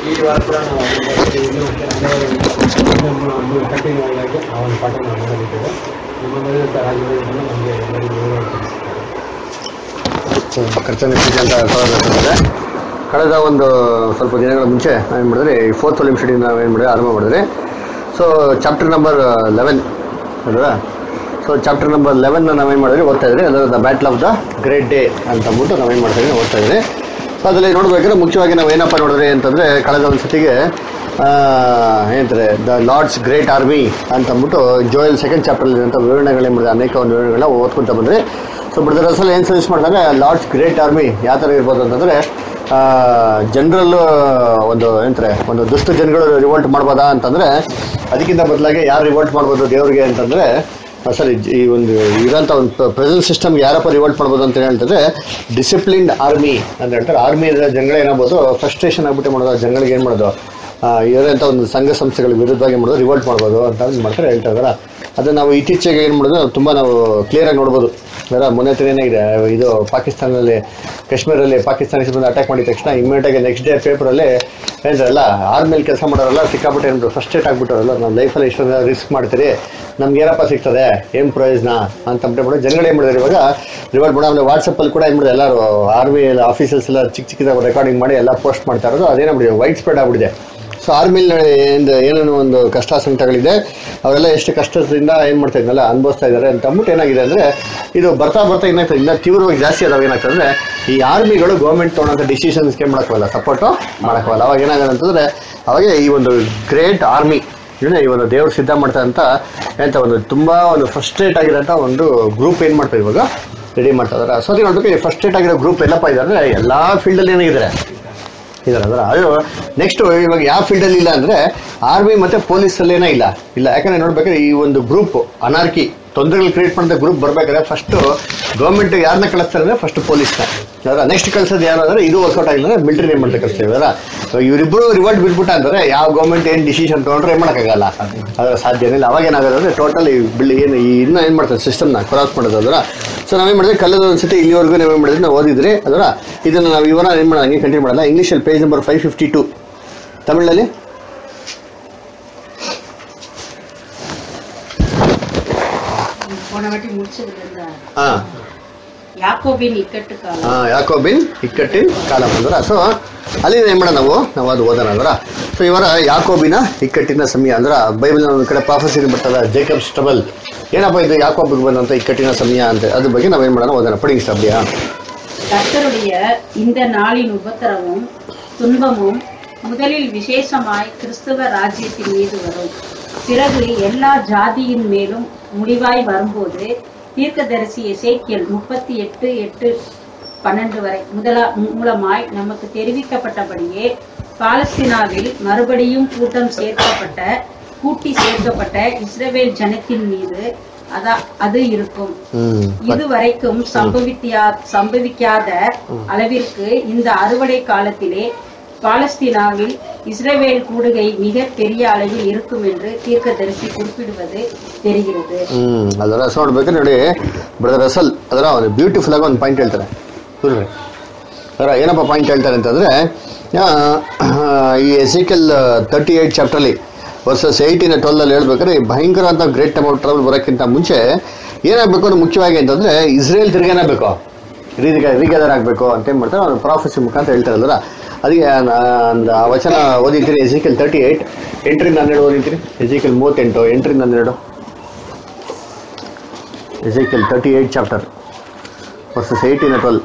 ಈ ವಾರ ಕೂಡ ನಾವು ಕಂಟಿನ್ಯೂ ಆಗಿ ಆ ಒಂದು ಪಾಠ ನಾವು ನೋಡಲಿದ್ದೇವೆ. ನಿಮ್ಮ ಮೇಲೆ ರಾಜ್ಯದಲ್ಲಿ ನಮಗೆ ಎಲ್ಲರಿಗೂ ಕರ್ತವ್ಯ ಅಂತ ಕಳೆದ ಒಂದು ಸ್ವಲ್ಪ ದಿನಗಳ ಮುಂಚೆ ನಾವೇನು ಮಾಡಿದ್ರೆ ಈ 4th ವಾಲ್ಯೂಮ್ ಸ್ಟಡಿ ನಾವೇನು ಮಾಡಿದ್ರೆ ಆರಂಭ ಮಾಡಿದ್ರೆ. ಸೊ ಚಾಪ್ಟರ್ ನಂಬರ್ 11 ಅಲ್ವಾ. ಸೊ ಚಾಪ್ಟರ್ ನಂಬರ್ 11 ನಾವೇನು ಮಾಡಿದ್ರೆ ಓದ್ತಾ ಇದ್ರಿ. ಅದರ the battle of the great day ಅಂತ ಅಂದ್ಬಿಟ್ಟು ನಾವೇನು ಮಾಡ್ತಾ ಇದ್ದೀವಿ ಓದ್ತಾ ಇದ್ರಿ. ಸೊ ಅದರಲ್ಲಿ ನೋಡ್ಬೇಕಾದ್ರೆ ಮುಖ್ಯವಾಗಿ ನಾವು ಏನಪ್ಪ ನೋಡಿದ್ರಿ ಅಂತಂದರೆ ಕಳೆದ ಒಂದು ಸತಿಗೆ ಏನಂತಾರೆ ದ ಲಾರ್ಡ್ಸ್ ಗ್ರೇಟ್ ಆರ್ಮಿ ಅಂತ ಅಂದ್ಬಿಟ್ಟು ಜೋಯಲ್ 2nd ಚಾಪ್ಟರ್ಲಿ ಇರೋಂಥ ವಿವರಣೆಗಳೇನು ಮಾಡಿದೆ, ಅನೇಕ ಒಂದು ವಿವರಣೆಗಳನ್ನ ಓದ್ಕೊತ ಬಂದರೆ. ಸೊ ಬ್ರದರ್ ಅಸಲ್ ಏನು ಸಜೆಸ್ಟ್ ಮಾಡ್ತಾರೆ, ಲಾರ್ಡ್ಸ್ ಗ್ರೇಟ್ ಆರ್ಮಿ ಯಾವ ಥರ ಇರ್ಬೋದು ಅಂತಂದರೆ ಜನರಲ್ಲು ಒಂದು ಏನಂತಾರೆ ಒಂದು ದುಷ್ಟ ಜನಗಳು ರಿವೋಲ್ಟ್ ಮಾಡ್ಬೋದಾ ಅಂತಂದರೆ ಅದಕ್ಕಿಂತ ಬದಲಾಗಿ ಯಾರು ರಿವೋಲ್ಟ್ ಮಾಡ್ಬೋದು ದೇವ್ರಿಗೆ ಅಂತಂದರೆ ಸರಿ ಈ ಒಂದು ಇರೋಂಥ ಒಂದು ಪ್ರೆಸೆಂಟ್ ಸಿಸ್ಟಮ್ಗೆ ಯಾರಪ್ಪ ರಿವೋಲ್ಟ್ ಮಾಡ್ಬೋದು ಅಂತ ಹೇಳ್ತಾರೆ ಡಿಸಿಪ್ಲಿನ್ಡ್ ಆರ್ಮಿ ಅಂತ ಹೇಳ್ತಾರೆ. ಆರ್ಮಿ ಜನಗಳು ಏನಾಗ್ಬೋದು ಫ್ರಸ್ಟ್ರೇಷನ್ ಆಗ್ಬಿಟ್ಟು ಮಾಡೋದು, ಜನಗಳಿಗೆ ಏನು ಮಾಡೋದು ಇರೋಂಥ ಒಂದು ಸಂಘ ಸಂಸ್ಥೆಗಳ ವಿರುದ್ಧವಾಗಿ ಮಾಡೋದು ರಿವೋಲ್ಟ್ ಮಾಡ್ಬೋದು ಅಂತ ಮಾಡ್ತಾರೆ ಹೇಳ್ತಾ ಇದ್ದಾರೆ. ಅದನ್ನು ನಾವು ಇತ್ತೀಚೆಗೆ ಏನು ಮಾಡೋದು ತುಂಬ ನಾವು ಕ್ಲಿಯರಾಗಿ ನೋಡ್ಬೋದು. ಮೊನ್ನೆ ಏನಾಗಿದೆ ಇದು ಪಾಕಿಸ್ತಾನದಲ್ಲಿ ಕಾಶ್ಮೀರಲ್ಲಿ ಪಾಕಿಸ್ತಾನಿಗೆ ಬಂದು ಅಟ್ಯಾಕ್ ಮಾಡಿದ ತಕ್ಷಣ ಇಮಿಡಿಯೇಟಾಗಿ ನೆಕ್ಸ್ಟ್ ಡೇ ಪೇಪರಲ್ಲಿ ಏನಲ್ಲ ಆರ್ಮಿಯಲ್ಲಿ ಕೆಲಸ ಮಾಡೋರಲ್ಲ ಸಿಕ್ಕಾಬಿಟ್ಟು ಏನು ಫ್ರಸ್ಟ್ರೇಟ್ ಆಗಿಬಿಟ್ಟವರಲ್ಲ, ನಾವು ಲೈಫಲ್ಲಿ ಇಷ್ಟೊಂದು ರಿಸ್ಕ್ ಮಾಡ್ತೀರಿ, ನಮ್ಗೆ ಏನಪ್ಪ ಸಿಗ್ತದೆ ಏನು ಪ್ರಯೋಜನ ಅಂತ ಅಂದ್ಬಿಟ್ಟು ಜನಗಳು ಏನು ಮಾಡಿದ್ರು ಇವಾಗ ರಿವೋಲ್ಟ್ ಮಾಡೋ. ಆಮೇಲೆ ವಾಟ್ಸಪ್ಪಲ್ಲಿ ಕೂಡ ಏನು ಮಾಡಿದೆ ಎಲ್ಲರೂ ಆರ್ಮಿ ಆಫೀಸರ್ಸ್ ಎಲ್ಲ ಚಿಕ್ಕ ಚಿಕ್ಕದಾಗಿ ರೆಕಾರ್ಡಿಂಗ್ ಮಾಡಿ ಎಲ್ಲ ಪೋಸ್ಟ್ ಮಾಡ್ತಾ ಇರೋದು ಅದೇನಾಗ್ಬಿಟ್ಟಿದೆ ವೈಡ್ ಸ್ಪ್ರೆಡ್ ಆಗಿಬಿಟ್ಟಿದೆ. ಸೊ ಆರ್ಮಿಲಿ ಏನೇನು ಒಂದು ಕಷ್ಟ ಸಂಕಟಗಳಿದೆ ಅವರೆಲ್ಲ ಎಷ್ಟು ಕಷ್ಟದಿಂದ ಏನು ಮಾಡ್ತಾ ಇದ್ನಲ್ಲ ಅನುಭವಿಸ್ತಾ ಇದ್ದಾರೆ ಅಂತ ಅಂದ್ಬಿಟ್ಟು ಏನಾಗಿದೆ ಅಂದರೆ ಇದು ಬರ್ತಾ ಬರ್ತಾ ಏನಾಗ್ತದೆ ಇನ್ನೂ ತೀವ್ರವಾಗಿ ಜಾಸ್ತಿ ಆದಾಗ ಏನಾಗ್ತದೆ ಅಂದರೆ ಈ ಆರ್ಮಿಗಳು ಗೌರ್ಮೆಂಟ್ ತೊಗೊಳೋಂಥ ಡಿಸಿಷನ್ಸ್ಗೆ ಮಾಡೋಕ್ಕಲ್ಲ ಸಪೋರ್ಟು ಮಾಡೋಕ್ಕಲ್ಲ. ಅವಾಗ ಏನಾಗುತ್ತೆ ಅಂತಂದರೆ ಅವಾಗ ಈ ಒಂದು ಗ್ರೇಟ್ ಆರ್ಮಿ ಈ ಒಂದು ದೇವ್ರು ಸಿದ್ಧ ಮಾಡ್ತಾ ಅಂತ ಎಂತ ಒಂದು ತುಂಬ ಒಂದು ಫ್ರಸ್ಟ್ರೇಟ್ ಆಗಿರೋಂಥ ಒಂದು ಗ್ರೂಪ್ ಏನು ಮಾಡ್ತಾರೆ ಇವಾಗ ರೆಡಿ ಮಾಡ್ತಾ ಇದ್ದಾರೆ. ಸೊ ಅದೇ ನೋಡ್ಬೇಕು ಈ ಫ್ರಸ್ಟ್ರೇಟ್ ಆಗಿರೋ ಗ್ರೂಪ್ ಎಲ್ಲಪ್ಪ ಇದ್ದಾರೆ ಎಲ್ಲ ಫೀಲ್ಡಲ್ಲಿ ಏನಾಗಿದ್ದಾರೆ ಇದ್ದಾರೆ ಅಂದ್ರೆ ಅದು ನೆಕ್ಸ್ಟ್ ಇವಾಗ ಯಾವ ಫೀಲ್ಡಲ್ಲಿ ಇಲ್ಲ ಅಂದರೆ ಆರ್ಮಿ ಮತ್ತು ಪೊಲೀಸಲ್ಲೇನೇ ಇಲ್ಲ. ಯಾಕಂದರೆ ನೋಡ್ಬೇಕಾದ್ರೆ ಈ ಒಂದು ಗ್ರೂಪ್ ಅನಾರ್ಕಿ ತೊಂದರೆಗಳು ಕ್ರಿಯೇಟ್ ಮಾಡಿದ ಗ್ರೂಪ್ ಬರ್ಬೇಕಾದ್ರೆ ಫಸ್ಟು ಗೌರ್ಮೆಂಟ್ ಯಾರನ್ನ ಕಳಿಸ್ತಾರೆ ಅಂದರೆ ಫಸ್ಟ್ ಪೊಲೀಸ್ನ ಅದರ ನೆಕ್ಸ್ಟ್ ಕಳಿಸೋದು ಯಾರು ಅಂದರೆ ಇದು ವರ್ಕೌಟ್ ಆಗಿಲ್ಲ ಅಂದರೆ ಮಿಲಿಟರಿ ಏನು ಮಾಡ್ತಾ ಕಳಿಸ್ತೀವಿ ಅದರ. ಸೊ ಇವರಿಬ್ಬರು ರಿವೋಲ್ಟ್ ಬಿಟ್ಬಿಟ್ಟ ಅಂದರೆ ಯಾವ ಗೌರ್ಮೆಂಟ್ ಏನು ಡಿಸಿಷನ್ ತೊಗೊಂಡ್ರೆ ಏನು ಮಾಡೋಕ್ಕಾಗಲ್ಲ, ಅದರ ಸಾಧ್ಯನೇ ಇಲ್ಲ. ಅವಾಗ ಏನಾಗೋದು ಅಂದರೆ ಟೋಟಲ್ ಏನು ಇನ್ನೂ ಏನು ಮಾಡ್ತಾರೆ ಸಿಸ್ಟಮ್ನ ಕ್ರಾಸ್ ಮಾಡೋದು ಅದರ. ಸೊ ನಾವೇನು ಮಾಡಿದ್ರೆ ಕಳೆದ ಒಂದು ಸತಿ ಇಲ್ಲಿವರೆಗೂ ನಾವೇನು ಮಾಡಿದ್ರೆ ನಾವು ಓದಿದ್ರಿ ಅದರ. ಇದನ್ನು ನಾವು ಇವರ ಏನು ಮಾಡೋಣ ಹಂಗೆ ಕಂಟಿನ್ಯೂ ಮಾಡೋಣ. ಇಂಗ್ಲೀಷಲ್ಲಿ ಪೇಜ್ ನಂಬರ್ 552, ತಮಿಳಲ್ಲಿ ಯಾಕೋಬಿನ್ ಇಕ್ಕಟ್ಟಿನ ಕಾಲ ಬಂದ್ರ. ಸೊ ಅಲ್ಲಿ ಏನು ಮಾಡೋಣ ನಾವು ಅದು ಓದೋಣ ಅಂದ್ರ. ಸೊ ಇವರ ಯಾಕೋಬಿನ ಇಕ್ಕಟ್ಟಿನ ಸಮಯ ಅಂದ್ರೆ ಬೈಬಲ್ ಒಂದು ಕಡೆ ಪ್ರಾಫೆಸಿ ಬರ್ತದ ಜೇಕಬ್ಸ್ ಟ್ರಬಲ್. ಏನಪ್ಪ ಇದು ಯಾಕೋಬಿಗೆ ಬಂದಂತ ಇಕ್ಕಟ್ಟಿನ ಸಮಯ ಅಂತ ಅದ್ರ ಬಗ್ಗೆ ನಾವೇನು ಮಾಡೋಣ ಓದೋಣ. ಪಡಿಂಗ್ ಸ್ಟಾಬ್ಲಿಯಾ. கர்த்தருடைய இந்த நாளின் உபத்திரமும் துன்பமும் முதலில் விசேஷமாய் கிறிஸ்தவ ராஜ்யத்தின் மீது வரும். பிறகு எல்லா ஜாதியின் மேலும் முடிவாய் வரும்போது தீர்க்கதரிசி எசேக்கியேல் 38:8-12 வரை மூலமாய் நமக்கு தெரிவிக்கப்பட்டபடியே பாலஸ்தீனாவில் மறுபடியும் கூட்டி சேர்க்கப்பட்ட இஸ்ரவேல் ஜனத்தின் மீது அது இருக்கும். இதுவரைக்கும் சம்பவிக்காத அளவிற்கு இந்த அறுவடை காலத்திலே பாலஸ்தீனாவில் இஸ்ரவேல் கூடுகை மிக பெரிய அளவில் இருக்கும் என்று தீர்க்கதரிசி குறிப்பிடுவது தெரிகிறது. ಅದರ ನೋಡ್ಬೇಕು ನೋಡಿ ಬ್ರದರ್ ಅಸಲ್ ಅದರ ಒಂದು ಬ್ಯೂಟಿಫುಲ್ ಆಗಿ ಒಂದು ಪಾಯಿಂಟ್ ಹೇಳ್ತಾರೆ. ಅದರ ಏನಪ್ಪ ಪಾಯಿಂಟ್ ಹೇಳ್ತಾರೆ ಅಂತಂದ್ರೆ ಈ ಎಸೆಕಿಯೇಲ್ 38 ಚಾಪ್ಟರ್ಲಿ ವರ್ಸಸ್ 8-12 ಹೇಳ್ಬೇಕಾದ್ರೆ ಭಯಂಕರ ಅಂತ ಗ್ರೇಟ್ ಟೈಮ್ ಆಫ್ ಟ್ರಬಲ್ ಬರೋಕ್ಕಿಂತ ಮುಂಚೆ ಏನಾಗಬೇಕು ಅಂದ್ರೆ ಮುಖ್ಯವಾಗಿ ಅಂತಂದ್ರೆ ಇಸ್ರೇಲ್ ತಿರುಗೇನಾಗಬೇಕು ರೀಗ್ಯಾದರ್ ಆಗಬೇಕು ಅಂತ ಏನು ಮಾಡ್ತಾರೆ ಅವ್ರು ಪ್ರಾಫೆಸಿ ಮುಖಾಂತರ ಹೇಳ್ತಾರಲ್ಲ. ಅದಕ್ಕೆ ಆ ವಚನ ಓದಿರ್ತೀರಿ ಎಸೆಕಿಯೇಲ್ 38 8-12 ಓದಿರ್ತೀರಿ. ಎಸೆಕಿಯೇಲ್ 38 8-12 ಎಸೆಕಿಯೇಲ್ 38 ಚಾಪ್ಟರ್ ವರ್ಸಸ್ 8-12.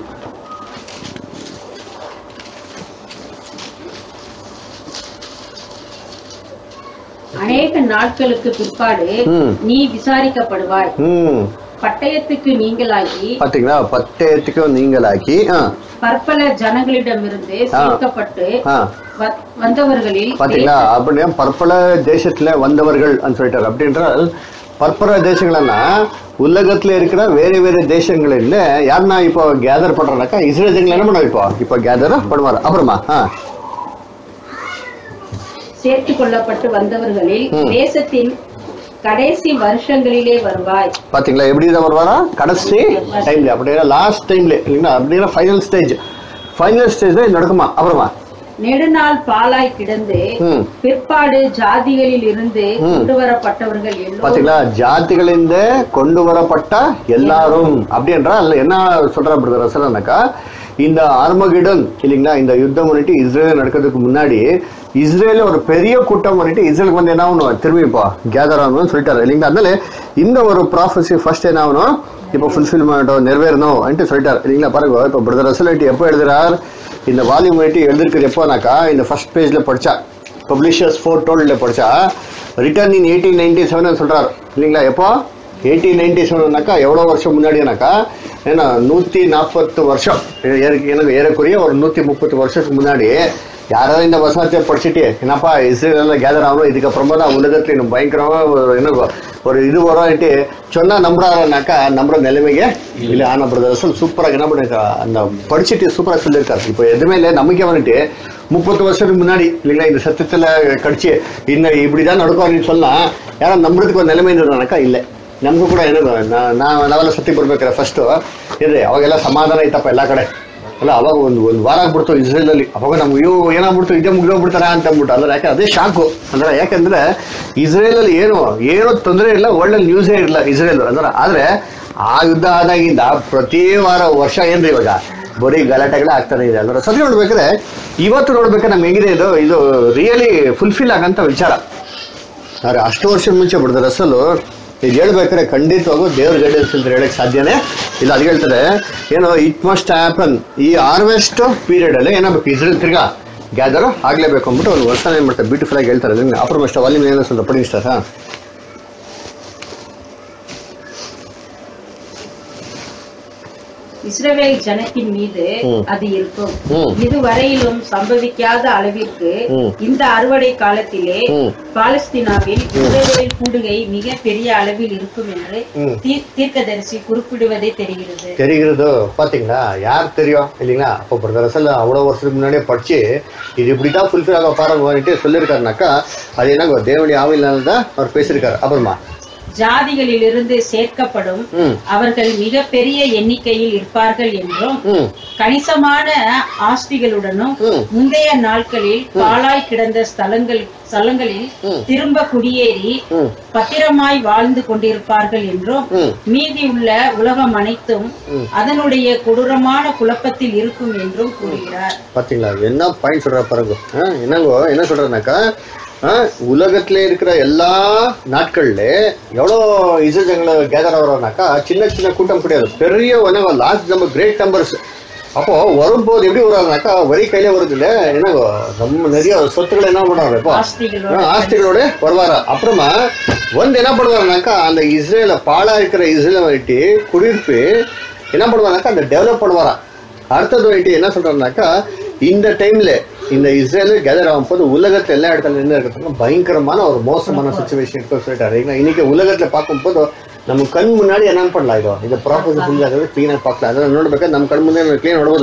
அநேக நாட்களுக்கு பிற்பாடு நீ விசாரிக்கப்படுவாய். பட்டயத்துக்கு நீங்களாகி பற்பல ஜனங்களிடமிருந்து சேர்க்கப்பட்டு வந்தவர்களில் பாத்தீங்களா அப்படின்னா பற்பல தேசத்துல வந்தவர்கள் சொல்லிட்டாரு. அப்படின்றால் பற்பல தேசங்களன்னா உலகத்துல இருக்கிற வேற வேற தேசங்களில் யாருன்னா இப்போ கேதர் பண்றானாக்கா இஸ்ரேல் ஜனங்கள் என்ன பண்ணுவோம் இப்போ கேதர் பண்ணுவார். அப்புறமா சேர்த்து கொள்ளப்பட்டு வந்தவர்களில் தேசத்தின் கடைசி வருஷங்களிலே வருவாய். பாத்தீங்களா எப்படிதான் வருவாரா கடைசி டைம்ல அப்படின்னா லாஸ்ட் டைம்ல இல்லைங்களா அப்படின்னா ஃபைனல் ஸ்டேஜ் தான் நடக்குமா. அப்புறமா நெடுநாள் பாலாய் கிடந்து பிற்பாடு ஜாதிகளில் இருந்து கொண்டு வரப்பட்டவர்கள் எல்லோரும். பாத்தீங்களா, ஜாதிகளிலிருந்து கொண்டு வரப்பட்ட எல்லாரும் அப்படின்றா என்ன சொல்ற ரசனாக்கா, இந்த ஆர்மகிடன் இல்லைங்களா, இந்த யுத்தம் வந்துட்டு இஸ்ரேல் நடக்கிறதுக்கு முன்னாடி இஸ்ரேல ஒரு பெரிய கூட்டம் வந்துட்டு இஸ்ரேலுக்கு வந்து என்ன ஆகணும், திரும்பி இப்போ கேதர் ஆகணும்னு சொல்லிட்டாரு இல்லைங்களா. அதனால இந்த ஒரு ப்ராஃபஸி ஃபர்ஸ்ட் என்ன ஆகணும், இப்போ ஃபுல்ஃபில்மெண்ட் நிறைவேறணும் அப்படின்ட்டு சொல்லிட்டாரு இல்லைங்களா. பாருங்க, இப்போ பிரதர் ரசல் எப்போ எழுதுறார், இந்த வால்யூம் வந்துட்டு எழுதிருக்கிறது எப்போனாக்கா இந்த ஃபர்ஸ்ட் பேஜ்ல படிச்சா, பப்ளிஷர்ஸ் 412 படிச்சா ரிட்டர்ன் இன் 1897 சொல்றாரு இல்லைங்களா. எப்போ 1897னாக்கா எவ்வளோ வருஷம் முன்னாடினாக்கா ஏன்னா 140 வருஷம், எனக்கு ஏறக்குறைய ஒரு 130 வருஷத்துக்கு முன்னாடி யாராவது இந்த வசனத்தை படிச்சுட்டு என்னப்பா இஸ்ரேல் கேதர் ஆகணும், இதுக்கப்புறமா தான் உலகத்துல இன்னும் பயங்கரமா என்ன ஒரு இது வரோன்ட்டு சொன்னா நம்புறாருனாக்கா நம்புற நிலைமைಗೆ இல்லை. ஆனா பிரதர் சூப்பராக என்ன பண்ணிருக்கா, அந்த படிச்சுட்டு சூப்பராக சொல்லியிருக்காரு. இப்போ எதுவுமே இல்லை, நமக்கே வந்துட்டு 30 வருஷத்துக்கு முன்னாடி இல்லைங்களா இந்த சத்தியத்துல கடிச்சு இந்த இப்படிதான் நடக்கும் அப்படின்னு சொன்னா யாரும் நம்புறதுக்கு ஒரு நிலைமை இருந்தாக்கா இல்லை. ನಮಗೂ ಕೂಡ ಏನು ನಾವೆಲ್ಲ ಸತ್ಯ ಬರ್ಬೇಕಾರೆ ಫಸ್ಟು ಇದೆ ಅವಾಗೆಲ್ಲ ಸಮಾಧಾನ ಐತಪ್ಪ ಎಲ್ಲ ಕಡೆ ಅಲ್ಲ. ಅವಾಗ ಒಂದು ವಾರ ಆಗ್ಬಿಡ್ತು ಇಸ್ರೇಲಲ್ಲಿ, ಅವಾಗ ನಮ್ಗೆ ಏನಾಗ್ಬಿಡ್ತು ಇದೇ ಮುಗಿದೋಗ್ಬಿಡ್ತಾರ ಅಂತ ಅಂದ್ಬಿಟ್ಟು ಅಂದ್ರೆ ಯಾಕೆ ಅದೇ ಶಾಕು ಅಂದ್ರೆ, ಯಾಕಂದ್ರೆ ಇಸ್ರೇಲಲ್ಲಿ ಏನೋ ತೊಂದರೆ ಇಲ್ಲ, ಒಳ್ಳೆ ನ್ಯೂಸೇ ಇರಲ್ಲ ಇಸ್ರೇಲ್ ಅಂದ್ರೆ. ಆದ್ರೆ ಆ ಯುದ್ಧ ಆದಾಗಿಂದ ಪ್ರತಿ ವರ್ಷ ಏನ್ರಿ ಇವಾಗ ಬರೀ ಗಲಾಟೆಗಳೇ ಆಗ್ತಾನೆ ಇದೆ ಅಂದ್ರೆ. ಸದ್ಯ ನೋಡ್ಬೇಕಾದ್ರೆ ಇವತ್ತು ನೋಡ್ಬೇಕಾದ್ರೆ ನಮ್ಗೆ ಹೆಂಗಿದೆ ಇದು ರಿಯಲಿ ಫುಲ್ಫಿಲ್ ಆಗಂತ ವಿಚಾರ. ಆದ್ರೆ ಅಷ್ಟು ವರ್ಷ ಮುಂಚೆ ಬಿಡ್ತಾರೆ ಅಸಲು ಈಗ ಹೇಳ್ಬೇಕಾದ್ರೆ ಖಂಡಿತವಾಗೂ ದೇವ್ರ ಗೈಡೆನ್ಸ್ ಅಂತ ಹೇಳಕ್ ಸಾಧ್ಯನೇ ಇಲ್ಲ. ಅದು ಹೇಳ್ತಾರೆ ಏನೋ ಇಟ್ ಮಸ್ಟ್ ಹ್ಯಾಪನ್, ಈ ಹಾರ್ವೆಸ್ಟ್ ಪೀರಿಯಡ್ ಅಲ್ಲಿ ಏನಾಗಬೇಕು ಇಸ್ರೇಲ್ ತಿರ್ಗಾ ಗ್ಯಾದರ್ ಆಗ್ಲೇಬೇಕು ಅಂದ್ಬಿಟ್ಟು ಒಂದು ವರ್ಷ ಏನ್ ಮಾಡ್ತಾರೆ ಬ್ಯೂಟಿಫುಲ್ ಆಗಿ ಹೇಳ್ತಾರೆ. ಅப்புறம் ಅಷ್ಟ ವಾಲ್ಯೂಮ್ ಏನೋ ಸ್ವಲ್ಪ ಪಡಿ ಇಷ್ಟ ಹಾ. இஸ்ரவேல் ஜனத்தின் மீது அது இருக்கும். இதுவரையிலும் சம்பவிக்காத அளவிற்கு இந்த அறுவடை காலத்திலே பாலஸ்தீனாவில் இஸ்ரவேல் கூடுகை மிக பெரிய அளவில் இருக்கும் என்று தீர்க்கதரிசி குறிப்பிடுவதே தெரிகிறது. பாத்தீங்களா, யார் தெரியும் இல்லைங்களா. அப்போ பிரதர்சல் அவ்வளவு வருஷத்துக்கு முன்னாடியே படிச்சு இது இப்படிதான் ஃபுல்ஃபில் ஆக பாருங்க சொல்லியிருக்காருனாக்கா அது என்ன தேவனுடைய ஆவியினால தான் அவர் பேசியிருக்காரு. அப்புறமா ஜாதிகளிலிருந்து சேர்க்கப்படும் அவர்கள் மிக பெரிய எண்ணிக்கையில் இருப்பார்கள் என்றும் கணிசமான ஆஸ்திகளுடனும் முந்தைய நாட்களில் பாழாய் கிடந்த ஸ்தலங்களில் திரும்ப குடியேறி பத்திரமாய் வாழ்ந்து கொண்டிருப்பார்கள் என்றும் மீதி உள்ள உலகம் அனைத்தும் அதனுடைய கொடூரமான குழப்பத்தில் இருக்கும் என்றும் கூறுகிறார். பாத்தீங்களா என்ன பாயிண்ட் சொல்ற பாருங்க. என்ன சொல்றனாக்கா உலகத்துல இருக்கிற எல்லா நாட்கள்ல எவ்வளோ இசைஜங்களை கேதர் ஆகிறோம்னாக்கா சின்ன சின்ன கூட்டம் கிடையாது, பெரிய லாஸ்ட் நம்ம கிரேட் நம்பர்ஸ். அப்போ வரும்போது எப்படி வராதுனாக்கா வரி கையில வருது இல்ல, என்னங்கோ நம்ம நிறைய சொத்துக்கள் என்ன பண்ணுவாங்க இப்போ ஆஸ்திகளோட வருவாரா. அப்புறமா என்ன பண்ணுவாருனாக்கா அந்த இஸ்ரேல பாலா இருக்கிற இஸ்ரேல வந்துட்டு குடியிருப்பு என்ன பண்ணுவாருனாக்கா அந்த டெவலப் பண்ணுவாரா. அடுத்தது வந்துட்டு என்ன சொல்றாருனாக்கா இந்த டைம்ல இந்த இஸ்ரேல் கேதர் ஆகும் போது உலகத்துல எல்லா இடத்துல என்ன இருக்கிறது பயங்கரமான ஒரு மோசமான சிச்சுவேஷன் சொல்லிட்டாரு. இன்னைக்கு உலகத்துல பார்க்கும் போது நம்ம ಕಣ್ ಮುನ್ನಾಡಿ ಏನಾನ್ ಪಡ್ಲಾ ಇದು ಪ್ರಾಪರ್ಟಿ ಫುಲ್ ಆಗೋದು ಕ್ಲೀನ್ ಆಗಿ ಪಾಕ್ಲಾ ಅದನ್ನ ನೋಡ್ಬೇಕಾದ್ರೆ ನಮ್ಮ ಕಣ್ ಮುಂದೆ ಕ್ಲೀನ್ ನೋಡ್ಬೋದು.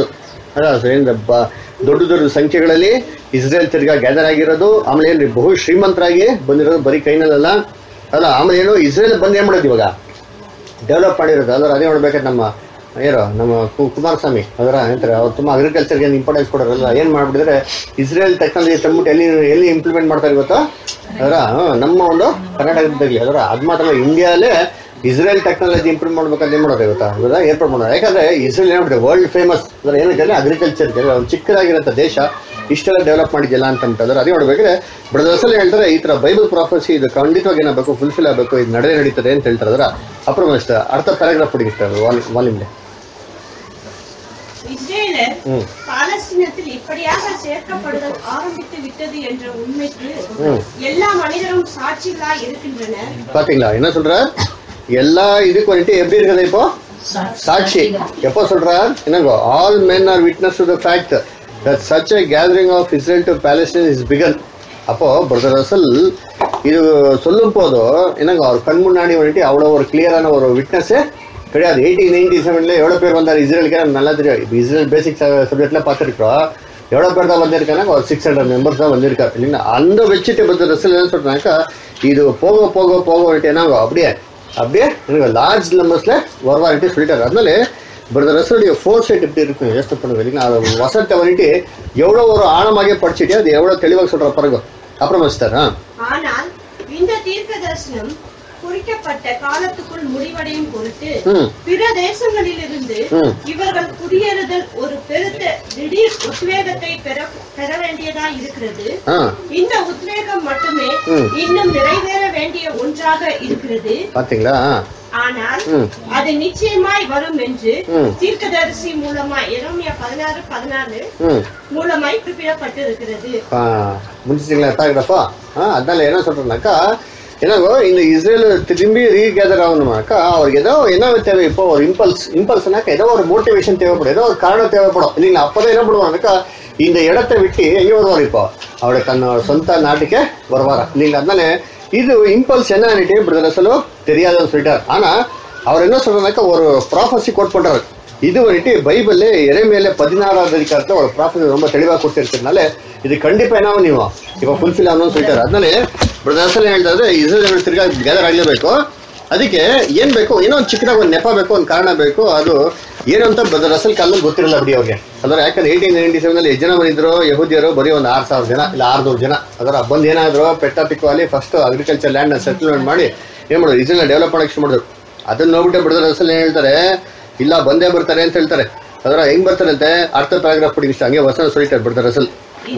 ದೊಡ್ಡ ದೊಡ್ಡ ಸಂಖ್ಯೆಗಳಲ್ಲಿ ಇಸ್ರೇಲ್ ತಿರ್ಗಾ ಗ್ಯಾದರ್ ಆಗಿರೋದು, ಆಮೇಲೆ ಏನ್ರಿ ಬಹು ಶ್ರೀಮಂತರಾಗಿ ಬಂದಿರೋದು ಬರೀ ಕೈನಲ್ಲ ಅಲ್ಲ. ಆಮೇಲೆ ಏನು ಇಸ್ರೇಲ್ ಬಂದು ಏನ್ ಮಾಡೋದು ಇವಾಗ ಡೆವಲಪ್ ಮಾಡಿರೋದು ಅಂದ್ರೆ ಅದೇ ನೋಡ್ಬೇಕಾದ್ರೆ ನಮ್ಮ ಕುಮಾರಸ್ವಾಮಿ ಅದರ ಹೇಳ್ತಾರೆ ಅವ್ರು ತುಂಬಾ ಅಗ್ರಿಕಲ್ಚರ್ಗೆ ಇಂಪಾರ್ಟೆನ್ಸ್ ಕೊಡೋರಲ್ಲ. ಏನ್ ಮಾಡ್ಬಿಟ್ಟಿದ್ರೆ ಇಸ್ರೇಲ್ ಟೆಕ್ನಾಲಜಿ ತಂದ್ಬಿಟ್ಟು ಎಲ್ಲಿ ಇಂಪ್ಲಿಮೆಂಟ್ ಮಾಡ್ತಾರೆ ಗೊತ್ತಾ ಅದರ ನಮ್ಮ ಒಂದು ಕರ್ನಾಟಕದಲ್ಲಿ ಅದರ ಅದ್ ಮಾತ್ರ ಇಂಡಿಯಾಲೇ ಇಸ್ರೇಲ್ ಟೆಕ್ನಾಲಜಿ ಇಂಪ್ರೂವ್ ಮಾಡ್ಬೇಕಂತ ಏನ್ ಮಾಡೋದು ಗೊತ್ತಾ ಅದರ ಏರ್ಪಾಡು ಮಾಡೋದು. ಯಾಕಂದ್ರೆ ಇಸ್ರೇಲ್ ಏನ್ಬಿಟ್ಟು ವರ್ಲ್ಡ್ ಫೇಮಸ್ ಅದರ ಏನಿದೆ ಅಗ್ರಿಕಲ್ಚರ್ಗೆ ಒಂದು ಚಿಕ್ಕದಾಗಿರೋಂಥ ದೇಶ ಇಷ್ಟೆಲ್ಲ ಡೆವಲಪ್ ಮಾಡಿದ್ಯಲ್ಲ ಅಂತ ಅಂತಾರೆ. ಅದೇ ನೋಡ್ಬೇಕಾದ್ರೆ ಬ್ರದರ್ಸಲ್ಲಿ ಹೇಳ್ತಾರೆ ಈ ತರ ಬೈಬಲ್ ಪ್ರಾಫೆಸಿ ಇದು ಖಂಡಿತವಾಗಿ ಏನಾಗಬೇಕು ಫುಲ್ಫಿಲ್ ಆಗಬೇಕು, ಇದು ನಡೀತದೆ ಅಂತ ಹೇಳ್ತಾರೆ. ಅದರ ಅப்புறம் ಅರ್ಥ ಪ್ಯಾರಾಗ್ರಾಫ್ ಹುಡುಗಿರ್ತಾರೆ ವಾಲ್ಯೂಮ್ಲೆ. இஸ்ரேலர் பாலஸ்தீனத்தில் இப்படியாக சேர்க்கப்படுதல் ஆரம்பித்து விட்டது என்ற உண்மைக்கு எல்லா மனிதரும் சாட்சிகளாய் இருக்கின்றனர். பாத்தீங்களா என்ன சொல்ற, எல்லா இதுக்கு வந்துட்டு எப்படி இருக்குது இப்போ சாட்சி. எப்போ சொல்றார் என்னங்கோ all men are witness to the fact that such a gathering of Israel to Palestine is begun. அப்போ பிரதர் ரசல் இது சொல்லும் போதோ என்னங்க அவர் கண் முன்னாடி வந்துட்டு அவ்வளோ ஒரு கிளியரான ஒரு விட்னஸே கிடையாது. 1897 எவ்வளோ பேர் வந்தார் இஸ்ரேலுக்கே நமக்கு நல்லா தெரியும். இப்போ இஸ்ரேல் பேசிக் சப்ஜெக்ட்ல பார்த்துருக்கோம் எவ்வளோ பேர் தான் வந்திருக்காங்க, ஒரு 600 மெம்பர்ஸ் தான் வந்திருக்காரு இல்லைங்களா. அந்த வச்சுட்டு பிரதர் ரசல் என்ன சொல்றாங்க, இது போக போக போக வந்துட்டு என்னங்க அப்படியே எனக்கு லார்ஜ் நம்பர்ஸ்ல வருவான்ட்டு சொல்லிட்டாரு. அதனால பிரதர் ரசலுடைய ஃபோர் சைட் எப்படி இருக்கு யோசனை பண்ணுங்க இல்லைங்களா? அது வசனத்தை வந்துட்டு எவ்வளோ ஒரு ஆழமாக படிச்சுட்டு அது எவ்வளோ தெளிவாக சொல்ற பிறகு அப்புறமா சிஸ்டர். ஆனால் இந்த தீர்க்க தரிசனம் குறிக்கப்பட்ட காலத்துக்குள் முடிவடையும் பொருட்டு பிற தேசங்களிலிருந்து இவர்கள் குடியேறுதல் ஒரு பெருத்த திடீர் உத்வேகத்தை பெற வேண்டியதா இருக்கிறது. இந்த உத்வேகம் மட்டுமே இன்னும் நிறைவேற வேண்டிய ஒன்றாக இருக்கிறது. பாத்தீங்களா? ஆனால் அது நிச்சயமாய் வரும் என்று தீர்க்கதரிசி மூலமாய் எரேமியா 16:14 மூலமாய் குறிப்பிடப்பட்டிருக்கிறது. முடிச்சுங்களா? அதனால என்ன சொல்றேன்னாக்கா, ஏன்னாங்கோ இந்த இஸ்ரேல் திரும்பி ரீகேதர் ஆகணும்னாக்கா அவருக்கு ஏதோ என்ன தேவை, இப்போ ஒரு இம்பல்ஸ்னாக்கா ஏதோ ஒரு மோட்டிவேஷன் தேவைப்படும், ஏதோ ஒரு காரணம் தேவைப்படும் இல்லைங்களா? அப்பதான் என்ன பண்ணுவாங்கனாக்கா இந்த இடத்தை விட்டு எங்க வருவார், இப்போ அவருடைய தன்னோட சொந்த நாட்டுக்கே வருவாரா இல்லைங்களா? அதனால இது இம்பல்ஸ் என்ன பிரதர்ஸலோ தெரியாதுன்னு சொல்லிட்டார். ஆனா அவர் என்ன சொல்றாருனாக்கா ஒரு ப்ராஃபஸி கோட் பண்றாரு. இது வந்துட்டு பைபிள்ல எரேமியால 16வது அதிகாரத்துல ஒரு ப்ராஃபஸி ரொம்ப தெளிவாக கொடுத்திருக்கிறதுனால இது கண்டிப்பா என்ன ನೀವು இப்போ ಫುಲ್ಫಿಲ್ ಆಗೋನು சொல்லிட்டாரு. ಅದನ್ನೇ ಬ್ರದರ್ಸ್ ಹೇಳ್ತಾರೆ ಇಸ್ರೇಲ್ ತಿರ್ಗಾ ಗ್ಯಾದರ್ ಆಗಲೇಬೇಕು. ಅದಕ್ಕೆ ಏನ್ ಬೇಕು, ಏನೋ ಒಂದು ಚಿಕ್ಕದಾಗ ಒಂದು ನೆಪ ಬೇಕು, ಒಂದು ಕಾರಣ ಬೇಕು. ಅದು ಏನು ಅಂತ ಬ್ರದರ್ ರಸಲ್ ಕಾಲದಲ್ಲಿ ಗೊತ್ತಿರಲ್ಲ ಬಿಡಿ ಅವ್ರಿಗೆ. ಅದರ ಯಾಕಂದ್ರೆ 1897 ಎಷ್ಟು ಜನ ಬಂದಿದ್ರು ಯಹೂದಿಯರು, ಬರೀ ಒಂದು 6000 ಜನ ಇಲ್ಲ 600 ಜನ. ಅದರ ಬಂದು ಏನಾದ್ರು ಪೆಟ್ಟಾಪಿಕ್ಕು ಅಲ್ಲಿ ಫಸ್ಟ್ ಅಗ್ರಿಕಲ್ಚರ್ ಲ್ಯಾಂಡ್ ನ ಸೆಟಲ್ಮೆಂಟ್ ಮಾಡಿ ಏನ್ ಮಾಡೋದು, ಇಸ್ರೇಲ್ ಡೆವಲಪ್ ಮಾಡಕ್ಕೆ ಶುರು ಮಾಡಿದ್ರು. ಅದನ್ನ ನೋಡ್ಬಿಟ್ಟು ಬ್ರದರ್ ರಸಲ್ ಏನ್ ಹೇಳ್ತಾರೆ, ಇಲ್ಲ ಬಂದೇ ಬರ್ತಾರೆ ಅಂತ ಹೇಳ್ತಾರೆ. ಅದರ ಹೆಂಗ್ ಬರ್ತಾರೆ ಅಂತ ಅರ್ಥ ಪ್ಯಾರಾಗ್ರಾಫ್ ಪಡಿ ಇಷ್ಟ ಹಂಗೆ ವಸನ சொல்லிட்டார் ಬ್ರದರ್ ರಸಲ್.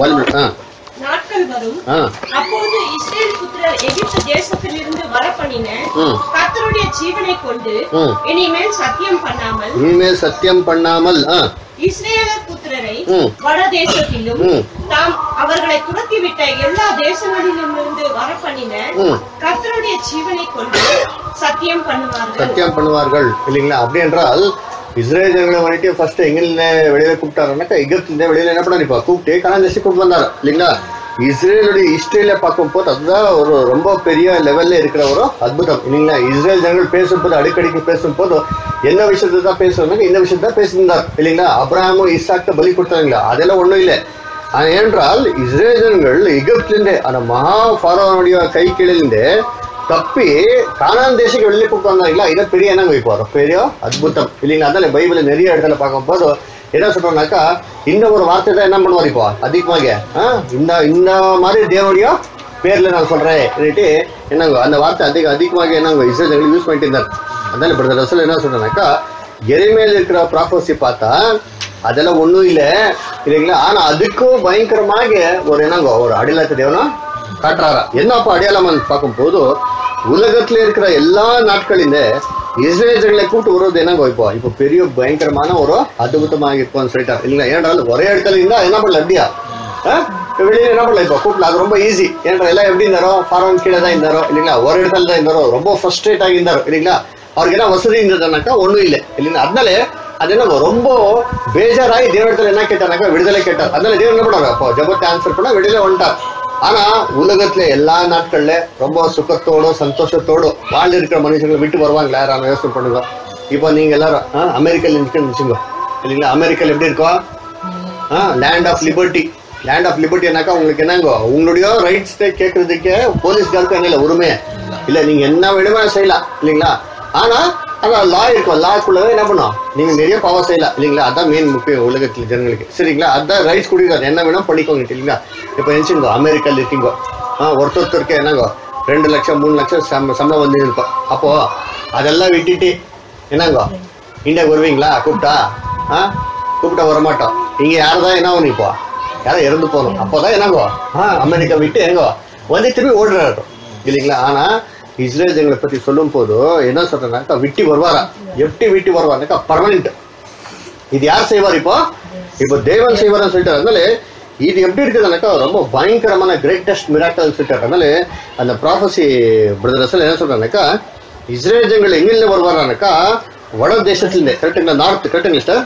நாட்கள் வரும், அப்போது இஸ்ரேல் புத்திரர் எகிப்து தேசத்திலிருந்து வரப்பண்ணின கர்த்தருடைய ஜீவனை கொண்டு இனிமேல் சத்தியம் பண்ணாமல் இஸ்ரேலர் புத்திரரை வட தேசத்திலும் தாம் அவர்களை துரத்திவிட்ட எல்லா தேசங்களிலிருந்து வரப்பண்ணின கர்த்தருடைய ஜீவனை கொண்டு சத்தியம் பண்ணுவார்கள் இல்லைங்களா? அப்படி என்றால் இஸ்ரேல் ஜனங்களை வந்துட்டு ஃபர்ஸ்ட் எங்கிருந்து வெளியில கூப்பிட்டாருனாக்கா எகிப்துல வெளியில என்ன பண்ணா கூப்பிட்டு கானான் தேசத்துக்கு கூப்பிட்டு வந்தாரு இல்லைங்களா? இஸ்ரேலுடைய ஹிஸ்டரியில பார்க்கும் போது அதுதான் ஒரு ரொம்ப பெரிய லெவல்ல இருக்கிற ஒரு அற்புதம் இல்லைங்களா? இஸ்ரேல் ஜனங்கள் பேசும்போது அடிக்கடிக்கு பேசும்போது என்ன விஷயத்தை தான் பேசுவாங்க, இந்த விஷயத்தான் பேசியிருந்தார் இல்லைங்களா? அப்ரஹாமும் ஈசாக்கு பலி கொடுத்தாங்களா, அதெல்லாம் ஒண்ணும் இல்லை. ஏனென்றால் இஸ்ரேல் ஜனங்கள் எகிப்திலிருந்து அந்த மகா ஃபாரோனுடைய கை கீழிலிருந்து தப்பி கானான் தேசத்துக்கு வெளியே கூப்பிட்டு வந்தாங்களா, இதை பெரிய என்ன வைப்பாரு, பெரிய அற்புதம் இல்லைங்களா? அதனால பைபிள் நிறைய இடத்துல பார்க்கும் போது என்ன சொல்றோம்னாக்கா இந்த ஒரு வார்த்தை தான் என்ன பண்ணுவார் இப்போ அதிகமாக இந்த மாதிரி தேவனுடைய பேர்ல நான் சொல்றேன் என்னங்க அந்த வார்த்தை அதிகமாக என்னங்க இஸ்ரேல் ஜனங்கள் யூஸ் பண்ணிட்டு இருந்தார். அதனால பிரதர் ரசல் என்ன சொல்றேன்னாக்கா எரேமியால இருக்கிற ப்ராஃபஸி பார்த்தா அதெல்லாம் ஒண்ணும் இல்லை இல்லைங்களா? ஆனா அதுக்கும் பயங்கரமாக ஒரு என்னங்க ஒரு அடையாளத்தை தேவனும் காட்டுறாரா. என்னப்பா அடையாளம் பார்க்கும் போது உலகத்துல இருக்கிற எல்லா நாட்களில இஸ்ரேல் ஜனங்களை கூப்பிட்டு வருவது என்னங்க இப்போ பெரிய பயங்கரமான ஒரு அற்புதமாக இருக்கும்னு சொல்லிட்டார் இல்லைங்களா? ஏன்றால் ஒரே இடத்துல இருந்தா என்ன பண்ணல அப்படியா வெளியில என்ன பண்ணல இப்போ கூப்பிடல, அது ரொம்ப ஈஸி. ஏன்னா எல்லாம் எப்படி இருந்தாரோ ஃபாரோன் கீழே தான் இருந்தாரோ இல்லைங்களா? ஒரு இடத்துல தான் இருந்தாரோ, ரொம்ப ஃபர்ஸ்ட்ரேட் ஆகி இருந்தாரோ இல்லைங்களா? அவருக்கு என்ன வசதி இருந்ததுனாக்கா ஒண்ணும் இல்லை இல்லைங்களா? அதனால அது என்ன ரொம்ப பேஜாராகி தேவனிடத்துல என்ன கேட்டாருனாக்கா விடுதலை கேட்டார். அதனால தேவன் என்ன பண்ணாரு, அப்போ ஜபத்தை ஆன்சர் பண்ணா விடுதலை வந்துட்டார். ஆனா உலகத்துல எல்லா நாட்கள்ல ரொம்ப சுகத்தோடும் சந்தோஷத்தோடும் வாழ்ந்து இருக்கிற மனுஷங்களை விட்டு வருவாங்களா? யாரும் யோசனை பண்ணுங்க. இப்போ நீங்க எல்லாரும் அமெரிக்கால இருக்குன்னு வச்சுங்க இல்லைங்களா? அமெரிக்கால எப்படி இருக்கும், லேண்ட் ஆஃப் லிபர்ட்டினாக்கா உங்களுக்கு என்னங்கோ உங்களுடைய ரைட்ஸ் கேட்கறதுக்கு போலீஸ்காருக்கு என்ன இல்லை, உரிமை இல்லை, நீங்க என்ன வேணுமே செய்யலாம் இல்லைங்களா? ஆனா லா இருக்கும், லாக்குள்ளவே என்ன பண்ணும், நீங்க நிறைய பவர் செய்யலாம் இல்லைங்களா? அதான் மெயின் முக்கியம் உலகத்துல ஜனங்களுக்கு சரிங்களா? அதான் ரைட்ஸ் கொடுக்காது, என்ன வேணும் பண்ணிக்கோங்க இல்லைங்களா? இப்போ நினைச்சுங்க அமெரிக்கால இருக்கீங்க, ஒருத்தருக்கு என்னங்கோ 2 லட்சம் 3 லட்சம் சம்பளம் வந்து இருக்கும். அப்போ அதெல்லாம் விட்டுட்டு என்னங்கோ இந்தியாவுக்கு வருவீங்களா? கூப்பிட்டா வரமாட்டோம். இங்க யாரதான் என்ன ஒண்ணு இப்போ யாரும் இறந்து போகணும். அப்போதான் என்னங்கோ அமெரிக்கா விட்டு எங்கோ வந்து திரும்பி ஓடுறாரு இல்லைங்களா? ஆனா இஸ்ரேல் ஜனங்களை பத்தி சொல்லும் போது என்ன சொல்றாங்க, விட்டு வருவாரா? எப்படி விட்டு வருவாருனாக்கா பர்மனன்ட். இது யார் செய்வார், இப்போ தேவன் செய்வார்னு சொல்லிட்டு. அதனால இது எப்படி இருக்குதுனாக்கா ரொம்ப பயங்கரமான கிரேட்டஸ்ட் மிராக்கல் சொல்லிட்டாரு. அதனால அந்த ப்ராஃபஸி பிரதர் ரசல் என்ன சொல்றாங்கனாக்கா இஸ்ரேல் ஜனங்கள் எங்கிருந்து வருவாரானாக்கா வட தேசத்துல கரெக்டுங்களா? நார்த் கரெக்டுங்களா சார்?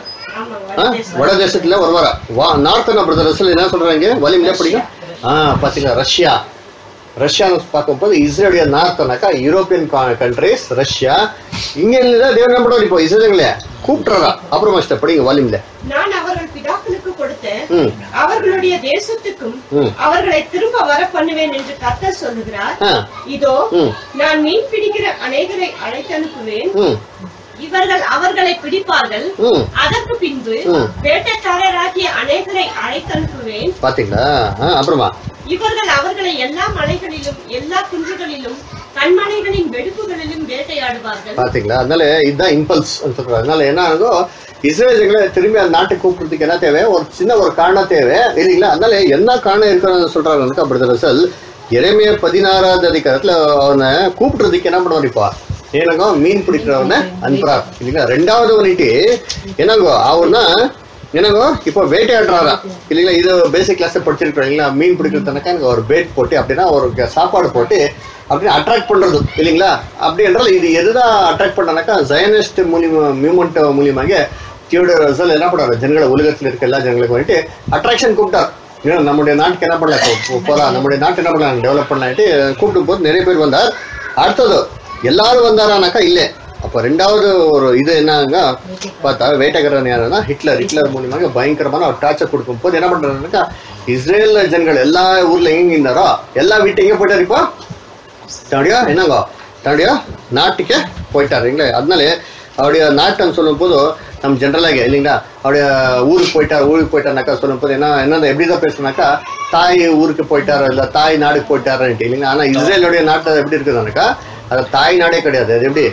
வட தேசத்துல வருவாரா? நார்த் பிரதர் ரசல் என்ன சொல்றாங்க வலிமையில படிக்கும் பாத்தீங்களா? ரஷ்யான்னு பார்க்கும்போது இஸ்ரேலுடைய நார்த்னாக்கா யூரோப்பியன் கண்ட்ரிஸ் ரஷ்யா. இங்க இல்லதான் தேவன் என்ன பண்ணுவார், இப்போ இஸ்ரேலுங்களே கூப்பிட்டுறா. அப்புறமா படிங்க வால்யூம்ல. நான் அவர்கள் பிதாக்களுக்கு கொடுத்த அவர்களுடைய தேசத்துக்கும் அவர்களை திரும்ப வர பண்ணுவேன் என்று கர்த்தர் சொல்லுகிறார். இதோ நான் மீன் பிடிக்கிற அநேகரை அழைத்து அனுப்புவேன், இவர்கள் அவர்களை பிடிப்பார்கள். அதற்கு பின்பு வேட்டைக்காரராகிய அநேகரை அழைத்தனுப்புவேன். பாத்தீங்களா? அப்புறமா இவர்கள் அவர்களை எல்லா மலைகளிலும் எல்லா குன்றுகளிலும் கண்மலைகளின் வெடுப்புகளிலும் வேட்டையாடுவார்கள். பாத்தீங்களா? அதனால இதுதான் இம்பல்ஸ் சொல்றாங்க. அதனால என்ன ஆகும், இஸ்ரேல்களை திரும்பி அந்த நாட்டுக்கு கூப்பிடுறதுக்கு என்ன தேவை, ஒரு சின்ன ஒரு காரணம் தேவை இல்லைங்களா? அதனால என்ன காரணம் இருக்கிறது சொல்றாங்க. அப்படி எரேமியா 16வது அதிகாரத்துல அவனை கூப்பிடுறதுக்கு என்ன பண்ணுவார், இப்போ என்னங்கோ மீன் பிடிக்கிறவன அனுப்புறார் இல்லைங்களா? ரெண்டாவது வந்துட்டு என்னங்கோ அவர்னா என்னங்கோ இப்போ வேட்டையாடுறாரா இல்லைங்களா? இது பேசிக் கிளாஸ் படிச்சிருக்கோம் இல்லைங்களா? மீன் பிடிக்கிறதுனாக்கா எனக்கு ஒரு பேட் போட்டு அப்படின்னா ஒரு சாப்பாடு போட்டு அப்படின்னு அட்ராக்ட் பண்றது இல்லைங்களா? அப்படி என்றால் இது எதுதான் அட்ராக்ட் பண்ணாக்கா ஜயனிஸ்ட் மூவ்மெண்ட் மூலியமாக தியோடர் ரசல் என்ன பண்றாரு, ஜனங்களை உலகத்தில் இருக்க எல்லா ஜனங்களுக்கு வந்துட்டு அட்ராக்ஷன் கூப்பிட்டார். நம்முடைய நாட்டுக்கு என்ன பண்ணலாம் போலாம், நம்முடைய நாட்டு என்ன பண்ணலாம் டெவலப் பண்ணலான்ட்டு கூப்பிடும் போது நிறைய பேர் வந்தார். அடுத்தது எல்லாரும் வந்தாரானாக்கா இல்லை. அப்போ ரெண்டாவது ஒரு இது என்னங்க பார்த்தா வேட்டைக்காரன் யாருன்னா ஹிட்லர் மூலியமாக பயங்கரமான ஒரு டார்ச்சர் கொடுக்கும் போது என்ன பண்றாருனாக்கா இஸ்ரேல் ஜனங்கள் எல்லா ஊர்ல எங்க இருந்தாரோ எல்லா வீட்டு எங்க போயிட்டாரு, இப்போ தன்னுடைய என்னங்கோ தன்னுடைய நாட்டுக்கே போயிட்டாரு இல்லைங்களா? அதனால அவருடைய நாட்டம் சொல்லும் போது நம்ம ஜென்ரலாக இல்லைங்களா அவருடைய ஊருக்கு போயிட்டாருனாக்கா சொல்லும் போது என்ன எப்படிதான் பேசுனாக்கா தாய் ஊருக்கு போயிட்டாரோ இல்லை தாய் நாடுக்கு போயிட்டாருன்ட்டு இல்லைங்களா? ஆனா இஸ்ரேலுடைய நாட்டை எப்படி இருக்குதுனாக்கா அது தாய் நாடே கிடையாது. அது எப்படி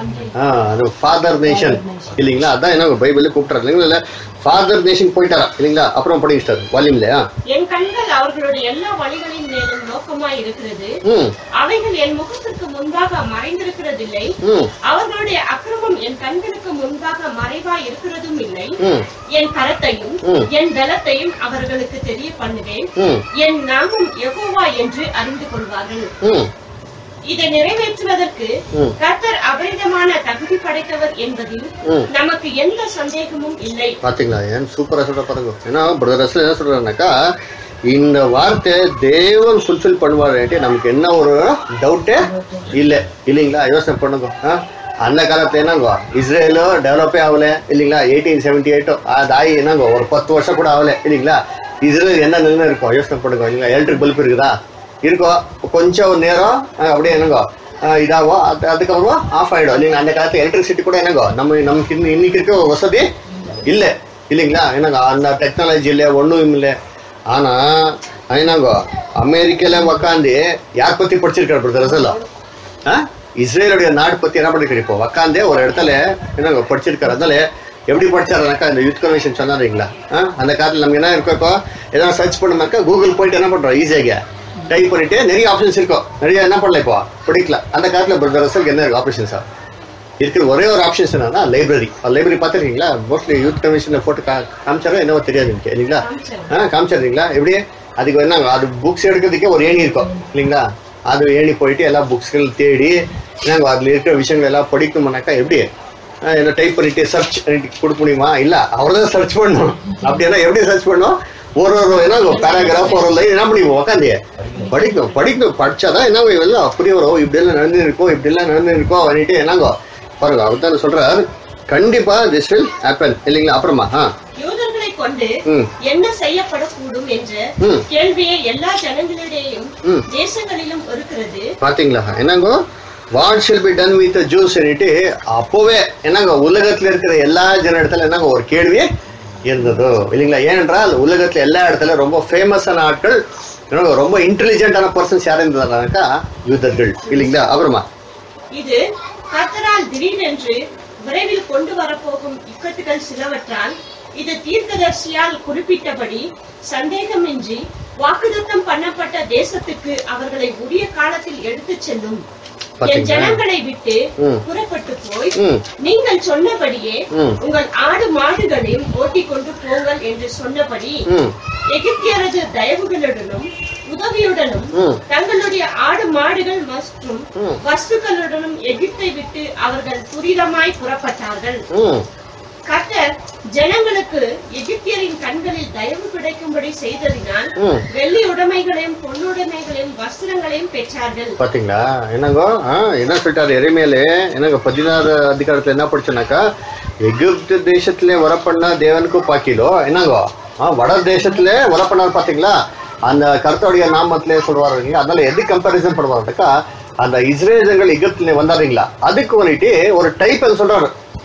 அது ஃபாதர் நேஷன் இல்லைங்களா? அதான் என்ன பைபிள்ல கூப்பிட்டாரு இல்லைங்களா? இல்ல ஃபாதர் நேஷன் போயிட்டாரா இல்லைங்களா? அப்புறம் படிச்சிட்டாரு வால்யூம்ல. என் கண்கள் அவர்களுடைய எல்லா வழிகளின் மேலும் நோக்கமாய் இருக்கிறது, அவைகள் என் முகத்திற்கு முன்பாக மறைந்திருக்கிறதில்லை. அவர்களுடைய அக்கிரமம் என் கண்களுக்கு முன்பாக மறைவாய் இருக்கிறதும் இல்லை. என் கரத்தையும் என் பலத்தையும் அவர்களுக்கு தெரிய பண்ணுவேன். என் நாமம் யெகோவா என்று அறிந்து கொள்வார்கள். இதை நிறைவேற்றுவதற்கு கர்த்தர் அபரிதமான தகுதி படைத்தவர் என்பதில் நமக்கு எந்த சந்தேகமும் இல்லை. பாத்தீங்களா? ஏன் சூப்பரா சொல்ற பாருங்க. ஏன்னா பிரதர்ஸ்ல என்ன சொல்றாருனாக்கா இந்த வார்த்தை தேவன் ஃபுல்ஃபில் பண்ணுவாரு, நமக்கு என்ன ஒரு டவுட்டே இல்லை இல்லைங்களா? யோசனை பண்ணுங்க. அந்த காலத்துல என்னங்கோ இஸ்ரேலோ டெவலப்பே ஆகல இல்லைங்களா? 1878 அது ஆகி என்னங்கோ ஒரு 10 வருஷம் கூட ஆகல இல்லைங்களா? இஸ்ரேல் என்ன நிலைமை இருக்கும் யோசனை பண்ணுங்க இல்லைங்களா? எலக்ட்ரிக் பல்ப் இருக்குதா? இருக்கும். கொஞ்சம் நேரம் அப்படியே என்னங்கோ இதாகும், அதுக்கப்புறமா ஆஃப் ஆகிடும் இல்லைங்களா? அந்த காலத்துல எலக்ட்ரிசிட்டி கூட என்னங்கோ நமக்கு இன்னைக்கு இருக்க வசதி இல்லை இல்லைங்களா? என்னங்கோ அந்த டெக்னாலஜி இல்லை, ஒன்றும் இல்லை. ஆனா என்னங்கோ அமெரிக்கால உக்காந்து யார் பத்தி படிச்சிருக்காரு பிரதர்ஸ்? இஸ்ரேலுடைய நாடு பத்தி என்ன பண்ணிருக்காரு இப்போ உக்காந்தே ஒரு இடத்துல என்னங்கோ படிச்சிருக்காரு. அதனால எப்படி படிச்சாருனாக்கா இந்த யூத் கன்வென்ஷன் சொன்னாருங்களா? அந்த காலத்துல நமக்கு என்ன இருக்கோ இப்போ எதாவது சர்ச் பண்ணோம்னாக்கா கூகுள் போயிட்டு என்ன பண்றோம் ஈஸியாக டைப் பண்ணிட்டு நிறைய ஆப்ஷன்ஸ் இருக்கும், நிறைய என்ன பண்ணல இப்போ படிக்கலாம். அந்த காலத்துல பிரதர்ஸுக்கு என்ன இருக்கு ஆப்ஷன்ஸா இருக்கிற ஒரே ஒரு ஆப்ஷன்ஸ் என்னன்னா லைப்ரரி. லைப்ரரி பார்த்துருக்கீங்களா? மோஸ்ட்லி யூத் கன்வென்ஷன்ல போட்டு காமிச்சாரோ என்னவோ தெரியாது எனக்கு இல்லைங்களா? காமிச்சிருக்கீங்களா? எப்படி அதுக்கு என்ன அது புக்ஸ் எடுக்கிறதுக்கே ஒரு ஏணி இருக்கும் இல்லைங்களா? அது ஏணி போயிட்டு எல்லா புக்ஸ்கள் தேடி என்னங்க அதுல இருக்கிற விஷயங்கள் எல்லாம் படிக்கணும்னாக்கா எப்படி என்ன டைப் பண்ணிட்டு சர்ச் பண்ணிட்டு கொடுக்க முடியுமா? இல்ல அவர்தான் சர்ச் பண்ணணும். அப்படின்னா எப்படி சர்ச் பண்ணணும்? ஒரு என்ன பேராகிராஃப் ஒரு லைன் என்ன பண்ணிப்போம் உட்காந்து படிக்கணும். படிச்சாதான் என்ன இதெல்லாம் அப்படியே வரும். இப்படி எல்லாம் நடந்து இருக்கோம் அப்படின்ட்டு என்னங்கோ பாருங்க. அவர்தான் சொல்றாரு கண்டிப்பா திஸ் வில் ஹேப்பன் இல்லைங்களா? அப்புறமா யூதர்களை கொண்டு என்ன செய்யப்படக்கூடும் என்ற கேள்வியே எல்லா ஜனங்களிடையும் தேசங்களிலும் இருக்கிறது. பாத்தீங்களா? என்னங்கோ what shall be done with Jews அப்போவே என்னங்க உலகத்துல இருக்கிற எல்லா ஜன இடத்துல என்னங்க ஒரு கேள்வி இருந்ததோ இல்லைங்களா? ஏனென்றால் உலகத்துல எல்லா இடத்துல ரொம்ப ஃபேமஸான ஆட்கள் ரொம்ப இன்டெலிஜென்டான பர்சன்ஸ் யாரும் இருந்தாங்கன்னாக்கா யூதர்கள் இல்லைங்களா? அப்புறமா இது கர்த்தரால் திடீரென்று விரைவில் கொண்டு வரப்போகும் இக்கட்டுகள் சிலவற்றால் இது தீர்க்கதரிசியால் குறிப்பிட்டபடி சந்தேகமின்றி வாக்குத்தத்தம் பண்ணப்பட்ட தேசத்துக்கு அவர்களை உரிய காலத்தில் எடுத்துச் செல்லும். என் ஜனங்களை விட்டு புறப்பட்டு போய் நீங்கள் சொன்னபடியே உங்கள் ஆடு மாடுகளையும் ஓட்டிக் கொண்டு போங்கள் என்று சொன்னபடி எகிப்தியரது தயவுகளுடனும் உதவியுடனும் தங்களுடைய ஆடு மாடுகள் மற்றும் வஸ்துக்களுடனும் எகிப்தை விட்டு அவர்கள் துரிதமாய் புறப்பட்டார்கள். கர்த்தர் ஜனங்களுக்கு எகிப்தியரின் கண்களில் தயவு கிடைக்கும்படி செய்ததினால் வெள்ளி உடைமைகளையும் பொன்னுடைமைகளையும் வஸ்திரங்களையும் பெற்றார்கள். பாத்தீங்களா? என்னங்கோ என்ன சொல்லிட்டாரு எரேமியால? என்னங்க 16 அதிகாரத்துல என்ன படிச்சோன்னாக்கா எகிப்து தேசத்திலே வரப்பண்ண தேவனுக்கும் பாக்கிலோ என்னங்கோ வட தேசத்துல வரப்பண்ணார். பாத்தீங்களா? அந்த கர்த்தருடைய நாமத்திலே சொல்வாருங்க. அதனால எது கம்பேரிசன் பண்ணுவாருனாக்கா அந்த இஸ்ரேலர்கள் எகிப்துல வந்தாருங்களா அதுக்கு வந்துட்டு ஒரு டைப் சொல்றாரு.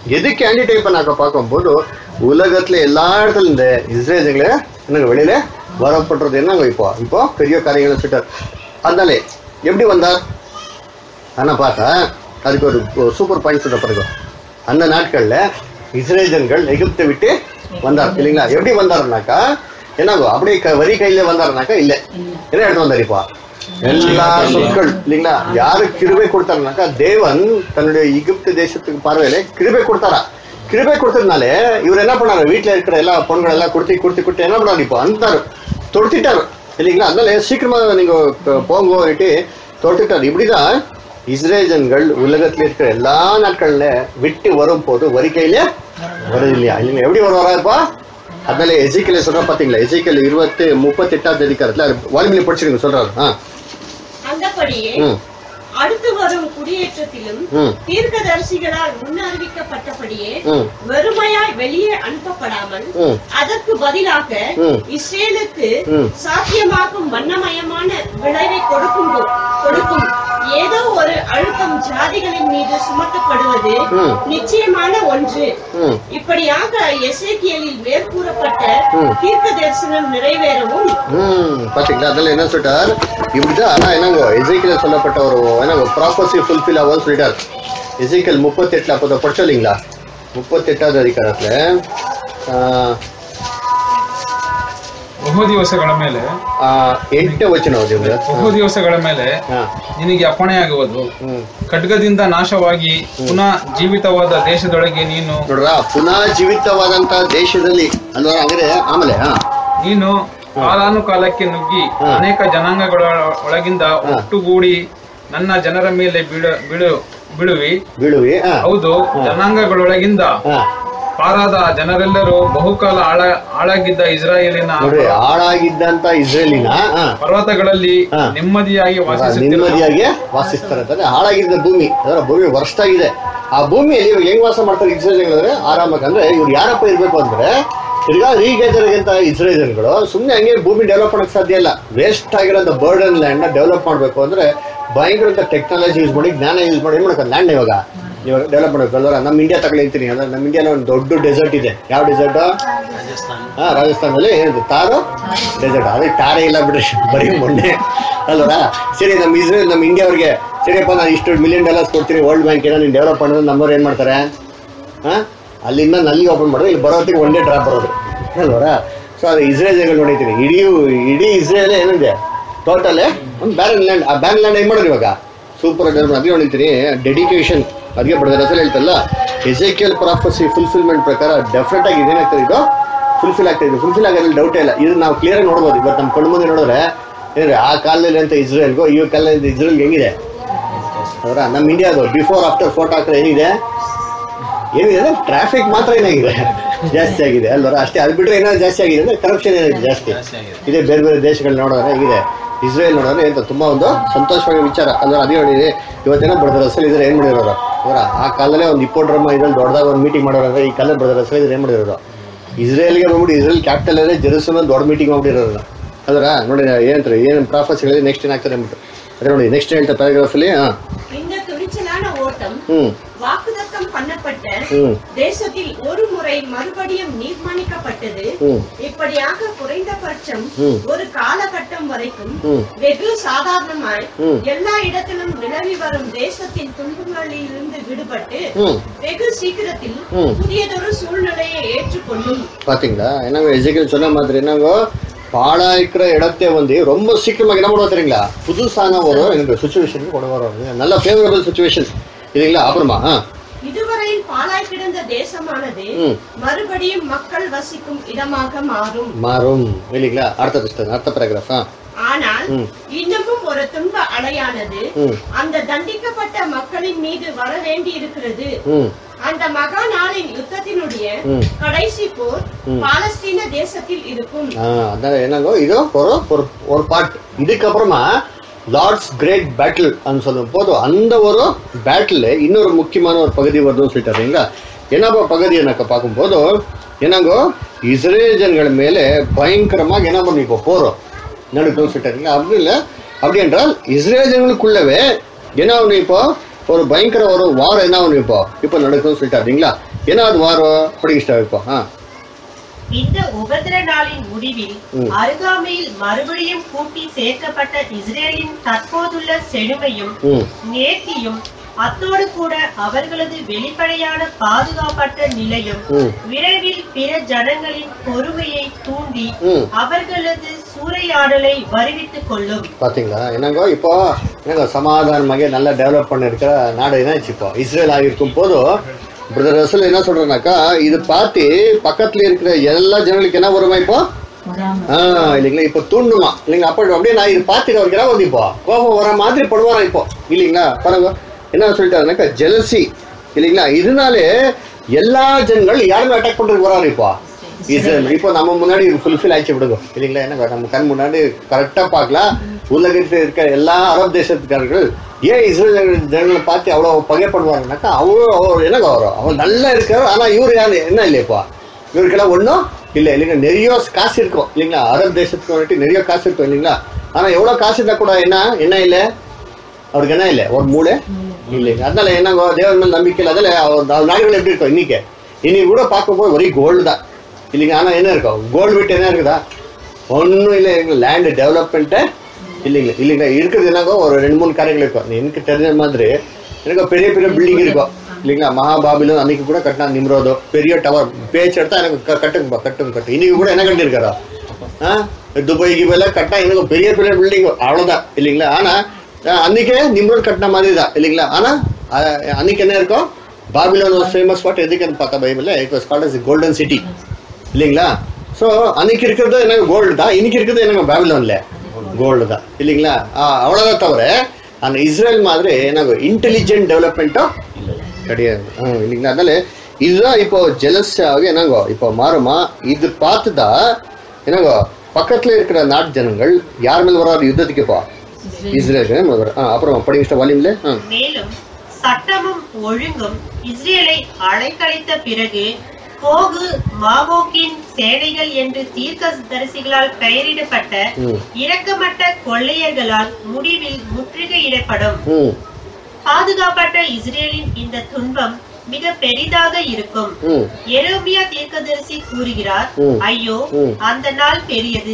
எதுக்கு ஆன்டி டைப் நாக்க பார்க்கும்போது உலகத்துல எல்லா இடத்துல இந்த இஸ்ரேலுங்களே என்னங்க வெளியில வரப்படுறது என்னங்க இப்போ பெரிய காரியங்களை சொல்லிட்டார். அதனாலே எப்படி வந்தார் ஆனா பார்த்தா அதுக்கு ஒரு சூப்பர் பாயிண்ட் சொல்ற பிறகு அந்த நாட்கள்ல இஸ்ரேலர்கள் எகிப்தை விட்டு வந்தார் இல்லைங்களா. எப்படி வந்தாருனாக்கா என்னாகும் அப்படியே வரி கையில வந்தாருனாக்கா இல்ல என்ன எடுத்து வந்தார் இப்போ எல்லா சொற்கள் இல்லைங்களா. யாரு கிருபை கொடுத்தாருனாக்கா தேவன் தன்னுடைய எகிப்து தேசத்துக்கு பார்வையில கிருபை கொடுத்தாரா. கிருபை கொடுத்ததுனாலே இவர் என்ன பண்ணாரு வீட்டுல இருக்கிற எல்லா பொண்கள் எல்லாம் கொடுத்து என்ன பண்ணாரு இப்போ அந்தாரு தொடுத்திட்டாரு இல்லைங்களா. அதனால சீக்கிரமா நீங்க போங்கட்டு தொடுத்துட்டாரு. இப்படிதான் இஸ்ரேலர்கள் உலகத்துல இருக்கிற எல்லா நாட்கள்ல விட்டு வரும் போது வரிக்கையில வருது இல்லையா இல்லைங்க. எப்படி வருவாரா இருப்பா. அதனால எஜிக்கல சொல்ற பாத்தீங்களா எஜிக்கல் 38 அதிகாரத்துல வால்மீகி படிச்சிருங்க சொல்றாரு. அந்தபடியே அடுத்து வரும் குடியேற்றத்திலும் தீர்க்கதரிசிகளால் முன்னறிவிக்கப்பட்டபடியே வெறுமையாய் வெளியே அனுப்பப்படாமல் அதற்கு பதிலாக இஸ்ரேலுக்கு சாத்தியமாகும் வண்ணமயமான விளைவை கொடுக்கும் ஏதோ ஒரு அழுத்தம் ஜாதிகளின் மீது சுமத்தப்படுவது நிச்சயமான ஒன்று. இப்படியாக எசேக்கியேலில் மேற்கூறப்பட்ட தீர்க்க தரிசனம் நிறைவேறவும் பாத்தீங்களா. அதெல்லாம் என்ன சொல்லிட்டார் இப்படிதான். ஆனா என்னங்க எசேக்கியேல் சொல்லப்பட்ட ஒரு ப்ராப்பர்சி ஃபுல்ஃபில் ஆகும் சொல்லிட்டார். எசேக்கியேல் 38 அப்போ படிச்சோம் இல்லைங்களா. 38வது அதிகாரத்துல ಬಹುದಿವಸಗಳ ಮೇಲೆ 8 ವಚನ ಬಹುದಿವಸಗಳ ಮೇಲೆ ನಿನಗೆ ಅಪ್ಪಣೆಯಾಗುವುದು ಖಡ್ಗದಿಂದ ನಾಶವಾಗಿ ಪುನಃ ಜೀವಿತವಾದ ದೇಶದೊಳಗೆ ನೀನು ನೋಡ್ರ ಪುನಃ ಜೀವಿತವಾದಂತ ದೇಶದಲ್ಲಿ ಅಂದ್ರೆ ಆಮೇಲೆ ನೀನು ಕಾಲಾನುಕಾಲಕ್ಕೆ ನುಗ್ಗಿ ಅನೇಕ ಜನಾಂಗಗಳ ಒಳಗಿಂದ ಒಟ್ಟುಗೂಡಿ ನನ್ನ ಜನರ ಮೇಲೆ ಬೀಳುವಿ. ಹೌದು, ಜನಾಂಗಗಳೊಳಗಿಂದ ಪಾರಾದ ಜನರೆಲ್ಲರೂ ಬಹುಕಾಲ ಹಾಳಾಗಿದ್ದ ಇಸ್ರಾಯೇಲಿನ ಪರ್ವತಗಳಲ್ಲಿ ನೆಮ್ಮದಿಯಾಗಿ ವಾಸಿಸ್ತಾರೆ. ಹಾಳಾಗಿದ್ದ ಭೂಮಿ ವರ್ಷ ಆಗಿದೆ. ಆ ಭೂಮಿಯಲ್ಲಿ ಇವಾಗ ಹೆಂಗ್ ವಾಸ ಮಾಡ್ತಾರೆ ಇಸ್ರೇಲ್ಗಳು ಆರಾಮಾಗಿ. ಅಂದ್ರೆ ಇವ್ರು ಯಾರಪ್ಪ ಇರ್ಬೇಕು ಅಂದ್ರೆ ತಿರ್ಗಾ ರೀಗೆದರಿಗಿಂತ ಇಸ್ರೇಲ್ಗಳು ಸುಮ್ನೆ ಹಂಗೆ ಭೂಮಿ ಡೆವಲಪ್ ಮಾಡಕ್ ಸಾಧ್ಯ ಇಲ್ಲ. ವೇಸ್ಟ್ ಆಗಿರೋ ಬರ್ಡನ್ ಲ್ಯಾಂಡ್ ನ ಡೆವಲಪ್ ಮಾಡ್ಬೇಕು ಅಂದ್ರೆ ಭಯಂಕರ ಟೆಕ್ನಾಲಜಿ ಯೂಸ್ ಮಾಡಿ ಜ್ಞಾನ ಯೂಸ್ ಮಾಡಿ ಏನ್ ಮಾಡಕ ಲ್ಯಾಂಡ್ ಇವಾಗ ಡೆವಲಪ್ ಮಾಡ್ಬೇಕು ಅಲ್ವರ. ನಮ್ಮ ಇಂಡಿಯಾ ತಗೊಳ್ತೀನಿ ಅಂದ್ರೆ ನಮ್ಮ ಇಂಡಿಯಾನ ಒಂದು ದೊಡ್ಡ ಡೆಸರ್ಟ್ ಇದೆ. ಯಾವ ಡೆಸರ್ಟ್? ರಾಜಸ್ಥಾನದಲ್ಲಿ ಏನಿದೆ ತಾರು ಡೆಸರ್ಟ್. ಅದಕ್ಕೆ ತಾರೇ ಇಲ್ಲ ಬಿಡ್ರಿ, ಬರೀ ಮೊನ್ನೆ ಅಲ್ವರ. ಸರಿ ನಮ್ಮ ಇಸ್ರೇಲ್ ನಮ್ಮ ಇಂಡಿಯಾ ಅವ್ರಿಗೆ ಸರಿಯಪ್ಪ ನಾನು ಇಷ್ಟು $1 million ಕೊಡ್ತೀನಿ ವರ್ಲ್ಡ್ ಬ್ಯಾಂಕ್ ಏನೋ ನೀನು ಡೆವಲಪ್ ಮಾಡೋದು ನಮ್ಮವ್ರು ಏನ್ ಮಾಡ್ತಾರೆ ಅಲ್ಲಿಂದ ನಲ್ಲಿ ಓಪನ್ ಮಾಡೋದು, ಇಲ್ಲಿ ಬರೋತ್ತಿಗೆ ಒಂದೇ ಡ್ರಾಪ್ ಬರೋದು ಅಲ್ವರ. ಸೊ ಅದು ಇಸ್ರೇಲ್ ನೋಡಿತೀನಿ. ಇಡೀ ಇಸ್ರೇಲ್ ಏನಿದೆ ಟೋಟಲ್ ಒಂದು ಬ್ಯಾರನ್ ಲ್ಯಾಂಡ್. ಆ ಬ್ಯಾರನ್ ಲ್ಯಾಂಡ್ ಏನ್ ಮಾಡೋದು ಇವಾಗ ಸೂಪರ್ ಡೆವಲಪ್. ಅದೇ ನೋಡಿತೀನಿ ಡೆಡಿಕೇಶನ್ ಅದಕ್ಕೆ ಬಡದಾರೆ ಅಸಲು ಹೇಳ್ತಲ್ಲ. ಎಸೇಕಿಯಲ್ ಪ್ರಾಫೆಸಿ ಫುಲ್ಫಿಲ್ಮೆಂಟ್ ಪ್ರಕಾರ ಡೆಫಿನೆಟ್ ಆಗಿ ಇದೇನಾಗ್ತದೆ ಇದು ಫುಲ್ಫಿಲ್ ಆಗ್ತಾ ಇದೆ. ಫುಲ್ಫಿಲ್ ಆಗೋದ್ರಲ್ಲಿ ಡೌಟೇ ಇಲ್ಲ. ಇದು ನಾವು ಕ್ಲಿಯರ್ ಆಗಿ ನೋಡ್ಬೋದು. ಇವತ್ತು ನಮ್ಮ ಕಣ್ಣು ಮುಂದೆ ನೋಡಿದ್ರೆ ಏನ್ರಿ ಆ ಕಾಲದಲ್ಲಿ ಅಂತ ಇಸ್ರೇಲ್ಗೂ ಈ ಕಾಲದಲ್ಲಿ ಇಸ್ರೇಲ್ಗೆ ಹೆಂಗಿದೆ ಅವರ. ನಮ್ಮ ಇಂಡಿಯಾದು ಬಿಫೋರ್ ಆಫ್ಟರ್ ಫೋಟೋ ಹಾಕಿದ್ರೆ ಏನಿದೆ ಟ್ರಾಫಿಕ್ ಮಾತ್ರ ಏನಾಗಿದೆ ಜಾಸ್ತಿ ಆಗಿದೆ ಅಲ್ವರ. ಅಷ್ಟೇ. ಅದು ಬಿಟ್ಟರೆ ಏನಾದ್ರು ಜಾಸ್ತಿ ಆಗಿದೆ ಅಂದ್ರೆ ಕರಪ್ಷನ್ ಏನಾಗಿದೆ ಜಾಸ್ತಿ ಇದೆ. ಬೇರೆ ಬೇರೆ ದೇಶಗಳು ನೋಡಿದ್ರೆ ಹೇಗಿದೆ, ಇಸ್ರೇಲ್ ನೋಡಿದ್ರೆ ಎಂತ ತುಂಬಾ ಒಂದು ಸಂತೋಷವಾಗಿ ವಿಚಾರ ಅಂದ್ರೆ. ಅದೇ ಹೇಳಿದೆ ಇವತ್ತೇನೋ ಬಡದ್ರ ಅಸಲ್ ಇದ್ರೆ ಏನ್ ಮಾಡಿರೋರು ಅವರ. ಆ ಕಾಲದಲ್ಲೇ ಒಂದು 20 ಡ್ರಮ್ ಇದ್ರಲ್ಲಿ ದೊಡ್ಡದಾಗ ಒಂದು ಮೀಟಿಂಗ್ ಮಾಡೋರಂದ್ರೆ ಈ ಕಾಲದಲ್ಲಿ ಬಡದ್ರ ಅಸಲ್ ಇದ್ರೆ ಏನ್ ಮಾಡಿರೋರು ಇಸ್ರೇಲ್ಗೆ ಬಂದ್ಬಿಟ್ಟು ಇಸ್ರೇಲ್ ಕ್ಯಾಪಿಟಲ್ ಅಲ್ಲೇ ಜೆರುಸಲೇಮ್ ದೊಡ್ಡ ಮೀಟಿಂಗ್ ಮಾಡ್ಬಿಟ್ಟಿರೋರು ಅದರ. ನೋಡಿ ಏನಂತಾರೆ ಏನು ಪ್ರಾಫೆಸ್ ಹೇಳಿದ್ರೆ ನೆಕ್ಸ್ಟ್ ಏನಾಗ್ತಾರೆ ಅಂದ್ಬಿಟ್ಟು ಅದೇ ನೋಡಿ ನೆಕ್ಸ್ಟ್ ಹೇಳ್ತಾ ಪ್ಯಾರಾಗ್ರಾಫ್ ಅಲ್ಲಿ வாக்குத்தத்தம் பண்ணப்பட்ட தேசத்தில் ஒரு முறை மறுபடியும் நிர்மாணிக்கப்பட்டது. இப்படியாக குறைந்தபட்சம் ஒரு காலகட்டம் வரைக்கும் வெகு சாதாரணமாய் எல்லா இடத்திலும் நிலவி வரும் தேசத்தின் துன்பங்களிலிருந்து விடுபட்டு வெகு சீக்கிரத்தில் புதியதொரு சூழ்நிலையை ஏற்றுக்கொள்ளும். பாத்தீங்களா என்னங்க எஜிக்கல் சொன்ன மாதிரி என்னங்க பாழாய்க்கிற இடத்தை வந்து ரொம்ப சீக்கிரமாக என்ன பண்ணுவோம் தெரியுங்களா, புதுசான ஒரு எனக்கு சுச்சுவேஷனுக்கு கொண்டு வரோம். நல்ல ஃபேவரபிள் சுச்சுவேஷன் இல்லைங்களா. அப்புறமா இதுவரையில் பாழாய் கிடந்த தேசமானது மறுபடியும் மக்கள் வசிக்கும் இடமாக மாறும் இல்லைங்களா. அடுத்த பேராகிராஃப். ஆனால் இன்னமும் ஒரு துன்ப அலையானது அந்த தண்டிக்கப்பட்ட மக்களின் மீது வர வேண்டி இருக்கிறது. அந்த மகா நாளின் யுத்தத்தினுடைய கடைசி போர் பாலஸ்தீன தேசத்தில் இருக்கும். என்னங்கோ இது ஒரு பார்ட். இதுக்கப்புறமா லார்ட்ஸ் கிரேட் பேட்டில் அப்படின்னு சொல்லும் போது அந்த ஒரு பேட்டில் இன்னொரு முக்கியமான ஒரு பகுதி வருதுன்னு சொல்லிட்டாருங்களா. என்னப்பா பகுதி எனக்கு பார்க்கும்போது என்னங்கோ இஸ்ரேல் ஜனங்கள் மேலே பயங்கரமாக என்ன பண்ணி இப்போ போறோம் நடக்கும்னு சொல்லிட்டாருங்களா. அப்படி இல்லை, அப்படி என்றால் இஸ்ரேல் ஜனங்களுக்குள்ளவே என்ன ஒன்று இப்போ ஒரு பயங்கர ஒரு வாரம் என்ன ஒன்று இப்போ நடக்கும்னு சொல்லிட்டாருங்களா. ஏனாவது வாரம் படிக்க ஸ்டார்ட் இப்போ இந்த உபத்திர நாளின் முடிவில் அருகாமையில் மறுபடியும் கூட்டி சேர்க்கப்பட்ட இஸ்ரேலின் தற்போதுள்ள செழுமையும் நேர்த்தியும் அத்தோடு கூட அவர்களது வெளிப்படையான பாதுகாப்பற்ற நிலையும் விரைவில் பிற ஜனங்களின் பொறுமையை தூண்டி அவர்களது சூறையாடலை வருவித்துக் கொள்ளும். பாத்தீங்களா என்னங்கோ இப்போ என்னங்க சமாதானமாக நல்லா டெவலப் பண்ண இருக்கிற நாடு என்னாச்சு இப்போ இஸ்ரேல் ஆகிருக்கும் போதும் பிரதர் ரசல் என்ன சொல்றேன்னாக்கா இது பார்த்து பக்கத்துல இருக்கிற எல்லா ஜனங்களுக்கு என்ன வருமா இப்போ இல்லைங்களா இப்போ தூண்டுமா இல்லைங்களா அப்படி அப்படியே நான் இது பார்த்துட்டு அவருக்கு என்ன வந்து இப்போ கோபம் வர மாதிரி படுவாரா இப்போ இல்லைங்களா பாருங்க என்ன சொல்லிட்டாருனாக்கா ஜெலசி இல்லைங்களா இதனாலே எல்லா ஜனங்கள் யாருமே அட்டாக் பண்றதுக்கு வராரு இப்போ இஸ்ரேல் இப்போ நம்ம முன்னாடி ஃபுல்ஃபில் ஆயிடுச்சு விடுங்க இல்லைங்களா என்ன நம்ம கண் முன்னாடி கரெக்டா பார்க்கலாம் உலகத்தில் இருக்க எல்லா அரபு தேசத்துக்காரர்கள் ஏன் இஸ்ரேல் ஜனங்களை பார்த்து அவ்வளோ பகைப்படுவாங்கனாக்கா அவ்வளோ என்னங்க வரும் அவர் நல்லா இருக்காரு ஆனா இவரு யாரு என்ன இல்லையப்பா இவருக்கெல்லாம் ஒன்றும் இல்லை இல்லைங்க நிறைய காசு இருக்கும் இல்லைங்களா அரபு தேசத்துக்கு வந்துட்டு நிறைய காசு இருக்கும் இல்லைங்களா ஆனா எவ்வளவு காசு இருந்தா கூட என்ன இல்லை அவருக்கு என்ன இல்லை ஒரு மூளை இல்லைங்க அதனால என்னங்க தேவன் மேல் நம்பிக்கை இல்லை அதில் அவர் நாடுகள் எப்படி இருக்கும் இன்னைக்கு கூட பார்க்கும்போது ஒரே கோல்டு தான் இல்லைங்க ஆனா என்ன இருக்கும் கோல்டு விட்டு என்ன இருக்குதா ஒன்றும் இல்லை லேண்டு டெவலப்மெண்ட்டு இல்லைங்களா இருக்கிறது என்னங்கோ ஒரு 2-3 காரியங்கள் இருக்கும் எனக்கு தெரிஞ்ச மாதிரி எனக்கு பெரிய பெரிய பில்டிங் இருக்கும் இல்லைங்களா மகாபாபிலும் அன்னைக்கு கூட கட்டினா நிம்ரோதோ பெரிய டவர் பேச்சு எடுத்தா எனக்கு கட்டுங்க இன்னைக்கு கூட என்ன கட்டியிருக்காரோ துபாய்க்கு மேல கட்டினா எனக்கு பெரிய பெரிய பில்டிங் அவ்வளவுதான் இல்லைங்களா ஆனா அன்னைக்கே நிம்ரோத் கட்டின மாதிரி தான் இல்லைங்களா ஆனா அன்னைக்கு என்ன இருக்கும் பாபிலோன் ஒரு ஃபேமஸ் ஸ்பாட் எதுக்குன்னு பார்த்தா பைபிள்ல it was called as golden city இல்லைங்களா ஸோ அன்னைக்கு இருக்கிறது எனக்கு கோல்டு தான் இன்னைக்கு இருக்கிறது எனக்கு பாபிலோன்ல கோல்டு தான் இல்லைங்களா அவ்வளோதான் தவிர அந்த இஸ்ரேல் மாதிரி எனக்கு இன்டெலிஜென்ட் டெவலப்மெண்ட்டும் கிடையாது இல்லைங்களா அதனால இதுதான் இப்போ ஜெலஸாக என்னங்கோ இப்போ மாறுமா இது பார்த்துதான் என்னங்கோ பக்கத்துல இருக்கிற நாட்டு ஜனங்கள் யார் மேல் வராது யுத்தத்துக்கு இப்போ இஸ்ரேல் அப்புறம் படிக்கிற வால்யூம்ல மேலும் சட்டமும் ஒழுங்கும் இஸ்ரேலை அலைக்கழித்த பிறகு கோகு மாகோக்கின் சேனைகள் என்று தீர்க்கதரிசிகளால் பெயரிடப்பட்ட இரக்கமற்ற கொள்ளையர்களால் முடிவில் முற்றுகையிடப்படும். பாதுகாப்பட்ட இஸ்ரேலின் இந்த துன்பம் மிக பெரிதாக இருக்கும். எரேமியா தீர்க்கதரிசி கூறுகிறார், ஐயோ அந்த நாள் பெரியது,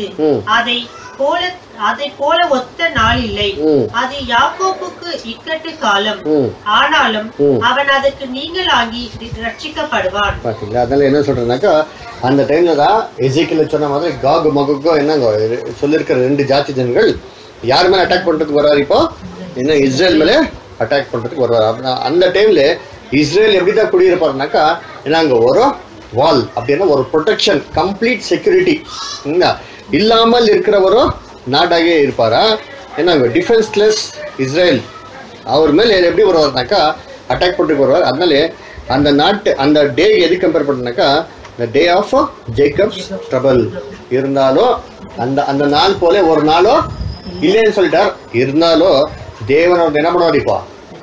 அதை போல ஒத்த நாள் இல்லை. அது யாக்கோப்புக்கு இக்கட்டு காலம், ஆனாலும் அவன் அதற்கு நீங்களாகி ரட்சிக்கப்படுவான். பாத்தீங்களா அதனால என்ன சொல்றேன்னாக்கா அந்த டைம்ல தான் எசேக்கியேல் சொன்ன மாதிரி காக் மகோகோ என்னங்க சொல்லிருக்கிற 2 ஜாதி ஜனங்கள் யார் மேல அட்டாக் பண்றதுக்கு வர்றாரு இப்போ என்ன இஸ்ரேல் மேல அட்டாக் பண்றதுக்கு வருவாரு. அந்த டைம்ல இஸ்ரேல் எப்படிதான் குடியிருப்பாருனாக்கா ஏன்னா அங்க ஒரு வால் அப்படின்னா ஒரு ப்ரொடெக்ஷன் கம்ப்ளீட் செக்யூரிட்டி இல்லாமல் இருக்கிற ஒரு நாடாகவே இருப்பாரா ஏன்னா டிஃபென்ஸ்லெஸ் இஸ்ரேல் அவர் மேல எப்படி வருவார்னாக்கா அட்டாக் பண்ணிட்டு வருவார். அதனால அந்த நாட்டு அந்த டே எது கம்பேர் பண்ணாக்கா the day of Jacob's trouble இருந்தாலும் அந்த நாள் போல ஒரு நாளோ இல்லைன்னு சொல்லிட்டார். இருந்தாலும் தேவன் அவர் என்ன பண்ணுவார் இப்போ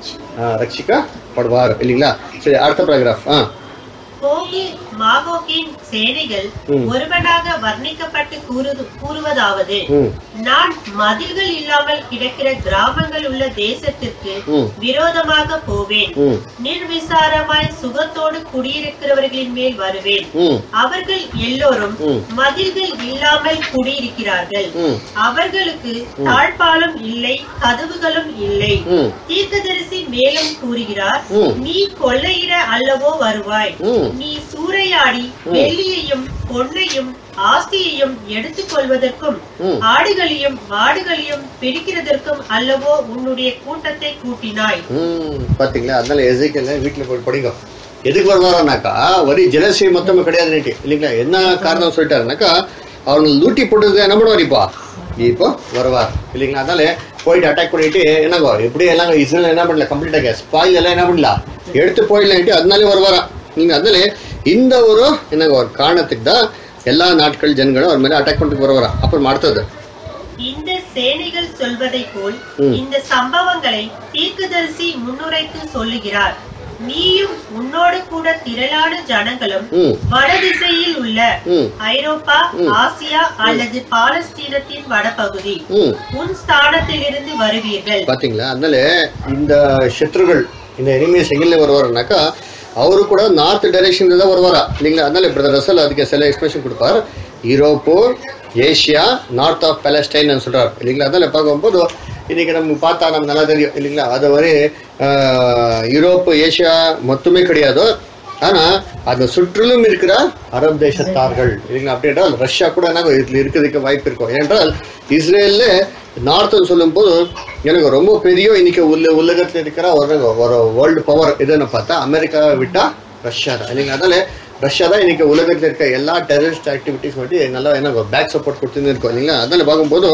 ரட்சிக்கப்படுவார் இல்லைங்களா. சரி அடுத்த பேராகிராஃப். கோகு மாகோகின் சேனைகள் ஒருவனாக வர்ணிக்கப்பட்டு கூறுவதாவது, நான் மதில்கள் இல்லாமல் கிடக்கிற கிராமங்கள் உள்ள தேசத்திற்கு விரோதமாக போவேன், நிர்விசாரமாய் சுகத்தோடு குடியிருக்கிறவர்களின் மேல் வருவேன். அவர்கள் எல்லோரும் மதில்கள் இல்லாமல் குடியிருக்கிறார்கள், அவர்களுக்கு தாழ்பாலும் இல்லை கதவுகளும் இல்லை. தீர்க்கதரிசி மேலும் கூறுகிறார், நீ கொள்ளையிட அல்லவோ வருவாய், நீ சூறையாடி வெள்ளியையும் பொன்னையும் ஆஸ்தியையும் எடுத்துக் கொள்வதற்கும் ஆடுகளையும் மாடுகளையும் பிடிக்கிறதற்கும் அல்லவோ உன்னுடைய கூட்டத்தை கூட்டினாய். பாத்தீங்களா அதனால எசேக்கியேல் வீட்டுல போய் படிங்க. எதுக்கு வருவாரானாக்கா வரி ஜெலசி மொத்தமே கிடையாது இல்லைங்களா. என்ன காரணம் சொல்லிட்டாருனாக்கா அவங்க லூட்டி போட்டது என்ன பண்ணுவார் இப்போ வருவார் இல்லைங்களா. அதனால போயிட்டு அட்டாக் பண்ணிட்டு என்னங்கோ எப்படி எல்லாம் இஸ்ரேல் என்ன பண்ணல கம்ப்ளீட்டாக ஸ்பாயில் எல்லாம் என்ன பண்ணல எடுத்து போயிடலான்ட்டு அதனாலே வருவாரா நீங்க. அதனால இந்த ஒரு என்னங்க ஒரு காரணத்துக்கு தான் எல்லா நாட்கள் ஜனங்களும் அவர் மேல அட்டாக் பண்ணிட்டு வருவாரா. அப்புறம் அடுத்தது இந்த சேனைகள் சொல்வதை போல் இந்த சம்பவங்களை தீர்க்கதரிசி முன்னுரைத்து சொல்லுகிறார். நீயும் உன்னோடு கூட திரளான ஜனங்களும் வடதிசையில் உள்ள ஐரோப்பா, ஆசியா அல்லது பாலஸ்தீனத்தின் வடபகுதி உன் ஸ்தானத்திலிருந்து வருவீர்கள். பாத்தீங்களா அதனால இந்த சத்ருகள் இந்த எனிமீஸ் எங்கில வருவாருனாக்கா அவரு கூட நார்த் டைரக்ஷன்ல தான் வருவாரா இல்லைங்களா? அதனால பிரதர் ரசல் அதுக்கு சில எக்ஸ்பிரஷன் கொடுப்பார். Europe, Asia, north of Palestine சொல்றாரு இல்லைங்களா? அதனால பார்க்கும்போது இன்னைக்கு நம்ம பார்த்தா நமக்கு நல்லா தெரியும் இல்லைங்களா? அது வரை யூரோப்பு, ஏஷியா மொத்தமே கிடையாது. ஆனா அந்த சுற்றிலும் இருக்கிற அரபு தேசத்தார்கள் இல்லைங்களா? அப்படி என்றால் ரஷ்யா கூட என்ன இதுல இருக்கிறதுக்கு வாய்ப்பு இருக்கும். ஏனென்றால் இஸ்ரேல்ல நார்த்னு சொல்லும் போது எனக்கு ரொம்ப பெரிய இன்னைக்கு உலகத்தில் இருக்கிற ஒரு வேர்ல்டு பவர் எதுன்னு பார்த்தா அமெரிக்காவை விட்டா ரஷ்யா தான் இல்லைங்களா? அதனால ரஷ்யா தான் இன்னைக்கு உலகத்தில் இருக்க எல்லா டெரரிஸ்ட் ஆக்டிவிட்டிஸ் பற்றி நல்லா என்ன பேக் சப்போர்ட் கொடுத்துன்னு இருக்கோம் இல்லைங்களா? அதனால பார்க்கும்போது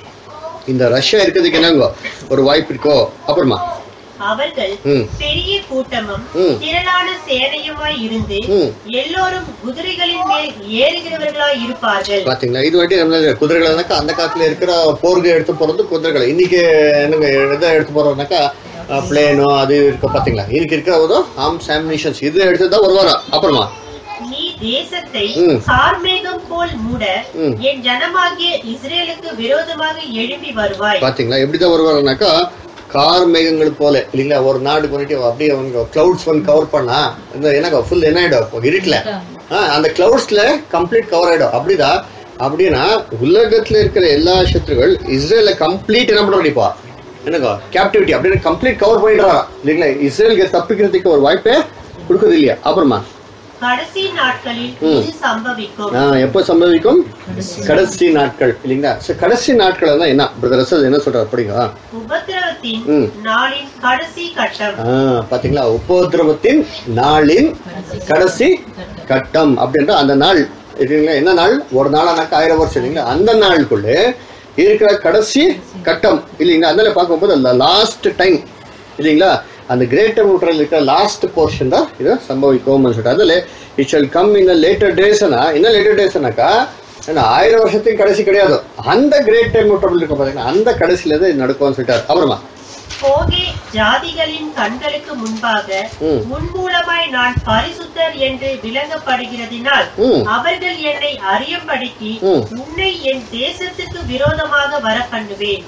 இந்த ரஷ்யா இருக்கிறதுக்கு என்னங்க ஒரு வாய்ப்பு இருக்கோ. அப்புறமா அவர்கள் பெரிய கூட்டமும் திரளான சேனையுமாய் இருந்து எல்லோரும் குதிரைகளின் மேல் ஏறுகிறவர்களாய் இருப்பார்கள். பாத்தீங்களா? இது வாட்டி குதிரைகள்னாக்கா அந்த காலத்துல இருக்கிற போருக்கு எடுத்து போறது குதிரைகள். இன்னைக்கு என்னங்க எதை எடுத்து போறோம்னாக்கா பிளேனோ அது இருக்க. பாத்தீங்களா? இன்னைக்கு இருக்கிற ஒரு ஆர்ம்ஸ் அம்யூனிஷன்ஸ் இது எடுத்துதான் வருவாரா. அப்புறமா நீ தேசத்தை கார்மேகம் போல் மூட என் ஜனமாகிய இஸ்ரேலுக்கு விரோதமாக எழும்பி வருவாய். பாத்தீங்களா? எப்படிதான் வருவாருனாக்கா கார் மேகங்கள் போல இல்லைங்களா? ஒரு நாடு பண்ணிட்டு அப்படியே அவங்க கிளவுட்ஸ் வந்து கவர் பண்ணா என்ன ஃபுல் என்ன ஆயிடும் இருட்டுல அந்த கிளவுட்ஸ்ல கம்ப்ளீட் கவர் ஆயிடும். அப்படிதான் அப்படின்னா உலகத்துல இருக்கிற எல்லா சத்துருகள் இஸ்ரேல கம்ப்ளீட் என்ன பண்ணிப்பா என்னக்கா கேப்டிவிட்டி அப்படின்னு கம்ப்ளீட் கவர் பண்ணிடுறா இல்லைங்களா? இஸ்ரேலுக்கு தப்பிக்கிறதுக்கு ஒரு வாய்ப்பே கொடுக்குது இல்லையா? அப்புறமா கடைசி நாட்களில் இது சம்பவிக்கும். எப்போ சம்பவிக்கும்? கடைசி நாட்கள் இல்லைங்களா? கடைசி நாட்கள் தான் என்ன பிரதர் என்ன சொல்றாரு அப்படிங்க? உபத்திரவத்தின் நாளின் கடைசி கட்டம். பாத்தீங்களா? உபத்திரவத்தின் நாளின் கடைசி கட்டம் அப்படின்ற அந்த நாள் இல்லைங்களா? என்ன நாள்? ஒரு நாளானாக்கா 1000 வருஷம் இல்லைங்களா? அந்த நாளுக்குள்ள இருக்கிற கடைசி கட்டம் இல்லைங்களா? அதனால பார்க்கும்போது அந்த லாஸ்ட் டைம் இல்லைங்களா? அந்த கிரேட் ஊட்டரில் இருக்கிற லாஸ்ட் போர்ஷன் தான் இது சம்பவிக்கும் சொல்லிட்டு. அதில் it shall come in later டேஸ்னா என்ன லேட்டர் டேஸ்னாக்கா ஏன்னா 1000 வருஷத்துக்கு கடைசி கிடையாது. அந்த கிரேட் டைம் ஊட்டரில் இருக்க பார்த்தீங்கன்னா அந்த கடைசியில தான் இது நடக்கும்னு சொல்லிட்டாரு. அப்புறமா போகே ஜாதிகளின் கண்களுக்கு முன்பாக முன்மூலமாய் நான் பரிசுத்தர் என்று விளங்கப்படுகிறதினால் அவர்கள் என்னை அறியும்படிக்கு உன்னை என் தேசத்துக்கு விரோதமாக வர பண்ணுவேன்.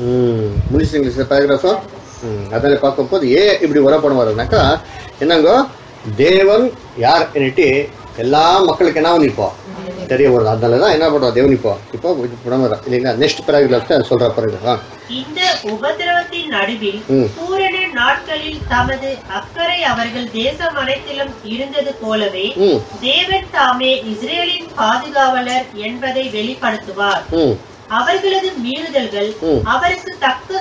அதில் பார்க்கும் போது இப்படி வர பண்ணுவாருனாக்கா என்னங்க தேவன் யார் என்னட்டு எல்லா மக்களுக்கு என்ன நிற்போம் தெரிய வரும். அதனாலதான் என்ன பண்றோம் தேவன் இப்போ இல்லைங்களா? நெக்ஸ்ட் பேராகிராஃப்ல சொல்ற பாருங்க. இந்த உபதிரவத்தின் நடுவில் பூரண நாட்களில் தமது அக்கறை அவர்கள் தேசம் அனைத்திலும் இருந்தது போலவே தேவன் தாமே இஸ்ரேலின் பாதுகாவலர் என்பதை வெளிப்படுத்துவார். அவர்களது மீறுதல்கள் அவருக்கு தக்க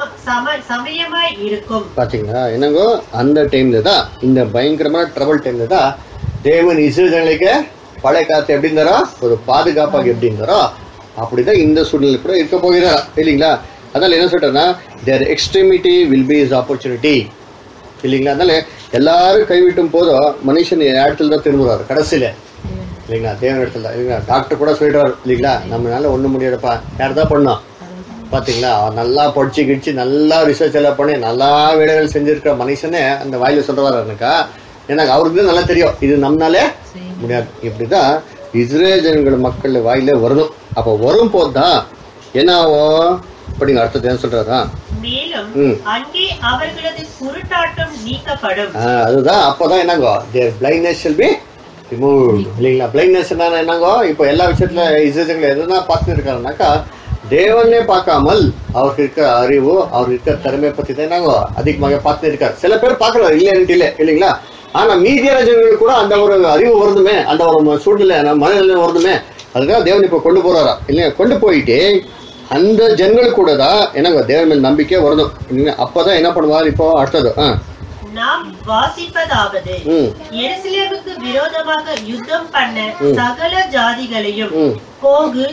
சமயமாய் இருக்கும். பாத்தீங்களா? என்னங்கோ அந்த டைம்ல தான் இந்த பயங்கரமான ட்ரபிள் டைம்ல தான் தேவன் இஸ்ரேலுக்கு பழைய காலத்து எப்படி இருந்தாரோ ஒரு பாதுகாப்பாக எப்படி இருந்தாரோ அப்படிதான் இந்த சூழ்நிலை கூட இருக்க போகிறாரா இல்லைங்களா? அதனால என்ன சொல்றேன்னா their extremity will be is opportunity இல்லைங்களா? அதனால எல்லாரும் கைவிட்டும் போதும் மனுஷன் இடத்துல தான் திரும்புறாரு கடைசியில இல்லைங்களா? தேவன் இடத்துல தான் இல்லைங்களா? டாக்டர் கூட சொல்லிடுறாரு இல்லைங்களா? நம்மளால ஒண்ணும் முடியாதுப்பா யார் தான் பண்ணோம் பாத்தீங்களா? நல்லா படிச்சு கிடிச்சு நல்லா ரிசர்ச் எல்லாம் பண்ணி நல்லா வேலைகள் செஞ்சிருக்கிற மனுஷனே அந்த வாயில சொல்றாருனாக்கா எனக்கு அவருக்கு நல்லா தெரியும் இது நம்மளாலே முடியாது. இப்படிதான் இஸ்ரேல் ஜனங்கள் மக்கள் வாயில வரணும். அப்ப வரும் போதுதான் என்ன ஆகும் அப்படிங்க அர்த்தத்தை என்ன சொல்றாரா? மேலும் அங்கே அவர்களது குருட்டாட்டம் நீக்கப்படும். அதுதான் அப்பதான் என்னங்கோ their blindness shall be removed இல்லைங்களா? பிளைண்ட்னஸ் என்னங்கோ இப்போ எல்லா விஷயத்துல இஸ்ரேல் எதுனா பார்த்துட்டு இருக்காருனாக்கா தேவனே பார்க்காமல் அவருக்கு இருக்க அறிவு அவருக்கு இருக்க திறமை பத்தி தான் என்னங்கோ அதிகமாக பார்த்துட்டு இருக்காரு. சில பேர் பாக்குறாரு இல்லைன்ட்டு இல்லை இல்லைங்களா? ஆனா மீதியான ஜனங்களுக்கு கூட அந்த ஒரு அறிவு வருதுமே அந்த ஒரு சூழ்நிலை மனநிலை வருதுமே அதுக்காக தேவன் இப்ப கொண்டு போறாரா இல்லையா? கொண்டு போயிட்டு அந்த ஜனங்களுக்கு கூட தான் என்னங்க தேவன் மேல் நம்பிக்கை வரணும் இல்லைங்களா? அப்பதான் என்ன பண்ணுவார் இப்போ அடுத்தது நாம் வாசிப்பதாவது எருசலேமுக்கு விரோதமாக யுத்தம் பண்ண சகல ஜாதிகளையும் கோகு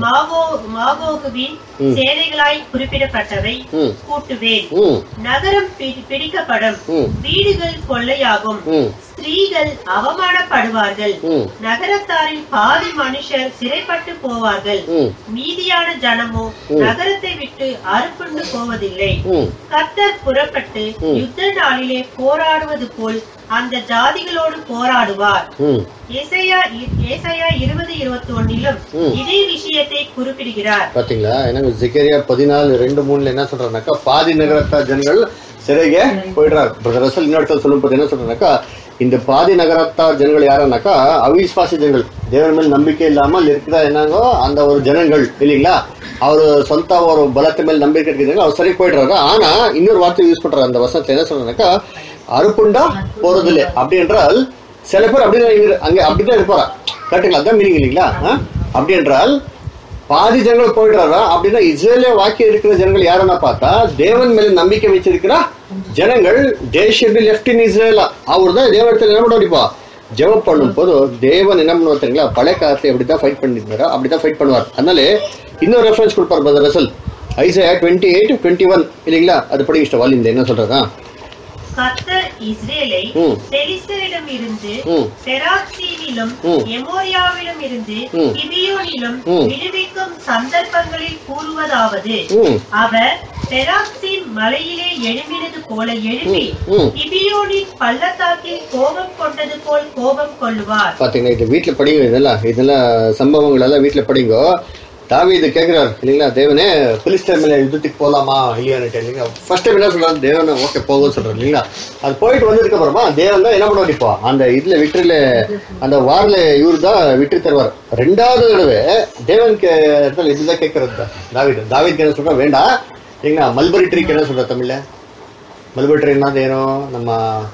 மாகோகுவின் சேனைகளாய் குறிப்பிடப்பட்டவை கூட்டுவேன். நகரம் பிடிக்கப்படும், வீடுகள் கொள்ளையாகும், ஸ்திரீகள் அவமானப்படுவார்கள், நகரத்தாரில் பாதி மனுஷர் சிறைப்பட்டு போவார்கள், மீதியான ஜனமோ நகரத்தை விட்டு அறுப்புண்டு போவதில்லை. கர்த்தர் புறப்பட்டு யுத்த நாளிலே போராடுவது போல் அந்த ஜாதிகளோடு போராடுவார். ஏசாயா 20:21 இதே விஷயத்தை குறிப்பிடுகிறார். பாத்தீங்களா? எனக்கு ஜெகரியா 14:2-3 என்ன சொல்றாருனாக்கா பாதி நகரத்தார் ஜனங்கள் சிறைಗೆ போயிடுறாரு. பிரதர் ரசல் இன்னொரு சொல்லும் போது என்ன சொல்றாருனாக்கா இந்த பாதி நகரத்தார் ஜனங்கள் யாருன்னாக்கா அவிஸ்வாசி ஜனங்கள், தேவன் மேல் நம்பிக்கை இல்லாமல் இருக்கிற என்னங்கோ அந்த ஒரு ஜனங்கள் இல்லைங்களா. அவரு சொந்த ஒரு பலத்து மேல் நம்பிக்கை இருக்கிறாங்க, அவர் சரி போயிடுறாரு. ஆனா இன்னொரு வார்த்தை யூஸ் பண்றாரு அந்த வசனத்துல, என்ன சொல்றாருனாக்கா அறுப்புண்டா போறதில்லை. அப்படி என்றால் சில பேர் அப்படிதான் அங்க அப்படிதான் இருப்பாரா, கரெக்டுங்களா? அதான் மீனிங் இல்லைங்களா? அப்படி என்றால் பாதி ஜனங்கள் போயிடுறாரா அப்படின்னா இஸ்ரேலே வாக்கியம் இருக்கிற ஜனங்கள் யாருன்னா பார்த்தா தேவன் மேல நம்பிக்கை வச்சிருக்கிற ஜனங்கள். They should be left in இஸ்ரேலா. அவர் தான் தேவனத்தில் என்ன பண்ணுவாரிப்பா ஜெபம் பண்ணும் போது தேவன் என்ன பண்ணுவார் தெரியுங்களா, பழைய காலத்துல எப்படிதான் ஃபைட் பண்ணிருந்தாரோ அப்படிதான் ஃபைட் பண்ணுவார். அதனால இன்னொரு ரெஃபரன்ஸ் கொடுப்பார் பிரதர் ரசல், ஐசையா 28:21 இல்லைங்களா? அது படி இஷ்ட வால்யூம்ல என்ன சொல்றதா, கர்த்தர் இஸ்ரேலை பெலிஸ்தரிடம் இருந்து பெராக்சீமிலும் எமோரியாவிலும் இருந்து கிபியோனிலும் விடுவிக்கும் சந்தர்ப்பங்களில் கூறுவதாவது, அவர் பெராக்சீம் மலையிலே எழும்பினது போல எழும்பி கிபியோனின் பள்ளத்தாக்கில் கோபம் கொண்டது போல் கோபம் கொள்ளுவார். பாத்தீங்களா, இது வீட்டுல படிங்க, இதெல்லாம் சம்பவங்கள் எல்லாம் வீட்டுல படிங்க. தாவீது கேட்கிறார் இல்லைங்களா, தேவனே பிலிஸ்தர் மேல யுத்தத்துக்கு போலாமா இல்லையான்னு இல்லைங்களா. ஃபர்ஸ்ட் டைம் என்ன சொல்றாரு, தேவனை ஓகே போகும்னு சொல்றாரு இல்லைங்களா. அது போயிட்டு வந்ததுக்கு அப்புறமா தேவன் தான் என்ன பண்ணுவார், இப்போ அந்த இதுல விட்டுல அந்த வாரில இவரு தான் விட்டு தருவார். ரெண்டாவது தடவை தேவனுக்கு இதுதான் கேட்கறது தான் தாவீதுக்கு என்ன சொல்றா, வேண்டாம் இல்லைங்களா. மல்பரி ட்ரீக்கு என்ன சொல்ற தமிழ்ல, மல்பரி ட்ரீ என்னது ஏனோ நம்ம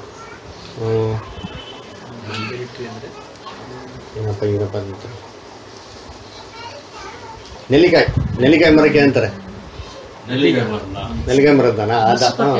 ಏನಪ್ಪ ನೆಲ್ಲಿಕಾಯಿ ಮರಕ್ಕೆ ಅಂತಾರೆ. நெல்லிக்காய் மரம் தானா? அதான்.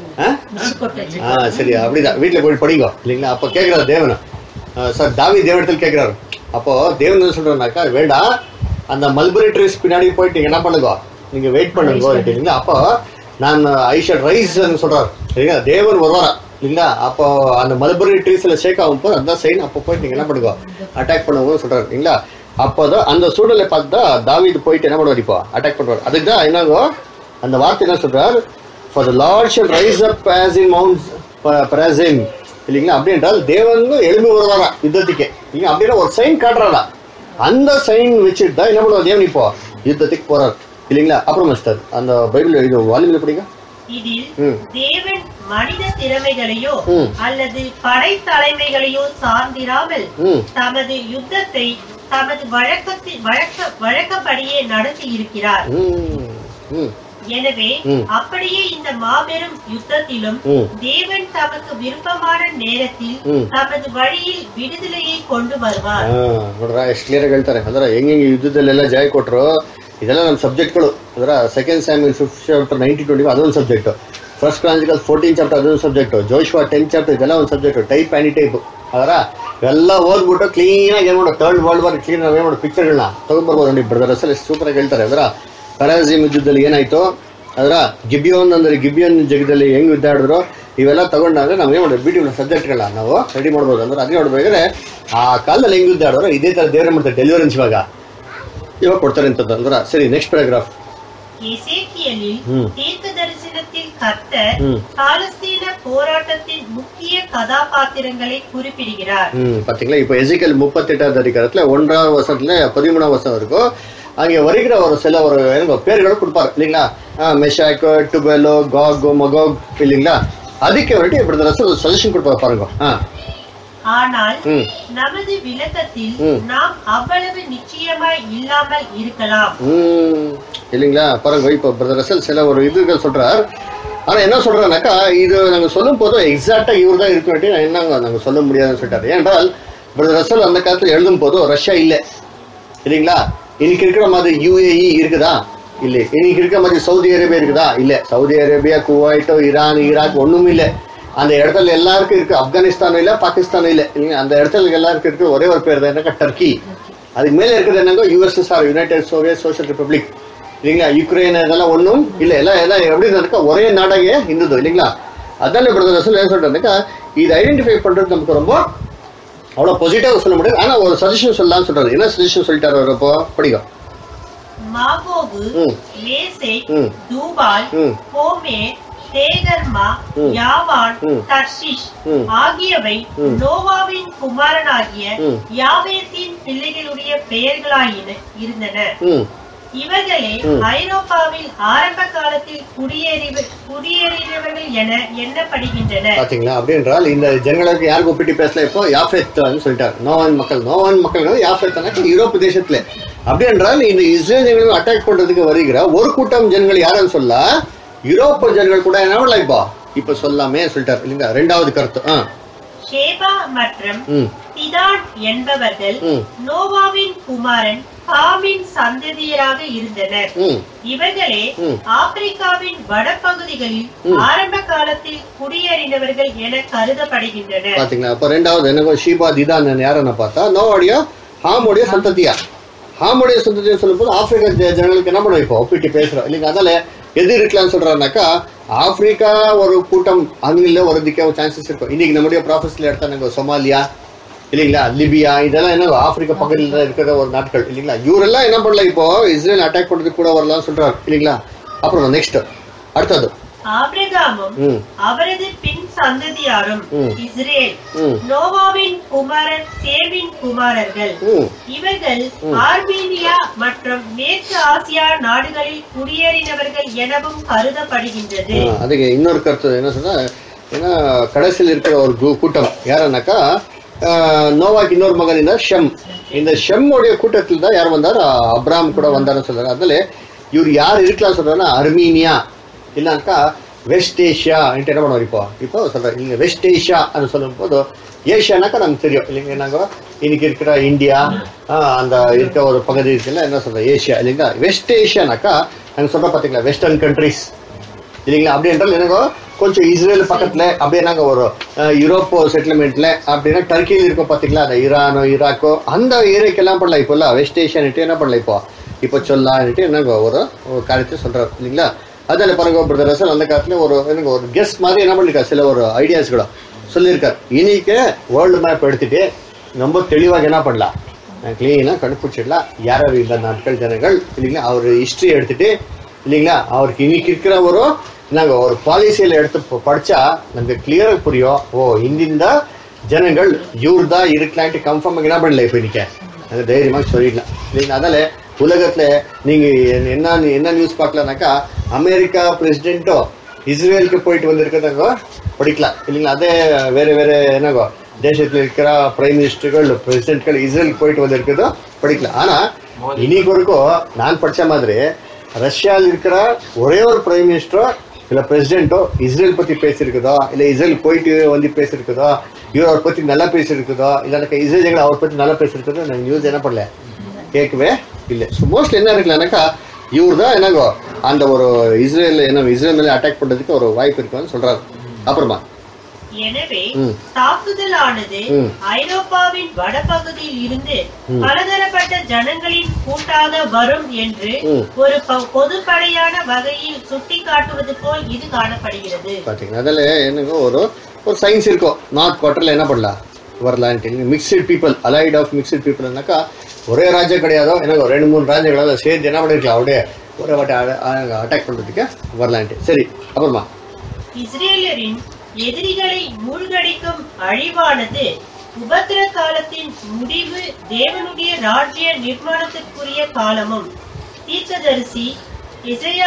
சரி, அப்படிதான் வீட்டுல போய் படிங்க இல்லைங்களா. அப்ப கேட்கிறாரு தேவன், சார் தாவீது தேவனிடத்தில் கேட்கிறாரு. அப்போ தேவன் என்ன சொல்றாருனாக்கா, வேண்டாம் அந்த மல்பரி ட்ரீஸ் பின்னாடி போயிட்டு என்ன பண்ணுங்க, நீங்க வெயிட் பண்ணுங்க இல்லைங்களா. அப்போ நான் ஐ ஷட் ரைஸ் சொல்றாரு இல்லைங்களா, தேவன் வருவாரா இல்லைங்களா. அப்போ அந்த மல்பரி ட்ரீஸ்ல ஷேக் ஆகும் போது அதான் சைன், அப்போ போயிட்டு நீங்க என்ன பண்ணுங்க அட்டாக் பண்ணுவோம் சொல்றாரு இல்லைங்களா. அப்போதான் அந்த சூழலை பார்த்துட்டா தாவீது போயிட்டு என்ன பண்ணுவார், இப்போ அட்டாக் பண்ணுவார். அதுக்கு தான் என்னங்கோ அந்த வார்த்தை என்ன சொல்றார், for the Lord shall rise up as in Mount Perazim இல்லைங்களா. அப்படி என்றால் தேவன் எழும்பி வருவாரா யுத்தத்துக்கு இல்லைங்களா. அப்படின்னா ஒரு சைன் காட்டுறாரா, அந்த சைன் வச்சுட்டு தான் என்ன பண்ணுவார் தேவன் இப்போ யுத்தத்துக்கு போறார் இல்லைங்களா. அப்புறம் மாஸ்டர் அந்த பைபிள் இது வால்யூம்ல படிங்க. இதில் தேவன் மனித திறமைகளையோ அல்லது படை தலைமைகளையோ சார்ந்திராமல் தமது யுத்தத்தை தமது வழக்கப்படியே நடத்தி இருக்கிறார். எனவே அப்படியே இந்த மாபெரும் யுத்தத்திலும் தேவன் தமக்கு விருப்பமான நேரத்தில் தமது வழியில் விடுதலையை கொண்டு வருவார். ಎಷ್ಟು ಕ್ಲಿಯರ್ ಆಗಿ ಹೇಳ್ತಾರೆ ಅಂದ್ರೆ ಹೆಂಗೆ ಯುದ್ಧದಲ್ಲೆಲ್ಲ ಜಯ ಕೊಟ್ಟರು, ಇದೆಲ್ಲ ನಮ್ಮ ಸಬ್ಜೆಕ್ಟ್ಗಳು. ಅದರ 2 Samuel 5th chapter 19-20 ಅದೊಂದು ಸಬ್ಜೆಕ್ಟ್, 1 Chronicles 14th chapter ಅದೊಂದು ಸಬ್ಜೆಕ್ಟ್, ಜೋಶುವಾ 10th chapter ಇದೆಲ್ಲ ಒಂದು ಸಬ್ಜೆಕ್ಟ್, ಟೈಪ್ ಆ್ಯಂಟಿ ಟೈಪ್. ಅದರ ಎಲ್ಲ ಓದ್ಬಿಟ್ಟು ಕ್ಲೀನ್ ಆಗಿ ಏನ್ ಮಾಡೋ ಥರ್ಡ್ ವರ್ಲ್ಡ್ ವಾರ್ ಕ್ಲೀನ್ ಏನ್ ಮಾಡೋ ಪಿಕ್ಚರ್ಗಳನ್ನ ತಗೊಂಡ್ಬರ್ಬೋದು ನೋಡಿ. ಬ್ರದರ್ ಅಸಲ್ ಎಷ್ಟು ಸೂಪರ್ ಆಗಿ ಹೇಳ್ತಾರೆ. ಅದರ ಪೆರಾಜಿಮ್ ಯುದ್ಧದಲ್ಲಿ ಏನಾಯ್ತು, ಅದರ ಗಿಬಿಯೋನ್ ಅಂದ್ರೆ ಗಿಬಿಯೋನ್ ಜಗದಲ್ಲಿ ಹೆಂಗ್ ಯುದ್ಧ ಆಡಿದ್ರು, ಇವೆಲ್ಲ ತಗೊಂಡಾಗ ನಾವು ಏನ್ ಮಾಡೋದು ಬ್ಯೂಟಿಫುಲ್ ಸಬ್ಜೆಕ್ಟ್ಗಳನ್ನ ನಾವು ರೆಡಿ ಮಾಡ್ಬೋದು. ಅಂದ್ರೆ ಅದೇ ನೋಡ್ಬೇಕಾದ್ರೆ ಆ ಕಾಲದಲ್ಲಿ ಹೆಂಗ್ ಯುದ್ಧ ಆಡೋರು ಇದೇ ತರ ದೇವರೇ ಮಾಡ್ತಾರೆ ಡೆಲಿವರೆನ್ಸ್ ಇವಾಗ ಕೊಡ್ತಾರೆ ಅಂತದ್ದು. ಅಂದ್ರೆ ಸರಿ, ನೆಕ್ಸ್ಟ್ ಪ್ಯಾರಾಗ್ರಾಫ್. எசேக்கியேலில் தீர்க்க தரிசனத்தில் கர்த்தர் பாலஸ்தீன போராட்டத்தின் முக்கிய கதாபாத்திரங்களை குறிப்பிடுகிறார். பாத்தீங்களா, இப்போ எசேக்கியேல் 38வது அதிகாரத்துல 1ஆம் வசனத்துல 13ஆம் வசனம் இருக்கும். அங்கே வருகிற ஒரு சில ஒரு பேர்களை கொடுப்பாரு இல்லைங்களா, மெஷாக், டுபெலோ, காக், மகோக் இல்லைங்களா. அதுக்கு வந்துட்டு இப்படி சஜஷன் கொடுப்பாரு பாருங்க. ஆனால் நமது விளக்கத்தில் நாம் அவ்வளவு நிச்சயமாய் இல்லாமல் இருக்கலாம் இல்லைங்களா. பாருங்க, இப்போ பிரதர் ரசல் சில ஒரு இதுகள் சொல்றார். ஆனா என்ன சொல்றாருனாக்கா, இது நாங்க சொல்லும் போதும் எக்ஸாக்டா இவர் தான் இருக்கு என்னங்க நாங்க சொல்ல முடியாதுன்னு சொல்லிட்டாரு. ஏன்றால் பிரதர் ரசல் அந்த காலத்துல எழுதும் போதும் ரஷ்யா இல்லை இல்லைங்களா. இன்னைக்கு இருக்கிற மாதிரி UAE இருக்குதா, இல்லை. இன்னைக்கு இருக்கிற மாதிரி சவுதி அரேபியா இருக்குதா, இல்லை. சவுதி அரேபியா, குவைட்டோ, ஈரான், ஈராக் ஒண்ணும் இல்லை. அந்த இடத்துல எல்லாருக்கும் இருக்கு. ஆப்கானிஸ்தானும் இல்லை, பாகிஸ்தானும் இல்லை இல்லைங்க. அந்த இடத்துல எல்லாருக்கும் இருக்கு ஒரே ஒரு பேர் தான், என்னக்கா டர்க்கி. அதுக்கு மேல இருக்கிறது என்னங்க USSR, United Soviet Social Republic இல்லைங்களா. யுக்ரைன் இதெல்லாம் ஒன்றும் இல்லை. எல்லாம் எப்படி இருக்கா ஒரே நாடாக இருந்தது இல்லைங்களா. அதனால பிரதர் ரசல் என்ன சொல்றாருனாக்கா, இது ஐடென்டிஃபை பண்றது நமக்கு ரொம்ப அவ்வளவு பாசிட்டிவா சொல்ல முடியாது. ஆனா ஒரு சஜஷன் சொல்லலாம்னு சொல்றாரு. என்ன சஜஷன் சொல்லிட்டாரு வரப்போ படிக்கும். மாகோகு, மேசேக், தூபால், கோமே, தேகர்மா, யாவான், தர்ஷிஷ் ஆகியவை நோவாவின் குமாரனாகிய யாவேத்தின் பிள்ளைகளுடைய பெயர்களாயின இருந்தன. இவர்களே ஐரோப்பாவில் ஆரம்ப காலத்தில் காலத்தில் குடியேறியவர்கள் என எண்ணப்படுகின்றனர். பாத்தீங்களா? அப்படி என்றால் இந்த ஜனங்களுக்கு யாருக்கு ஒப்பிட்டு பேசல, இப்போ யாஃபெத் சொல்லிட்டார். நோவான் மக்கள் யாஃபெத் யூரோப் தேசத்துல. அப்படி என்றால் இந்த இஸ்ரேல் ஜனங்களுக்கு அட்டாக் பண்றதுக்கு வருகிற ஒரு கூட்டம் ஜனங்கள் யாருன்னு சொல்ல, யூரோப் ஜனங்கள் கூட என்ன பண்ணலாம் இப்ப சொல்லாமே சொல்லிட்டார் இல்லைங்களா? ரெண்டாவது கருத்து ஷேபா மற்றும் திதான் என்பவர்கள் நோவாவின் குமாரன் காமின் சந்ததியராக இருந்தனர். இவர்களே ஆப்பிரிக்காவின் வடபகுதிகளில் ஆரம்ப காலத்தில் குடியேறினவர்கள் என கருதப்படுகின்றனர். பாத்தீங்களா? அப்ப ரெண்டாவது என்ன ஷீபா திதான் யாருன்னு பார்த்தா நோவாவுடைய ஹாமுடைய சந்ததியா. ஹாமுடைய சந்ததியை சொல்லும் போது ஆப்பிரிக்கா ஜனங்களுக்கு என்ன பண்ணுவோம் இப்போ ஒப்பிட்டு பேசுறோம் இல்லைங்க. அதனால எது இருக்கலாம்னு சொல்றாருனாக்கா ஆப்பிரிக்கா ஒரு கூட்டம் அங்கே வரதுக்கே சான்சஸ் இருக்கும். இன்னைக்கு நம்முடைய ப்ராஃபஸ்ல எடுத்தா சொமாலியா இல்லைங்களா, லிபியா, இதெல்லாம் என்ன ஆப்பிரிக்கா பகுதியில் இருக்கிற ஒரு நாட்கள் இல்லைங்களா. இவரெல்லாம் என்ன பண்ணல இப்போ இஸ்ரேல் அட்டாக் பண்றதுக்கு கூட வரலாம் சொல்றாரு இல்லைங்களா. அப்புறம் நெக்ஸ்ட் அடுத்தது ஆபிரகாமும் அவரது பின் சந்ததியாரும் இஸ்ரேல் நோவாவின் குமாரன் சேவின் குமாரர்கள். இவர்கள் ஆர்மீனியா மற்றும் மேற்கு ஆசியா நாடுகளில் குடியேறினவர்கள் எனவும் கருதப்படுகின்றது. அதுக்கு இன்னொரு கருத்து என்ன சொன்னா, ஏன்னா கடைசியில் இருக்கிற ஒரு கூட்டம் யாருன்னாக்கா நோவாக்கு இன்னொரு மகன் இந்த ஷெம். இந்த ஷெம்முடைய கூட்டத்தில் தான் யார் வந்தார், அப்ராம் கூட வந்தாருன்னு சொல்றாரு. அதனால இவர் யார் இருக்கலாம் சொல்றாருன்னா அர்மீனியா இல்லைனாக்கா வெஸ்ட் ஏஷியா என்ன பண்ணுவார் இப்போ சொல்றாரு இல்லைங்க. வெஸ்ட் ஏஷியா அது சொல்லும் போது ஏஷியானாக்கா நமக்கு தெரியும் இல்லைங்க. நாங்கள் இன்னைக்கு இருக்கிற இந்தியா அந்த இருக்க ஒரு பகுதி இருக்குல்ல என்ன சொல்றோம் ஏஷியா இல்லைங்களா. வெஸ்ட் ஏஷியானாக்கா நாங்கள் சொல்ற பார்த்தீங்களா வெஸ்டர்ன் கண்ட்ரிஸ் இல்லைங்களா. அப்படி என்றால் எனக்கு கொஞ்சம் இஸ்ரேல் பக்கத்துல அப்படியே நாங்கள் ஒரு யூரோப்போ செட்டில்மெண்ட்ல அப்படின்னா டர்க்கியில் இருக்கோம் பார்த்தீங்களா, அந்த ஈரானோ ஈராக்கோ அந்த ஏரியாக்கெல்லாம் பண்ணலாம். இப்போ வெஸ்ட் ஏஷியான்ட்டு என்ன பண்ணலாம் இப்போ சொல்லான்ட்டு என்னங்க ஒரு காரியத்தை சொல்றாரு இல்லைங்களா. அதில் பாருங்க பிரதர் ரசல் அந்த காலத்துல ஒரு கெஸ்ட் மாதிரி என்ன பண்ணிருக்காரு, சில ஒரு ஐடியாஸ் கூட சொல்லியிருக்காரு. இன்னைக்கு வேர்ல்டு மேப் எடுத்துட்டு ரொம்ப தெளிவாக என்ன பண்ணலாம், கிளீனாக கண்டுபிடிச்சிடலாம் யாராவது இந்த நாட்கள் ஜனங்கள் இல்லைங்களா. அவர் ஹிஸ்ட்ரி எடுத்துட்டு இல்லைங்களா, அவருக்கு இன்னைக்கு இருக்கிற நாங்கள் ஒரு பாலிசியில் எடுத்து படித்தா நமக்கு கிளியராக புரியும். இந்த ஜனங்கள் இவர் தான் இருக்கலான்ட்டு கன்ஃபார்மாக என்ன பண்ணல இப்போ இன்னைக்கு நாங்கள் தைரியமாக சொல்லிடலாம் இல்லைங்களா. அதனால உலகத்தில் நீங்கள் என்ன நியூஸ் பார்க்கலனாக்கா அமெரிக்கா பிரசிடென்ட்டோ இஸ்ரேலுக்கு போயிட்டு வந்திருக்கிறதாங்க படிக்கலாம் இல்லைங்களா. அதே வேறு வேறு என்னங்கோ தேசத்தில் இருக்கிற பிரைம் மினிஸ்டர்கள் பிரசிடென்ட்கள் இஸ்ரேலுக்கு போயிட்டு வந்திருக்கிறதோ படிக்கலாம். ஆனால் இன்னைக்கு வரைக்கும் நான் படித்த மாதிரி ரஷ்யாவில் இருக்கிற ஒரே ஒரு பிரைம் மினிஸ்டரோ இல்லை பிரசிடென்ட்டோ இஸ்ரேல் பற்றி பேசியிருக்குதோ இல்லை இஸ்ரேல் போயிட்டு வந்து பேசியிருக்குதோ இவர் அவரை பற்றி நல்லா பேசியிருக்குதோ இல்லைனாக்கா இஸ்ரேல் அவரை பற்றி நல்லா பேசியிருக்குதோ நாங்கள் நியூஸ் என்ன பண்ணல கேட்கவே இல்லை. ஸோ மோஸ்ட்லி என்ன இருக்குல்லனாக்கா இவர் தான் என்னங்கோ அந்த ஒரு இஸ்ரேல் மேலே அட்டாக் பண்ணுறதுக்கு ஒரு வாய்ப்பு இருக்குன்னு சொல்றாரு. அப்புறமா எனவே தாக்குதலானது ஐரோப்பாவின் வடபகுதியில் இருந்து பலதரப்பட்ட ஜனங்களின் கூட்டாக வரும் என்று ஒரு பொதுப்படையான வகையில் சுட்டி காட்டுவது போல் இது காணப்படுகிறது. பாத்தீங்கன்னா அதில் என்னங்க ஒரு சயின்ஸ் இருக்கும். நார்த் குவார்டர்ல என்ன பண்ணலாம் வரலான்ட்டு mixed people allied of mixed பீப்புள்னாக்கா ஒரே ராஜ்யம் கிடையாதோ எனக்கு 2-3 ராஜ்யங்களால் சேர்ந்து என்ன பண்ணிருக்கலாம் அப்படியே ஒரே வாட்டி அட்டாக் பண்றதுக்கு வரலான்ட்டு. சரி அப்புறமா இஸ்ரேலரின் எதிரிகளை மூழ்கடிக்கும் அழிவானது உபத்திர காலத்தின் முடிவு தேவனுடைய ராஜ்ய நிர்மாணத்திற்குரிய காலமும். தீர்க்கதரிசி ஐசையா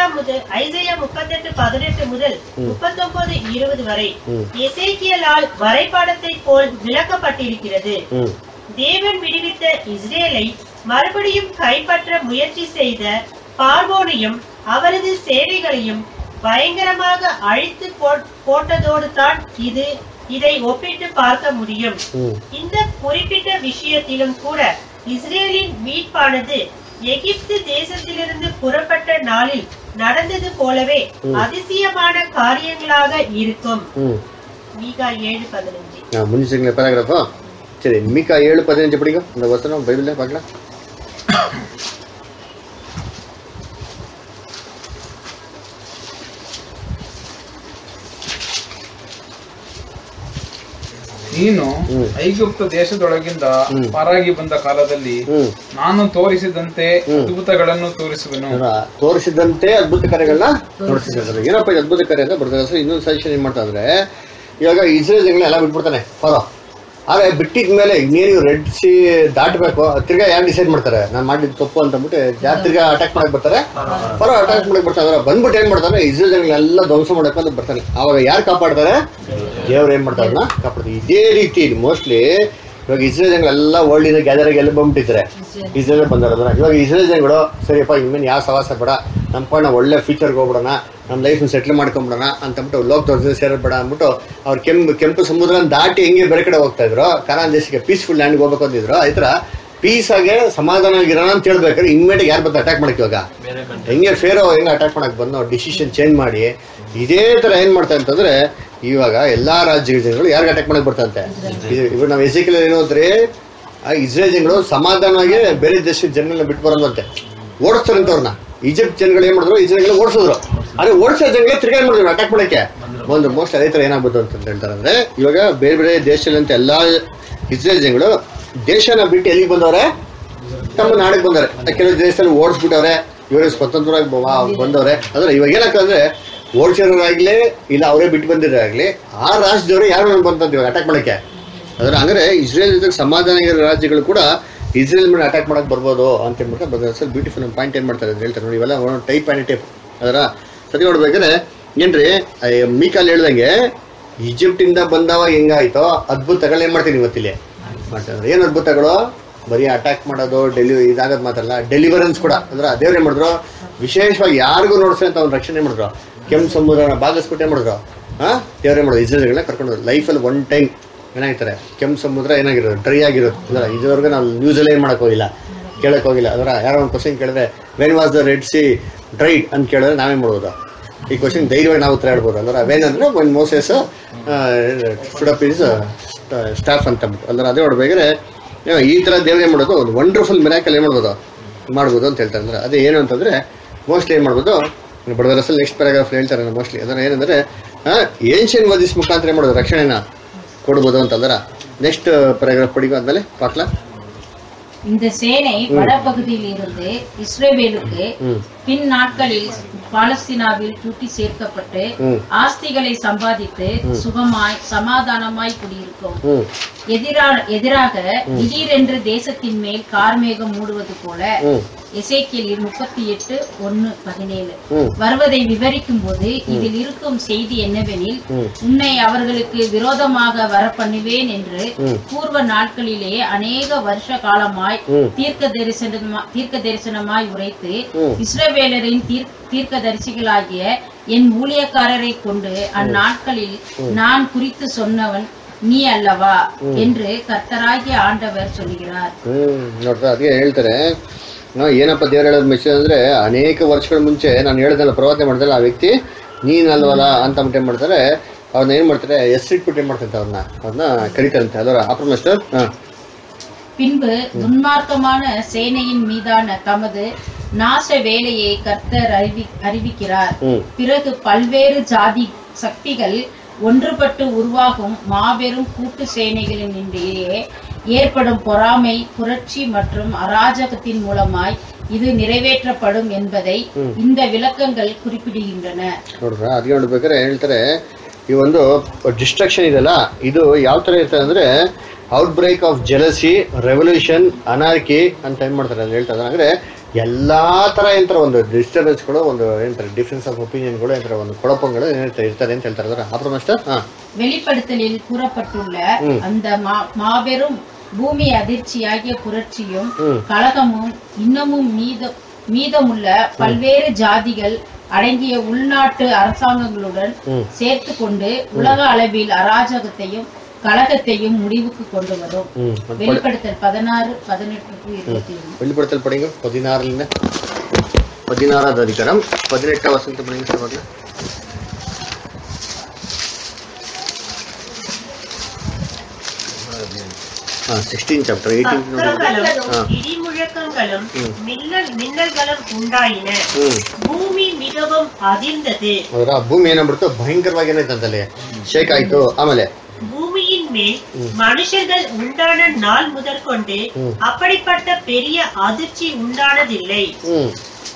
38:18 முதல் 39:20 வரை எசேக்கியேலால் வரைபடத்தை போல் விளக்கப்பட்டிருக்கிறது. தேவன் விடுவித்த இஸ்ரேலை மறுபடியும் கைப்பற்ற முயற்சி செய்த பார்வோனையும் அவரது சேவைகளையும் பயங்கரமாக அழித்து போட்டதோடு தான் இதை ஒப்பிட்டு பார்க்க முடியும். இந்த குறிப்பிட்ட விஷயத்திலும் கூட இஸ்ரேலின் மீட்பானது எகிப்து தேசத்திலிருந்து புறப்பட்ட நாளில் நடந்தது போலவே அதிசயமான காரியங்களாக இருக்கும். மீகா 7:15 முடிஞ்சுங்களா பேராகிராஃபா? சரி, மீகா 7:15 படிக்கும் இந்த வசனம் பைபிள்ல பார்க்கலாம். ನೀನು ಐಗುಪ್ತ ದೇಶದೊಳಗಿಂದ ಪಾರಾಗಿ ಬಂದ ಕಾಲದಲ್ಲಿ ನಾನು ತೋರಿಸಿದಂತೆ ಅದ್ಭುತಗಳನ್ನು ತೋರಿಸುವೆನು. ತೋರಿಸಿದಂತೆ ಅದ್ಭುತ ಕಾರ್ಯಗಳನ್ನ ನೋಡಿಸಿದ್ದಾರೆ. ಏನಪ್ಪ ಇದು ಅದ್ಭುತ ಕಾರ್ಯ ಅಂತ ಬರ್ತಾರೆ. ಇನ್ನೊಂದು ಸಜೆಷನ್ ಏನ್ ಮಾಡ್ತಾ ಅಂದ್ರೆ ಇವಾಗ ಇಸ್ರೇಲ್ ಎಲ್ಲ ಬಿಟ್ಬಿಡ್ತಾನೆ ಫರೋ ಆದರೆ ಬಿಟ್ಟಿದ ಮೇಲೆ ಇನ್ನೇನು ರೆಡ್ ಸಿ ದಾಟಬೇಕು, ತಿರ್ಗಾ ಯಾರು ಡಿಸೈಡ್ ಮಾಡ್ತಾರೆ ನಾನು ಮಾಡಿದ್ದು ತಪ್ಪು ಅಂತ ಅಂದ್ಬಿಟ್ಟು ಯಾರು ತಿರ್ಗಾ ಅಟ್ಯಾಕ್ ಮಾಡಕ್ಕೆ ಬರ್ತಾರೆ? ಪರ ಅಟ್ಯಾಕ್ ಮಾಡಕ್ಕೆ ಬರ್ತಾರೆ. ಅದರ ಬಂದ್ಬಿಟ್ಟು ಏನು ಮಾಡ್ತಾರೆ? ಇಸ್ರೇಲ್ ಜನಗಳೆಲ್ಲ ಧ್ವಂಸ ಮಾಡಕ್ಕೆ ಅಂತ ಬರ್ತಾನೆ. ಆವಾಗ ಯಾರು ಕಾಪಾಡ್ತಾರೆ? ದೇವ್ರು ಏನು ಮಾಡ್ತಾರೆ? ಅದನ್ನ ಕಾಪಾಡ್ತಾರೆ. ಇದೇ ರೀತಿ ಮೋಸ್ಟ್ಲಿ ಇವಾಗ ಇಸ್ರೇಲ್ ಜನಗಳೆಲ್ಲ ವರ್ಲ್ಡಿನ ಗ್ಯಾದರಾಗಿ ಎಲ್ಲ ಬಂದ್ಬಿಟ್ಟಿದ್ದಾರೆ, ಇಸ್ರೇಲ್ ಬಂದಾರಲ್ಲ. ಇವಾಗ ಇಸ್ರೇಲ್ ಜನಗಳು ಸರಿಯಪ್ಪ ಇನ್ಮೇಲೆ ಯಾವ ಸವಾಸ ಬೇಡ, ನಮ್ಮ ನಾವು ಒಳ್ಳೆ ಫ್ಯೂಚರ್ಗೆ ಹೋಗ್ಬಿಡೋಣ, ನಮ್ಮ ಲೈಫ್ನ ಸೆಟ್ಲ್ ಮಾಡ್ಕೊಂಬಿಡೋಣ ಅಂತಂದ್ಬಿಟ್ಟು ಲೋಕದವ್ರ ಸೇರಬೇಡ ಅಂದ್ಬಿಟ್ಟು ಅವ್ರು ಕೆಂಪು ಸಮುದ್ರ ದಾಟಿ ಹೆಂಗೆ ಬೇರೆ ಕಡೆ ಹೋಗ್ತಾ ಇದ್ರು, ಕಾನಾನ್ ದೇಶಕ್ಕೆ ಪೀಸ್ಫುಲ್ ಲ್ಯಾಂಡ್ಗೆ ಹೋಗ್ಬೇಕು ಅಂತಿದ್ರು. ಈ ಥರ ಪೀಸ್ ಆಗಿ ಸಮಾಧಾನವಾಗಿರೋಣ ಅಂತ ಹೇಳ್ಬೇಕಾದ್ರೆ ಇಮ್ಮಿಡಿಯೇಟ್ ಯಾರು ಬಂದು ಅಟ್ಯಾಕ್ ಮಾಡಕ್ಕೆ ಇವಾಗ ಹೆಂಗೆ ಫೇರೋ ಹೆಂಗೆ ಅಟ್ಯಾಕ್ ಮಾಡಕ್ಕೆ ಬಂದು ಡಿಸಿಷನ್ ಚೇಂಜ್ ಮಾಡಿ ಇದೇ ಥರ ಏನು ಮಾಡ್ತಾರೆ ಅಂತಂದ್ರೆ ಇವಾಗ ಎಲ್ಲ ರಾಜ್ಯ ಜನಗಳು ಯಾರಿಗೆ ಅಟ್ಯಾಕ್ ಮಾಡಕ್ಕೆ ಬರ್ತಂತೆ. ಇವಾಗ ನಾವು ಎಸಿಕಲ್ ಏನು ಅಂದ್ರೆ ಇಸ್ರೇಲ್ ಜನಗಳು ಸಮಾಧಾನವಾಗಿ ಬೇರೆ ದೇಶದ ಜನಗಳನ್ನ ಬಿಟ್ಟು ಬರೋದಂತೆ, ಓಡಿಸ್ತಾರಂತೆ ಅವ್ರನ್ನ. ಈಜಿಪ್ಟ್ ಜನಗಳು ಏನ್ ಮಾಡಿದ್ರು? ಇಸ್ರೇಲ್ ಓಡಿಸಿದ್ರು. ಆದ್ರೆ ಓಡಿಸೋ ಜನಗಳೇ ತಿರ್ಗಾ ಏನ್ ಮಾಡಿದ್ರು? ಅಟ್ಯಾಕ್ ಮಾಡಕ್ಕೆ ಒಂದು ಮೋಸ್ಟ್ ಅದೇ ಥರ ಏನಾಗ್ಬೋದು ಅಂತ ಹೇಳ್ತಾರೆ. ಅಂದ್ರೆ ಇವಾಗ ಬೇರೆ ಬೇರೆ ದೇಶದಲ್ಲಂತ ಎಲ್ಲ ಇಸ್ರೇಲ್ ಜನಗಳು ದೇಶನ ಬಿಟ್ಟು ಎಲ್ಲಿಗೆ ಬಂದವ್ರೆ? ತಮ್ಮ ನಾಡಿಗೆ ಬಂದವ್ರೆ. ಕೆಲವು ದೇಶದಲ್ಲಿ ಓಡಿಸ್ಬಿಟ್ಟವ್ರೆ, ಇವರು ಸ್ವತಂತ್ರವಾಗಿ ಬಂದವ್ರೆ. ಅಂದ್ರೆ ಇವಾಗ ಏನಾಗ್ತದೆ? ಓಡಿಸಿರೋರಾಗ್ಲಿ ಇಲ್ಲ ಅವರೇ ಬಿಟ್ಟು ಬಂದಿರೋರಾಗ್ಲಿ ಆ ರಾಜ್ಯದವರು ಯಾರು ಬಂತಂತ ಇವಾಗ ಅಟ್ಯಾಕ್ ಮಾಡಕ್ಕೆ. ಅದ್ರ ಹಂಗಾರೆ ಇಸ್ರೇಲ್ ಜೊತೆಗೆ ಸಮಾಧಾನ ಇರೋ ರಾಜ್ಯಗಳು ಕೂಡ ಇಸ್ರೇಲ್ ಮೇಲೆ ಅಟ್ಯಾಕ್ ಮಾಡಕ್ಕೆ ಬರ್ಬೋದು ಅಂತ ಹೇಳ್ಬಿಟ್ಟು ಬಂದ ಸರ್ ಬ್ಯೂಟಿಫುಲ್ ಪಾಯಿಂಟ್ ಏನು ಮಾಡ್ತಾರೆ ಅಂತ ಹೇಳ್ತಾರೆ ನೋಡಿ. ಇವೆಲ್ಲ ಟೈಪ್ ಆ್ಯಂಡ್ ಟೈಪ್ ಅದರ ಸರಿ ನೋಡ್ಬೇಕಾದ್ರೆ ಏನ್ರಿ ಮೀಕಾಲ್ ಹೇಳ್ದಂಗೆ ಈಜಿಪ್ಟಿಂದ ಬಂದವ ಹೆಂಗಾಯ್ತೋ ಅದ್ಭುತಗಳು ಏನು ಮಾಡ್ತೀನಿ ಇವತ್ತಿಲ್ಲಿ ಮಾಡ್ತಾರೆ. ಏನು ಅದ್ಭುತಗಳು? ಬರೀ ಅಟ್ಯಾಕ್ ಮಾಡೋದು, ಇದಾಗೋದು ಮಾತ್ರಲ್ಲ, ಡೆಲಿವರೆನ್ಸ್ ಕೂಡ. ಅಂದ್ರೆ ದೇವ್ರು ಏನು ಮಾಡಿದ್ರು? ವಿಶೇಷವಾಗಿ ಯಾರಿಗೂ ನೋಡ್ಸೆ ಅಂತ ಅವ್ನು ರಕ್ಷಣೆ ಮಾಡಿದ್ರು. ಕೆಂಪು ಸಮುದ್ರನ ಬಾಗಿಸ್ಬಿಟ್ಟು ಏನು ಮಾಡಿದ್ರು? ದೇವ್ರು ಏನು ಮಾಡಿದ್ರು? ಇಸ್ರೇಲ್ಗಳನ್ನ ಕರ್ಕೊಂಡ್ರು. ಲೈಫಲ್ಲಿ ಒನ್ ಟೈಮ್ ಏನಾಗ್ತಾರೆ? ಕೆಂಪು ಸಮುದ್ರ ಏನಾಗಿರೋದು? ಡ್ರೈ ಆಗಿರೋದು. ಅಂದ್ರೆ ಇದುವರೆಗೂ ನಾವು ನ್ಯೂಸಲ್ಲಿ ಏನು ಮಾಡೋಕೆ ಹೋಗಿಲ್ಲ, ಕೇಳಕ್ಕೆ ಹೋಗಿಲ್ಲ. ಅದರ ಯಾರೋ ಒಂದು ಕ್ವಶನ್ ಕೇಳಿದ್ರೆ when was the Red Sea dried ಅಂತ ಕೇಳಿದ್ರೆ ನಾವೇನು ಮಾಡ್ಬೋದು? ಈ ಕ್ವಶನ್ ಧೈರ್ಯವಾಗಿ ನಾವು ಉತ್ತರ ಹೇಳ್ಬೋದು. ಅಂದ್ರೆ ವೆನ್ ಅಂದರೆ one Moses should up is staff ಅಂತ ಅಂದ್ರೆ ಅದೇ ನೋಡ್ಬೇಕಾದ್ರೆ ಈ ಥರ ದೇವ್ರು ಏನು ಮಾಡೋದು? ಒಂದು ವಂಡರ್ಫುಲ್ ಮಿರಾಕಲ್ ಏನು ಮಾಡ್ಬೋದು ಅಂತ ಹೇಳ್ತಾರೆ. ಅಂದ್ರೆ ಅದೇ ಏನು ಅಂತಂದರೆ ಮೋಸ್ಟ್ಲಿ ಏನು ಮಾಡ್ಬೋದು? ಬಡವರಸಲ್ಲಿ ನೆಕ್ಸ್ಟ್ ಪ್ಯಾರಾಗ್ರಾಫ್ ಹೇಳ್ತಾರೆ ಮೋಸ್ಟ್ಲಿ. ಅದರ ಏನಂದರೆ ಏನ್ಷಿಯನ್ ವದಿಸ್ ಮುಖಾಂತರ ಏನು ಮಾಡೋದು? ರಕ್ಷಣೆನ ಕೊಡ್ಬೋದು ಅಂತಂದ್ರೆ ನೆಕ್ಸ್ಟ್ ಪ್ಯಾರಾಗ್ರಾಫ್ படிக்கும் ಆದ್ಮೇಲೆ பார்க்கலாம். இந்த சேனை வடபகுதியில் இருந்து இஸ்ரவேலுக்கு பின் நாட்களில் பாலஸ்தீனாவில் கூட்டி சேர்க்கப்பட்டு ஆஸ்திகளை சம்பாதித்து சுகமாய் சமாதானமாய் குடியிருக்கும். எதிராக திடீரென்று தேசத்தின் மேல் கார்மேகம் மூடுவது போல எசேக்கியேல் 38:1-17 வருவதை விவரிக்கும் போது இதில் இருக்கும் செய்தி என்னவெனில், உன்னை அவர்களுக்கு விரோதமாக வர பண்ணுவேன் என்று பூர்வ நாட்களிலே அநேக வருஷ காலமாய் தீர்க்க தரிசனமாய் உரைத்து இஸ்ரவேலரின் தீர்க்க தரிசிகளாகிய என் ஊழியக்காரரை கொண்டு அந்நாட்களில் நான் குறித்து சொன்னவன் ನೀ ಅಲ್ಲವಾ ಎಂದು ಕರ್ತರಾಗಿ ಆಂಡವರ್ சொல்கிறார். ನೋಡ್ತಾ ಅದಕ್ಕೆ ಹೇಳ್ತಾರೆ ಏನಪ್ಪ ದೇವ್ರು ಹೇಳೋದು ಮೆಸೇಜ್ ಅಂದ್ರೆ ಅನೇಕ ವರ್ಷಗಳ ಮುಂಚೆ ನಾನು ಹೇಳ್ದಲ್ಲ ಪ್ರವಾದನೆ ಮಾಡ್ದಲ್ಲ ಆ ವ್ಯಕ್ತಿ ನೀನಲ್ವಲ್ಲ ಅಂತ ಏನ್ ಮಾಡ್ತಾರೆ? ಅವ್ರನ್ನ ಏನ್ ಮಾಡ್ತಾರೆ? ಹೆಸರಿಟ್ಬಿಟ್ಟು ಏನ್ ಮಾಡ್ತಾರೆ? ಅವ್ರನ್ನ ಕರೀತಾರಂತೆ. ಅದರ ಆಪ್ರಮಸ್ಟರ್ பின்பு துன்மார்க்கமான சேனையின் மீதான தமது நாச வேலையை கர்த்தர் அறிவிக்கிறார். பிறகு பல்வேறு ஜாதி சக்திகள் ஒன்றுபட்டு உருவாகும் மாபெரும் கூட்டு சேனைகளினிடையே ஏற்படும் பொறாமை, புரட்சி மற்றும் அராஜகத்தின் மூலமாய் இது நிறைவேற்றப்படும் என்பதை இந்த விளக்கங்கள் குறிப்பிடுகின்றன. ಅದಕ್ಕೆ ನೋಡ್ಬೇಕಾದ್ರೆ ಹೇಳ್ತಾರೆ ಈ ಒಂದು ಡಿಸ್ಟ್ರಕ್ಷನ್ ಇದೆಲ್ಲ ಇದು ಯಾವ ತರ ಇರ್ತದೆ ಅಂದ್ರೆ outbreak of jealousy, revolution, anarchy ಅಂತ ಏನ್ ಮಾಡ್ತಾರೆ ಅಂತ ಹೇಳ್ತಾರೆ. ಅಂದ್ರೆ ಎಲ್ಲಾ ತರ ಏನಂತಾರೆ ಒಂದು ಡಿಸ್ಟರ್ಬೆನ್ಸ್ಗಳು, ಒಂದು ಏನಂತಾರೆ ಡಿಫರೆನ್ಸ್ ಆಫ್ ಒಪಿನಿಯನ್ಗಳು, ಏನಂತಾರೆ ಒಂದು ಕುழப்பಗಳು ಇರ್ತದೆ ಅಂತ ಹೇಳ್ತಾರೆ. அப்புறம் வெளிப்படுத்தலில் கூறப்பட்டுள்ள அந்த மாபெரும் பூமி அதிர்ச்சியாகிய புரட்சியும் கலகமும் இன்னமும் மீதமுள்ள பல்வேறு ஜாதிகள் அடங்கிய உள்நாட்டு அரசாங்கங்களுடன் சேர்த்து கொண்டு உலக அளவில் அராஜகத்தையும் கலகத்தையும் முடிவுக்கு கொண்டு வரும். வெளிப்படுத்தல் 16:18-21. வெளிப்படுத்தல் படிங்க 16வது அதிகாரம் 18 வசனத்தை படிங்க சொல்லுங்க. 16 chapter 18 இடிமுழக்கங்களும் மின்னல்களும் உண்டாயின. ಭೂಮಿ மிகவும் அதிர்ந்தது. ಅದರ ಭೂಮಿ ಏನಾಗ್ಬಿಡ್ತು? ಭಯಂಕರವಾಗಿ ಏನಾಯ್ತಂತಲ್ಲಿ ಶೇಕ್ ಆಯ್ತು. ಆಮೇಲೆ பூமியின் மேல் மனுஷர்கள் உண்டான நாள் முதற்கொண்டு அப்படிப்பட்ட பெரிய அதிர்ச்சி உண்டானதில்லை.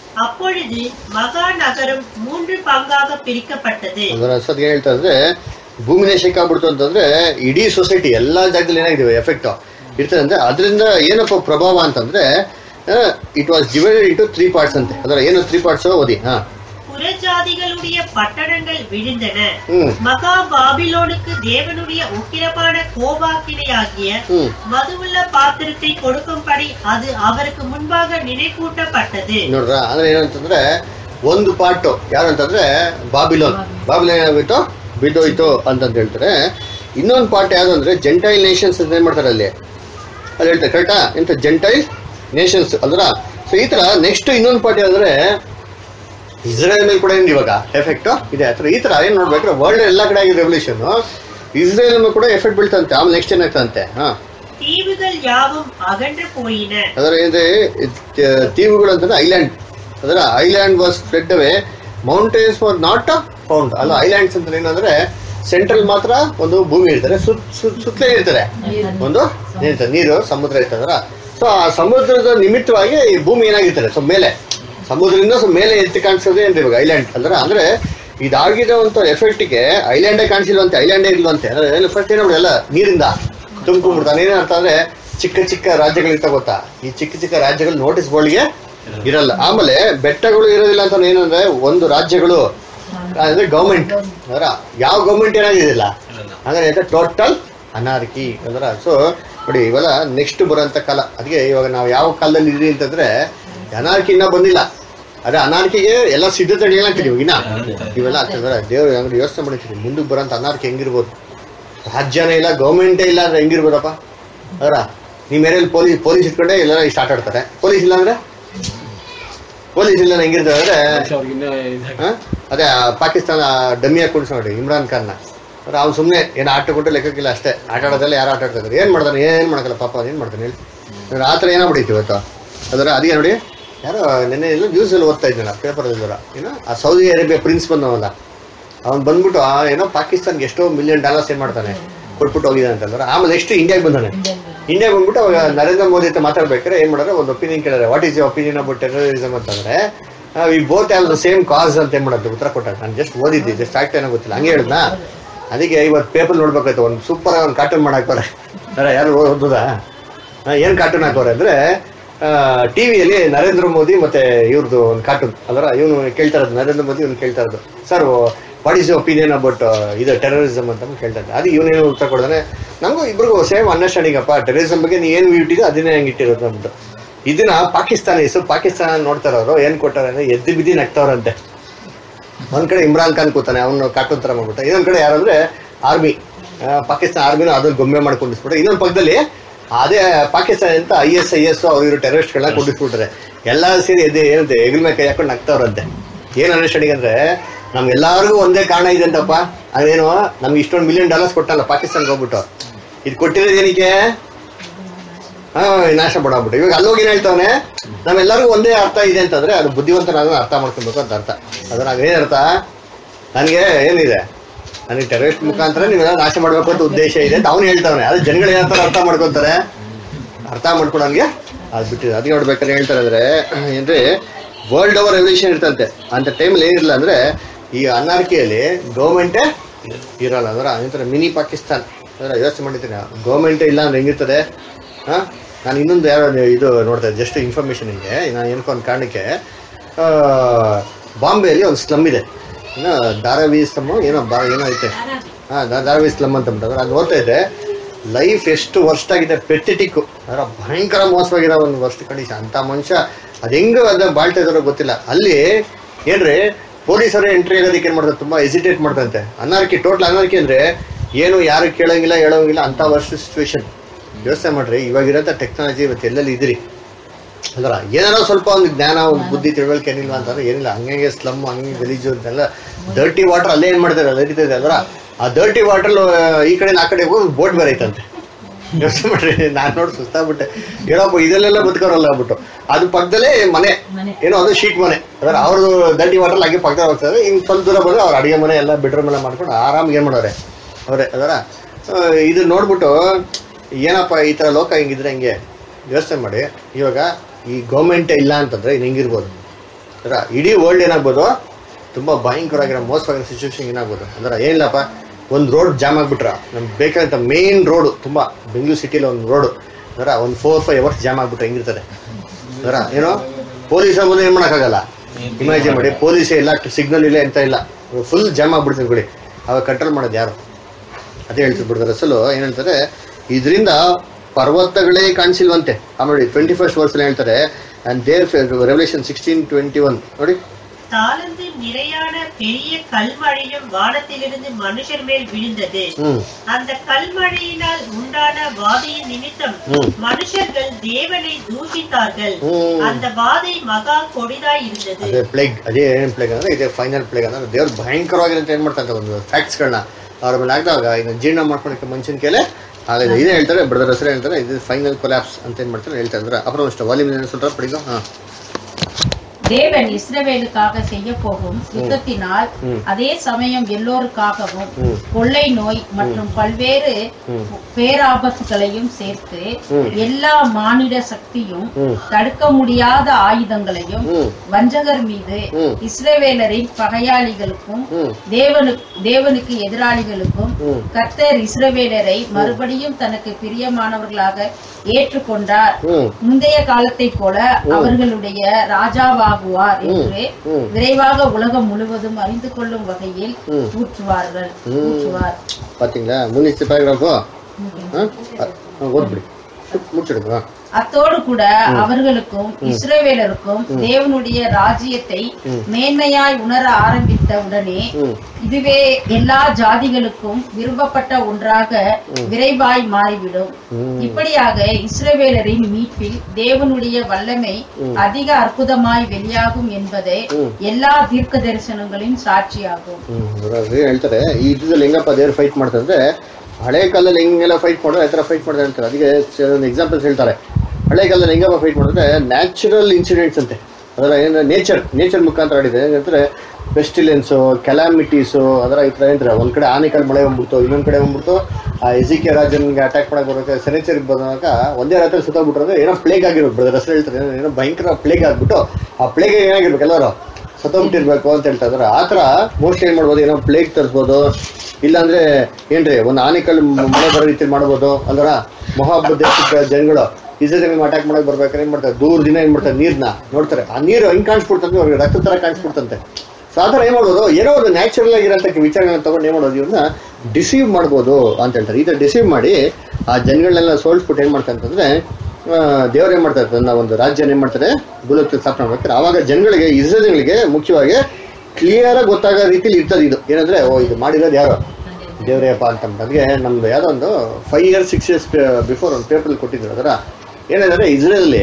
அப்பொழுது மகா நகரம் 3 பங்காக பிரிக்கப்பட்டது. ಹೇಳ್ತಾ ಇದ್ರೆ ಭೂಮಿನೇ ಶೇಕ್ ಆಗ್ಬಿಡ್ತು ಅಂತಂದ್ರೆ ಇಡೀ ಸೊಸೈಟಿ ಎಲ್ಲಾ ಜಾಗದಲ್ಲಿ ಏನಾಗಿದೆ ಎಫೆಕ್ಟ್ ಇರ್ತದೆ ಅಂದ್ರೆ ಅದರಿಂದ ಏನಪ್ಪ ಪ್ರಭಾವ ಅಂತಂದ್ರೆ it was divided into 3 parts ಅಂತೆ. ಅದರ ಏನು 3 parts ಓದಿ. புறஜாதிகளுடைய பட்டணங்கள் விழுந்தன. மகா பாபிலோனுக்கு தேவனுடைய உக்கிரமான கோபாக்கினையாகிய மதுவுள்ள பாத்திரத்தை கொடுக்கும்படி அது அவருக்கு முன்பாக நினைப்பூட்டப்பட்டது. ನೋಡ್ರ ಅಂದ್ರೆ ಏನಂತಂದ್ರೆ ಒಂದು ಪಾರ್ಟ್ ಯಾರಂತಂದ್ರೆ ಬಾಬಿಲೋನ್ ಏನಾಗೋಯ್ತು ಬಿದ್ದೋಯ್ತು ಅಂತಂತ ಹೇಳ್ತಾರೆ. ಇನ್ನೊಂದು ಪಾರ್ಟ್ ಯಾವ್ದು ಅಂದ್ರೆ ಜೆಂಟೈಲ್ ನೇಷನ್ಸ್ ಅಂತ ಏನ್ ಮಾಡ್ತಾರೆ ಅಲ್ಲಿ ಹೇಳ್ತಾರೆ ಕರೆಕ್ಟಾ ಎಂತ ಜೆಂಟೈಲ್ ನೇಷನ್ಸ್ ಅಲ್ರ. ಸೊ ಈ ತರ ನೆಕ್ಸ್ಟ್ ಇನ್ನೊಂದು ಪಾರ್ಟ್ ಯಾವ್ದಂದ್ರೆ ಇಸ್ರೇಲ್ ಮೇಲೆ ಕೂಡ ಏನ್ ಇವಾಗ ಎಫೆಕ್ಟ್ ಇದೆ. ಈ ತರ ಏನ್ ನೋಡ್ಬೇಕ್ರೆ ವರ್ಲ್ಡ್ ಎಲ್ಲಾ ಕಡೆ ಆಗಿ ರೆವಲ್ಯೂಷನ್ ಇಸ್ರೇಲ್ ಮೇಲೆ ಕೂಡ ಎಫೆಕ್ಟ್ ಬೀಳ್ತಂತೆ. ಆಮೇಲೆ ನೆಕ್ಸ್ಟ್ ಏನಾಗ್ತಂತೆ ಅದರ ಏನ್ರೆ ತೀವುಗಳು ಅಂತಂದ್ರೆ ಐಲ್ಯಾಂಡ್. ಅದರ island was spread away, mountains was not found. ಅಲ್ಲ ಐಲ್ಯಾಂಡ್ಸ್ ಅಂತ ಏನಂದ್ರೆ ಸೆಂಟ್ರಲ್ ಮಾತ್ರ ಒಂದು ಭೂಮಿ ಇರ್ತಾರೆ, ಸುತ್ತಲೇ ಇರ್ತಾರೆ ಒಂದು ನೀರು ಸಮುದ್ರ ಇರ್ತದರ. ಸೊ ಆ ಸಮುದ್ರದ ನಿಮಿತ್ತವಾಗಿ ಈ ಭೂಮಿ ಏನಾಗಿರ್ತಾರೆ ಸೊ ಮೇಲೆ ಸಮುದ್ರದಿಂದ ಮೇಲೆ ಎತ್ತಿ ಕಾಣಿಸೋದೇ ಏನ್ರಿ ಇವಾಗ ಐಲ್ಯಾಂಡ್ ಅಲ್ರ. ಅಂದ್ರೆ ಇದಾಗಿರೋಂಥ ಎಫೆಕ್ಟ್ಗೆ ಐಲ್ಯಾಂಡೇ ಕಾಣಿಸಿಲ್ವಂತೆ, ಐಲ್ಯಾಂಡೇ ಇಲ್ವಂತೆ. ಅಂದ್ರೆ ಫಸ್ಟ್ ಏನ ಎಲ್ಲ ನೀರಿಂದ ತುಂಬ್ಕೊಂಡ್ಬಿಡ್ತಾನೆ. ಏನೇನು ಅರ್ಥ ಅಂದ್ರೆ ಚಿಕ್ಕ ಚಿಕ್ಕ ರಾಜ್ಯಗಳಿರ್ತಾ ಗೊತ್ತಾ, ಈ ಚಿಕ್ಕ ಚಿಕ್ಕ ರಾಜ್ಯಗಳು ನೋಟಿಸ್ ಬೋರ್ಡ್ಗೆ ಇರಲ್ಲ. ಆಮೇಲೆ ಬೆಟ್ಟಗಳು ಇರೋದಿಲ್ಲ ಅಂತ ಏನಂದ್ರೆ ಒಂದು ರಾಜ್ಯಗಳು ಅಂದ್ರೆ ಗೌರ್ಮೆಂಟ್ ಅದರ ಯಾವ ಗೌರ್ಮೆಂಟ್ ಏನಾಗಿದಿಲ್ಲ ಅಂದ್ರೆ ಟೋಟಲ್ ಅನಾರ್ಕಿ ಅಂದ್ರ. ಸೊ ನೋಡಿ ಇವೆಲ್ಲ ನೆಕ್ಸ್ಟ್ ಬರೋಂಥ ಕಾಲ. ಅದಕ್ಕೆ ಇವಾಗ ನಾವು ಯಾವ ಕಾಲದಲ್ಲಿ ಇದೀವಿ ಅಂತಂದ್ರೆ ಅನಾರ್ಕಿ ಇನ್ನ ಬಂದಿಲ್ಲ. ಅದೇ ಅನಾರ್ಕಿಗೆ ಎಲ್ಲ ಸಿದ್ಧತೆಗಳು ಆಗ್ತಿದೀವಿ ಇನ್ನ ಇವೆಲ್ಲ ಆಗ್ತದ. ದೇವ್ರು ಅಂಗಡಿ ಯೋಚನೆ ಮಾಡಿರ್ತೀವಿ ಮುಂದಕ್ಕೆ ಬರೋಂಥ ಅನಾರ್ಕಿ ಹೆಂಗಿರ್ಬೋದು. ರಾಜ್ಯನೇ ಇಲ್ಲ, ಗೌರ್ಮೆಂಟೇ ಇಲ್ಲ ಅಂದ್ರೆ ಹೆಂಗಿರ್ಬೋದಪ್ಪ ಅದರ. ನಿಮ್ಮ ಏರಿಯಲ್ಲಿ ಪೊಲೀಸ್ ಇಟ್ಕೊಂಡೆ ಎಲ್ಲ ಇಷ್ಟ ಆಟ ಆಡ್ತಾರೆ. ಪೊಲೀಸ್ ಇಲ್ಲ ಅಂದ್ರೆ ಹೆಂಗಿರ್ತದೆ ಅಂದ್ರೆ ಅದೇ ಪಾಕಿಸ್ತಾನ ಡಮ್ಮಿ ಹಾಕೊಂಡು ನೋಡಿ ಇಮ್ರಾನ್ ಖಾನ್ನ ಅವ್ನು ಸುಮ್ಮನೆ ಏನು ಆಟ ಕೊಟ್ಟು ಲೆಕ್ಕಕ್ಕಿಲ್ಲ ಅಷ್ಟೇ. ಆಟ ಆಡೋದಲ್ಲ ಯಾರು ಆಟ ಆಡ್ತಾರೆ ಏನ್ ಮಾಡ್ತಾನೆ ಏನ್ ಮಾಡಕಲ್ಲ ಪಾಪ ಏನ್ ಮಾಡ್ತಾನೆ ಹೇಳಿ. ಆ ಥರ ಏನಾಗ್ಬಿಟ್ಟಿತ್ತು ಇವತ್ತು ಅದರ. ಅದೇ ನೋಡಿ ಯಾರೋ ನೆನ್ನೆ ಇಲ್ಲ ನ್ಯೂಸ್ ಅಲ್ಲಿ ಓದ್ತಾ ಇದ್ದಾನೆ ಪೇಪರ್ ಇದ್ದಾರ ಏನೋ ಆ ಸೌದಿ ಅರೇಬಿಯಾ ಪ್ರಿನ್ಸ್ ಬಂದವಲ್ಲ ಅವ್ನು ಬಂದ್ಬಿಟ್ಟು ಏನೋ ಪಾಕಿಸ್ತಾನ್ಗೆ ಎಷ್ಟೋ $1 million ಏನ್ ಮಾಡ್ತಾನೆ ಕೊಟ್ಬಿಟ್ಟು ಹೋಗಿದ್ದಾನೆ ಅಂತಂದ್ರೆ. ಆಮೇಲೆ ನೆಕ್ಸ್ಟ್ ಇಂಡಿಯಾಗೆ ಬಂದಾನೆ. ಇಂಡಿಯಾಗೆ ಬಂದ್ಬಿಟ್ಟು ಅವಾಗ ನರೇಂದ್ರ ಮೋದಿ ಅಂತ ಮಾತಾಡ್ಬೇಕಾದ್ರೆ ಏನ್ ಮಾಡಿದ್ರೆ ಒಂದು ಒಪಿನಿಯನ್ ಕೇಳಿದ್ರೆ what is opinion about terrorism ಅಂತಂದ್ರೆ we both have the same cause ಅಂತ ಏನ್ ಮಾಡೋದು ಉತ್ತರ ಕೊಟ್ಟಾಗ. ನಾನು ಜಸ್ಟ್ ಓದಿದ್ದೆ, ಜಸ್ಟ್ ಫ್ಯಾಕ್ಟ್ ಏನೋ ಗೊತ್ತಿಲ್ಲ ಹಂಗೆ ಹೇಳಿದ್ನಾ. ಅದಕ್ಕೆ ಇವತ್ತು ಪೇಪರ್ ನೋಡ್ಬೇಕಾಯ್ತು ಒಂದು ಸೂಪರ್ ಒಂದು ಕಾರ್ಟೂನ್ ಮಾಡಾಕ್ತಾರೆ. ಯಾರು ಓದುದಾ ಏನ್ ಕಾರ್ಟೂನ್ ಹಾಕೋರೆ ಅಂದ್ರೆ ಟಿವಿಯಲ್ಲಿ ನರೇಂದ್ರ ಮೋದಿ ಮತ್ತೆ ಇವ್ರದ್ದು ಒಂದು ಕಾರ್ಟೂನ್ ಅದರ. ಇವನು ಕೇಳ್ತಾ ಇರೋದು ನರೇಂದ್ರ ಮೋದಿ ಇವ್ನು ಕೇಳ್ತಾ ಇರೋದು sir what is opinion about ಇದು ಟೆರರಿಸಮ್ ಅಂತ ಕೇಳ್ತಾ ಇದ್ದೆ. ಅದು ಇವನೇನು ಉತ್ತರ ಕೊಡ್ತಾನೆ ನಮಗೂ ಇಬ್ರಿಗೂ ಸೇಮ್ ಅಂಡರ್ಸ್ಟ್ಯಾಂಡಿಂಗ್ ಅಪ್ಪ ಟೆರರಿಸಮ್ ಬಗ್ಗೆ ನೀ ಏನು ಇಟ್ಟಿದ್ದು ಅದನ್ನೇ ಹೆಂಗೆ ಇಟ್ಟಿರೋದು ಅಂದ್ಬಿಟ್ಟು. ಇದನ್ನ ಪಾಕಿಸ್ತಾನ ನೋಡ್ತಾ ಇರೋರು ಏನ್ ಕೊಟ್ಟಾರೆ ಅಂದ್ರೆ ಎದ್ದು ಬಿದ್ದಿ ನಗ್ತಾವ್ರಂತೆ. ಒಂದ್ ಕಡೆ ಇಮ್ರಾನ್ ಖಾನ್ ಕೂತಾನೆ ಅವನು ಕಾರ್ಟೂನ್ ತರ ಮಾಡ್ಬಿಟ್ಟು, ಇನ್ನೊಂದ್ ಕಡೆ ಯಾರಂದ್ರೆ ಆರ್ಮಿ ಪಾಕಿಸ್ತಾನ ಆರ್ಮಿನ ಅದನ್ನ ಗೊಂಬೆ ಮಾಡ್ಕೊಂಡಿಸ್ಬಿಟ್ಟು, ಇನ್ನೊಂದು ಪಕ್ಕದಲ್ಲಿ ಅದೇ ಪಾಕಿಸ್ತಾನ ಅಂತ ISIS ಅವ್ರು ಇವರು ಟೆರರಿಸ್ಟ್ಗಳನ್ನ ಕೊಂಡಿಸ್ಬಿಟ್ರೆ ಎಲ್ಲ ಸೇರಿ ಏನಂತೆ ಹೆಗಲ್ ಮೇಲೆ ಕೈ ಹಾಕೊಂಡು ನಗ್ತಾವ್ರಂತೆ. ಏನ್ ಅಂಡರ್ಸ್ಟ್ಯಾಂಡಿಂಗ್ ಅಂದ್ರೆ ನಮ್ಗೆಲ್ಲರಿಗೂ ಒಂದೇ ಕಾರಣ ಇದೆ ಅಂತಪ್ಪ. ಅದೇನು ನಮ್ಗೆ ಇಷ್ಟೊಂದು $1 million ಕೊಟ್ಟಲ್ಲ ಪಾಕಿಸ್ತಾನ್ಗೆ ಹೋಗ್ಬಿಟ್ಟು, ಇದು ಕೊಟ್ಟಿರೋದು ಏನಕ್ಕೆ ನಾಶ ಪಡಾಗ್ಬಿಟ್ಟು. ಇವಾಗ ಅಲ್ಲೋಗಿ ಏನ್ ಹೇಳ್ತಾವನೆ ನಮ್ಮೆಲ್ಲರಿಗೂ ಒಂದೇ ಅರ್ಥ ಇದೆ ಅಂತಂದ್ರೆ ಅದು ಬುದ್ಧಿವಂತನಾಗ ಅರ್ಥ ಮಾಡ್ಕೊಬೇಕು ಅಂತ ಅರ್ಥ. ಅದ್ರ ಏನರ್ಥ ನನಗೆ ಏನಿದೆ ನನಗೆ ಟೆರರಿಸ್ಟ್ ಮುಖಾಂತರ ನೀವೆಲ್ಲ ನಾಶ ಮಾಡ್ಬೇಕು ಅಂತ ಉದ್ದೇಶ ಇದೆ ಅಂತ ಅವ್ನು ಹೇಳ್ತಾವನೆ. ಅದು ಜನಗಳು ಏನಂತಾರೆ ಅರ್ಥ ಮಾಡ್ಕೊತಾರೆ, ಅರ್ಥ ಮಾಡ್ಕೊಳಂಗೆ ಅದು ಬಿಟ್ಟಿದೆ. ಅದಕ್ಕೆ ನೋಡ್ಬೇಕಾದ್ರೆ ಹೇಳ್ತಾರೆ ಅಂದ್ರೆ ಏನ್ರಿ ವರ್ಲ್ಡ್ ಓವರ್ ರೆವಲ್ಯೂಷನ್ ಇರ್ತಂತೆ ಅಂತ ಟೈಮಲ್ಲಿ ಏನಿರಲ್ಲ ಅಂದ್ರೆ ಈ ಅನಾರ್ಕಿಯಲ್ಲಿ ಗೌರ್ಮೆಂಟೇ ಇರಲ್ಲ. ಅಂದ್ರೆ ಅಂತರ ಮಿನಿ ಪಾಕಿಸ್ತಾನ್ ಅಂದ್ರೆ ಯೋಚನೆ ಮಾಡಿದ್ದೀನಿ. ಗೌರ್ಮೆಂಟೇ ಇಲ್ಲ ಅಂದ್ರೆ ಹೆಂಗಿರ್ತದೆ. ನಾನು ಇನ್ನೊಂದು ಯಾರೋ ಇದು ನೋಡ್ತಾ ಇದ್ದೆ ಜಸ್ಟ್ ಇನ್ಫಾರ್ಮೇಶನ್ ಹಿಂಗೆ. ನಾನು ಏನಕ್ಕೊಂದು ಕಾರಣಕ್ಕೆ ಬಾಂಬೆಯಲ್ಲಿ ಒಂದು ಸ್ಲಮ್ ಇದೆ, ಏನೋ ಧಾರಾವಿ ಸ್ಲಮ್ ಏನೋ ಐತೆ ಧಾರಾವಿ ಸ್ಲಮ್ ಅಂತ ಬಿಟ್ಟಂದ್ರೆ ಅದು ನೋಡ್ತಾ ಇದ್ದೆ. ಲೈಫ್ ಎಷ್ಟು ವರ್ಸ್ಟ್ ಆಗಿದೆ, ಪೆಥೆಟಿಕ್ ಅದರ ಭಯಂಕರ ಮೋಸವಾಗಿರೋ ಒಂದು ವರ್ಸ್ಟ್ ಕಂಡೀಷನ್. ಅಂತ ಮನುಷ್ಯ ಅದು ಹೆಂಗೆ ಅದನ್ನ ಬಾಳ್ತಾ ಇದಾರೋ ಗೊತ್ತಿಲ್ಲ. ಅಲ್ಲಿ ಏನ್ರಿ ಪೊಲೀಸರೇ ಎಂಟ್ರಿ ಆಗೋದಕ್ಕೆ ಏನ್ ಮಾಡ್ತಾರೆ, ತುಂಬಾ ಹೆಸಿಟೇಟ್ ಮಾಡ್ತಂತೆ. ಅನಾರ್ಕಿ, ಟೋಟಲ್ ಅನಾರ್ಕಿ ಅಂದ್ರೆ ಏನು ಯಾರು ಕೇಳೋಂಗಿಲ್ಲ ಹೇಳೋಂಗಿಲ್ಲ ಅಂತ ವರ್ಸ್ಟ್ ಸಿಚುವೇಶನ್. ಯೋಚನೆ ಮಾಡ್ರಿ ಇವಾಗಿರೋಂಥ ಟೆಕ್ನಾಲಜಿ ಇವತ್ತು ಎಲ್ಲೆಲ್ಲಿ ಇದ್ರಿ ಅಲ್ರ. ಏನಾರೋ ಸ್ವಲ್ಪ ಒಂದು ಜ್ಞಾನ ಒಂದು ಬುದ್ಧಿ ತಿಳುವಳಿಕೆ ಏನಿಲ್ಲ ಅಂತಂದ್ರೆ ಏನಿಲ್ಲ, ಹಂಗೆ ಸ್ಲಮ್ ಹಂಗೆ ಗಲೀಜು ಅಂತೆಲ್ಲ ಡರ್ಟಿ ವಾಟರ್ ಅಲ್ಲೇ ಏನ್ ಮಾಡ್ತಾರೆ ಹರಿತದೆ ಅಲ್ರ. ಆ ಡರ್ಟಿ ವಾಟರ್ ಈ ಕಡೆ ಆ ಕಡೆ ಹೋಗಿ ಬೋಟ್ ಬೇರೆ ಐತಂತೆ. ಯೋಚನೆ ಮಾಡ್ರಿ, ನಾನ್ ನೋಡಿ ಸುಸ್ತಾಗ್ಬಿಟ್ಟೆ. ಹೇಳಪ್ಪ ಇದೆಲ್ಲ ಬದುಕೋರಲ್ಲ ಆಗ್ಬಿಟ್ಟು ಅದು ಪಕ್ಕದಲ್ಲೇ ಮನೆ ಏನೋ ಅದು ಶೀಟ್ ಮನೆ ಅದರ. ಅವ್ರದ್ದು ಡರ್ಟಿ ವಾಟರ್ ಹಾಗೆ ಪಕ್ಕದಲ್ಲಿ ಹೋಗ್ತಾರೆ. ಹಿಂಗೆ ಸ್ವಲ್ಪ ದೂರ ಬಂದ್ರೆ ಅವ್ರ ಅಡುಗೆ ಮನೆ ಎಲ್ಲ ಬೆಡ್ರೂಮ್ ಎಲ್ಲ ಮಾಡ್ಕೊಂಡು ಆರಾಮಾಗಿ ಏನ್ ಮಾಡೋರೆ ಅವ್ರೆ ಅದರ. ಇದು ನೋಡ್ಬಿಟ್ಟು ಏನಪ್ಪ ಈ ತರ ಲೋಕ ಹಿಂಗಿದ್ರೆ ಹೆಂಗೆ ಯೋಚನೆ ಮಾಡಿ. ಇವಾಗ ಈ ಗೌರ್ಮೆಂಟೇ ಇಲ್ಲ ಅಂತಂದ್ರೆ ಇದು ಹೆಂಗಿರ್ಬೋದು ಇಡೀ ವರ್ಲ್ಡ್ ಏನಾಗ್ಬೋದು, ತುಂಬಾ ಭಯಂಕರವಾಗಿರೋ ಮೋಸವಾಗಿರೋ ಸಿಚುವೇಶನ್ ಏನಾಗ್ಬೋದು ಅಂದ್ರೆ ಏನಿಲ್ಲಪ್ಪ ಒಂದು ರೋಡ್ ಜಾಮ್ ಆಗ್ಬಿಟ್ರ ನಮ್ಗೆ ಬೇಕಾದಂಥ ಮೇನ್ ರೋಡು ತುಂಬ ಬೆಂಗಳೂರು ಸಿಟಿಲಿ ಒಂದು ರೋಡು ಅದರ ಒಂದು 4-5 hours ಜಾಮ್ ಆಗ್ಬಿಟ್ರೆ ಹೆಂಗಿರ್ತದೆ ಅದರ ಏನೋ ಪೊಲೀಸ್ ಬಂದು ಏನು ಮಾಡೋಕ್ಕಾಗಲ್ಲ. ಇಮ್ಯಾಜಿನ್ ಮಾಡಿ, ಪೊಲೀಸೇ ಇಲ್ಲ, ಸಿಗ್ನಲ್ ಇಲ್ಲ ಅಂತ ಇಲ್ಲ, ಫುಲ್ ಜಾಮ್ ಆಗ್ಬಿಡ್ತೀವಿ ಬಿಡಿ. ಅವಾಗ ಕಂಟ್ರೋಲ್ ಮಾಡೋದು ಯಾರು? ಅದೇ ಹೇಳ್ತಿರ್ಬಿಡ್ತಾರೆ ಅಸಲು ಏನು ಹೇಳ್ತಾರೆ, ಇದರಿಂದ ಪರ್ವತಗಳೇ ಕಾಣಿಸಿಲ್ವಂತೆ. ಆಮೇಲೆ 21st verse ಹೇಳ್ತಾರೆ, and there Revelation 16:21 ನೋಡಿ, தாளந்து நிறையான பெரிய கல்மழையும் வானத்திலிருந்து மனுஷர் மேல் விழுந்தது. அந்த கல்மழையினால் உண்டான வாதையின் நிமித்தம் மனுஷர்கள் தேவனை தூஷித்தார்கள். அந்த வாதை மகா கொடிதாய் இருந்தது. ಅದೇ ಪ್ಲೇಗ್, ಅದೇ ಏನ್ ಪ್ಲೇಗ್ ಅಂದ್ರೆ ಇದೇ ಫೈನಲ್ ಪ್ಲೇಗ್ ಅಂದ್ರೆ ದೇವ್ರು ಭಯಂಕರವಾಗಿರಂತ ಏನ್ ಮಾಡ್ತಾರೆ ಒಂದು ಫ್ಯಾಕ್ಟ್ಸ್ಗಳನ್ನ ಅವ್ರ ಮೇಲೆ ಹಾಕಿದಾಗ ಇದನ್ನ ಜೀರ್ಣ ಮಾಡ್ಕೊಳಕ್ಕೆ ಮನುಷ್ಯನ ಕೇಳಿ ಆಗಿದೆ. ಇದೇ ಹೇಳ್ತಾರೆ ಬ್ರದರ್ ಹೆಸರು ಹೇಳ್ತಾರೆ, ಇದು ಫೈನಲ್ ಕೊಲ್ಯಾಪ್ಸ್ ಅಂತ ಏನ್ ಮಾಡ್ತಾರೆ ಹೇಳ್ತಾರೆ. ಅಂದ್ರೆ ಅப்புறம் ಅಷ್ಟು ವಾಲ್ಯೂಮ್ ಏನು சொல்ற படிங்க. தேவன் இஸ்ரவேலுக்காக செய்ய போகும் யுத்தத்தினால் அதே சமயம் எல்லோருக்காகவும் கொள்ளை நோய் மற்றும் பல்வேறு பேராபத்துகளையும் சேர்த்து எல்லா மானிட சக்தியும் தடுக்க முடியாத ஆயுதங்களையும் வஞ்சகர் மீது இஸ்ரவேலரின் பகையாளிகளுக்கும் தேவனுக்கு எதிராளிகளுக்கும் கர்த்தர் இஸ்ரவேலரை மறுபடியும் தனக்கு பிரியமானவர்களாக ஏற்றுக்கொண்டார். முந்தைய காலத்தை போல அவர்களுடைய ராஜாவாக என்று விரைவாக உலகம் முழுவதும் அறிந்து கொள்ளும் வகையில் ஊற்றுவார். பாத்தீங்களா? முன்னிச்சு பேராகிராஃப் ஓದ್ಬಿಡಿ ಮುಚ್ಚಿಡುವ. அத்தோடு கூட அவர்களுக்கும் இஸ்ரவேலருக்கும் தேவனுடைய ராஜ்யத்தை மேன்மையாய் உணர ஆரம்பித்த உடனே இதுவே எல்லா ஜாதிகளுக்கும் விரும்பப்பட்ட ஒன்றாக விரைவாய் மாறிவிடும். இப்படியாக இஸ்ரவேலரின் மீட்பில் தேவனுடைய வல்லமை அதிக அற்புதமாய் வெளியாகும் என்பதே எல்லா தீர்க்க தரிசனங்களின் சாட்சியாகும். ಹೇಳ್ತಾರೆ ಈ ಯುದ್ಧದಲ್ಲಿ ಹೆಂಗಪ್ಪ ದೇವರು ಫೈಟ್ ಮಾಡ್ತಾರೆ, ಹಳೆ ಕಾಲದಲ್ಲಿ ಹೆಂಗೆಲ್ಲ ಫೈಟ್ ಮಾಡೋದು ಆ ಥರ ಫೈಟ್ ಮಾಡೋದು ಹೇಳ್ತಾರೆ. ಅದಕ್ಕೆ ಒಂದು ಎಕ್ಸಾಂಪಲ್ಸ್ ಹೇಳ್ತಾರೆ. ಹಳೆ ಕಾಲದಲ್ಲಿ ಹೆಂಗಪ್ಪ ಫೈಟ್ ಮಾಡಿದ್ರೆ ನ್ಯಾಚುರಲ್ ಇನ್ಸಿಡೆಂಟ್ಸ್ ಅಂತೆ, ಅದರ ಏನು ನೇಚರ್ ಮುಖಾಂತರ ಆಡಿದೆ. ಏನಂದ್ರೆ ಪೆಸ್ಟಿಲೆನ್ಸು, ಕೆಲಾಮಿಟೀಸು, ಅದರ ಈ ಥರ ಏನಂತಾರೆ, ಒಂದು ಕಡೆ ಆನೆಕಲ್ ಮಳೆ ಬಂದ್ಬಿಡ್ತು, ಇನ್ನೊಂದು ಕಡೆ ಬಂದ್ಬಿಡ್ತು ಆ ಎಜಿಕೆ ರಾಜನ್ಗೆ ಅಟ್ಯಾಕ್ ಮಾಡಕ್ಕೆ ಬರ್ಬೇಕು, ಸೆನೆಚರಿಗೆ ಬಂದಾಗ ಒಂದೇ ರಾತ್ರಿ ಸುತ್ತೋಗ್ಬಿಟ್ರು. ಅಂದ್ರೆ ಏನೋ ಪ್ಲೇಗ್ ಆಗಿರ್ಬೇಕು, ಬ್ರದರ್ ಹೆಸರು ಹೇಳ್ತಾರೆ, ಏನೋ ಭಯಂಕರ ಪ್ಲೇಗ್ ಆಗ್ಬಿಟ್ಟು ಆ ಪ್ಲೇಗ್ ಏನಾಗಿರ್ಬೇಕು ಎಲ್ಲರೂ ಸತ್ತೋಗ್ಬಿಟ್ಟಿರ್ಬೇಕು ಅಂತ ಹೇಳ್ತಾ ಇದಾರೆ. ಆ ಥರ ಮೋಸ್ಟ್ಲಿ ಏನು ಮಾಡ್ಬೋದು, ಏನೋ ಪ್ಲೇಗ್ ತರಿಸ್ಬೋದು, ಇಲ್ಲಾಂದ್ರೆ ಏನ್ರಿ ಒಂದು ಆನೆಕಲ್ ಮಳೆ ಬರೋ ರೀತಿ ಮಾಡ್ಬೋದು. ಅಂದ್ರ ಮೊಹಾಬ್ ದೇಶದ ಜನಗಳು ಇಸ್ರೇಲ್ ಅಟ್ಯಾಕ್ ಮಾಡಕ್ ಬರ್ಬೇಕಾದ್ರೆ ಏನ್ ಮಾಡ್ತಾರೆ, ದೂರದಿಂದ ಏನ್ ಮಾಡ್ತಾರೆ, ನೀರ್ನ ನೋಡ್ತಾರೆ. ಆ ನೀರು ಹೆಂಗ್ ಕಾಣಿಸ್ಬಿಡ್ತಂತೆ, ಅವ್ರಿಗೆ ರಕ್ತ ತರ ಕಾಣಿಸ್ಬಿಡ್ತಂತೆ. ಸೊ ಆ ಥರ ಏನ್ ಮಾಡ್ಬೋದು, ಏನೋ ಒಂದು ನ್ಯಾಚುರಲ್ ಆಗಿರೋಂಥ ವಿಚಾರಗಳನ್ನ ತಗೊಂಡು ಏನ್ ಮಾಡೋದು, ಇವನ್ನ ಡಿಸೀವ್ ಮಾಡ್ಬೋದು ಅಂತ ಹೇಳ್ತಾರೆ. ಈ ಥರ ಡಿಸೀವ್ ಮಾಡಿ ಆ ಜನಗಳನ್ನೆಲ್ಲ ಸೋಲ್ಸ್ಬಿಟ್ಟು ಏನ್ ಮಾಡ್ತಾರೆ ಅಂತಂದ್ರೆ ದೇವ್ರು ಏನ್ ಮಾಡ್ತಾರೆ, ತನ್ನ ಒಂದು ರಾಜ್ಯನ ಏನ್ ಮಾಡ್ತಾರೆ ಭೂಲೋಕದಲ್ಲಿ ಸ್ಥಾಪನೆ ಮಾಡ್ತಾರೆ. ಆವಾಗ ಜನಗಳಿಗೆ, ಇಸ್ರೇಲ್ಗಳಿಗೆ ಮುಖ್ಯವಾಗಿ ಕ್ಲಿಯರ್ ಆಗಿ ಗೊತ್ತಾಗೋ ರೀತಿಲಿ ಇರ್ತದೆ. ಇದು ಏನಂದ್ರೆ, ಓ ಇದು ಮಾಡಿರೋದು ಯಾರು, ದೇವ್ರೇಪ್ಪ ಅಂತ. ಅದಕ್ಕೆ ನಮ್ದು ಯಾವುದೋ ಒಂದು 5 years 6 years ಬಿಫೋರ್ ಒಂದು ಪೇಪರ್ ಕೊಟ್ಟಿದ್ರು. ಅದರ ಏನಂದ್ರೆ ಇಸ್ರೇಲಲ್ಲಿ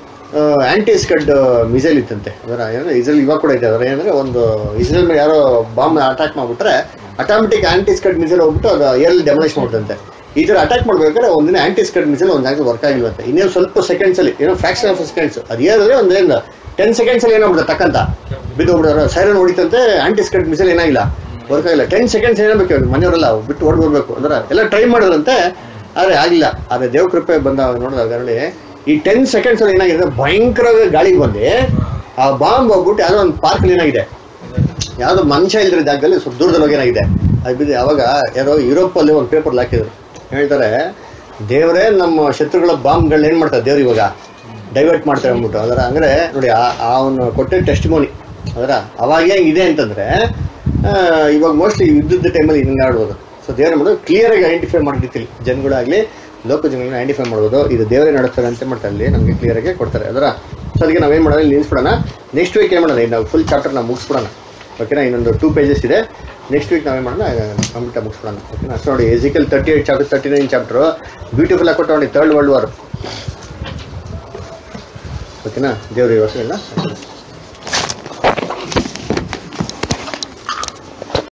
ಆಂಟಿ ಸ್ಕಡ್ ಮಿಸೈಲ್ ಇತ್ತಂತೆ. ಅದರ ಏನಂದ್ರೆ ಇಸ್ರೇಲ್ ಇವಾಗ ಕೂಡ ಇದೆ. ಅದರ ಏನಂದ್ರೆ ಒಂದು ಇಸ್ರೇಲ್ ಮೇಲೆ ಯಾರೋ ಬಾಂಬ್ ಅಟ್ಯಾಕ್ ಮಾಡ್ಬಿಟ್ರೆ ಆಟೋಮೆಟಿಕ್ ಆಂಟಿ ಸ್ಕಡ್ ಮಿಸೈಲ್ ಹೋಗ್ಬಿಟ್ಟು ಅದು ಏರಲ್ಲಿ ಡೆಮೊಲಿಷ್ ಮಾಡ್ತಂತೆ. ಈ ಥರ ಅಟ್ಯಾಕ್ ಮಾಡ್ಬೇಕಾದ್ರೆ ಒಂದಿನ ಆಂಟಿ ಸ್ಕಡ್ ಮಿಸೈಲ್ ಒಂದು ಜಾಗದಲ್ಲಿ ವರ್ಕ್ ಆಗಿಲ್ವಂತೆ. ಇನ್ನೇನು ಸ್ವಲ್ಪ ಸೆಕೆಂಡ್ಸಲ್ಲಿ, ಏನೋ ಫ್ರಾಕ್ಷನ್ ಆಫ್ ಸೆಕೆಂಡ್ಸ್, ಅದು ಏನಾದ್ರೆ ಒಂದೇನು 10 seconds ಏನಾಗ್ಬಿಡುತ್ತೆ ಟಕ್ಕಂತ ಬಿದ್ದು ಹೋಗ್ಬಿಡೋರು. ಸೈರನ್ ಹೊಡಿತಂತೆ, ಆಂಟಿ ಸ್ಕಡ್ ಮಿಸೈಲ್ ಏನಾಗಿಲ್ಲ, ವರ್ಕ್ ಆಗಿಲ್ಲ. 10 seconds ಏನಾಗಬೇಕು, ಮನೆಯವರೆಲ್ಲ ಬಿಟ್ಟು ಓಡ್ಬರ್ಬೇಕು ಅಂದ್ರೆ ಎಲ್ಲ ಟ್ರೈ ಮಾಡಿದ್ರಂತೆ, ಆದರೆ ಆಗಿಲ್ಲ. ಆದರೆ ದೇವ್ರ ಕೃಪೆ ಬಂದಾಗ ನೋಡಿದಾಗ ನೋಡಿ ಈ 10 seconds ಅಲ್ಲಿ ಏನಾಗಿದೆ, ಭಯಂಕರ ಗಾಳಿಗೆ ಬಂದು ಆ ಬಾಂಬ್ ಹೋಗ್ಬಿಟ್ಟು ಯಾವುದೋ ಒಂದು ಪಾರ್ಕಲ್ಲಿ ಏನಾಗಿದೆ, ಯಾವುದೋ ಮನುಷ್ಯ ಇಲ್ದಿರೋ ಜಾಗದಲ್ಲಿ ಸ್ವಲ್ಪ ದೂರದಲ್ಲಿ ಹೋಗಿ ಏನಾಗಿದೆ ಅದು ಬಿದ್ದು. ಅವಾಗ ಯಾರೋ ಯುರೋಪಲ್ಲಿ ಒಂದು ಪೇಪರ್ ಹಾಕಿದ್ರು, ಹೇಳ್ತಾರೆ ದೇವರೇ ನಮ್ಮ ಶತ್ರುಗಳ ಬಾಂಬ್ಗಳನ್ನ ಏನು ಮಾಡ್ತಾರೆ ದೇವ್ರು ಇವಾಗ ಡೈವರ್ಟ್ ಮಾಡ್ತಾರೆ ಅಂದ್ಬಿಟ್ಟು. ಅದರ ಅಂದರೆ ನೋಡಿ ಅವನು ಕೊಟ್ಟೆ ಟೆಸ್ಟಿಮೋನಿ. ಅದರ ಅವಾಗ ಹೆಂಗಿದೆ ಅಂತಂದರೆ ಇವಾಗ ಮೋಸ್ಟ್ಲಿ ಯುದ್ಧದ ಟೈಮಲ್ಲಿ ಹಿಂಗೆ ಆಡ್ಬೋದು. ಸೊ ದೇವ್ರ ಮಾಡೋದು ಕ್ಲಿಯರಾಗಿ ಐಡೆಂಟಿಫೈ ಮಾಡೋ ರೀತಿಲಿ ಜನಗಳಾಗಲಿ ಲೋಕ ಜನಗಳನ್ನ ಐಡೆಂಟಿಫೈ ಮಾಡ್ಬೋದು. ಇದು ದೇವರೇ ನಡೆಸ್ತಾರೆ ಅಂತ ಮಾಡ್ತಾರೆ, ಅಲ್ಲಿ ನಮಗೆ ಕ್ಲಿಯರಾಗಿ ಕೊಡ್ತಾರೆ. ಅದರ ಸೊ ಅದಕ್ಕೆ ನಾವೇನು ಮಾಡೋದು, ಇಲ್ಲಿ ನಿಲ್ಲಿಸ್ಬಿಡೋಣ. ನೆಕ್ಸ್ಟ್ ವೀಕ್ ಏನು ಮಾಡೋಣ, ನಾವು ಫುಲ್ ಚಾಪ್ಟರ್ ನಾವು ಮುಗಿಸ್ಬಿಡೋಣ. ಓಕೆನಾ? ಇನ್ನೊಂದು 2 pages ಇದೆ. ನೆಕ್ಸ್ಟ್ ವೀಕ್ ನಾವೇನು ಮಾಡೋಣ, ಕಂಪ್ಲೀಟಾಗಿ ಮುಗಿಸ್ಬಿಡೋಣ. ಓಕೆನಾ? ಸೊ ನೋಡಿ, ಎಜಿಕಲ್ 38 chapter 39 chapter ಬ್ಯೂಟಿಫುಲ್ ಆಗಿ ಕೊಟ್ಟು ನೋಡಿ, 3rd World War. ಓಕೆನಾ? ದೇವ್ರ ಈ ವರ್ಷ ಇಲ್ಲ.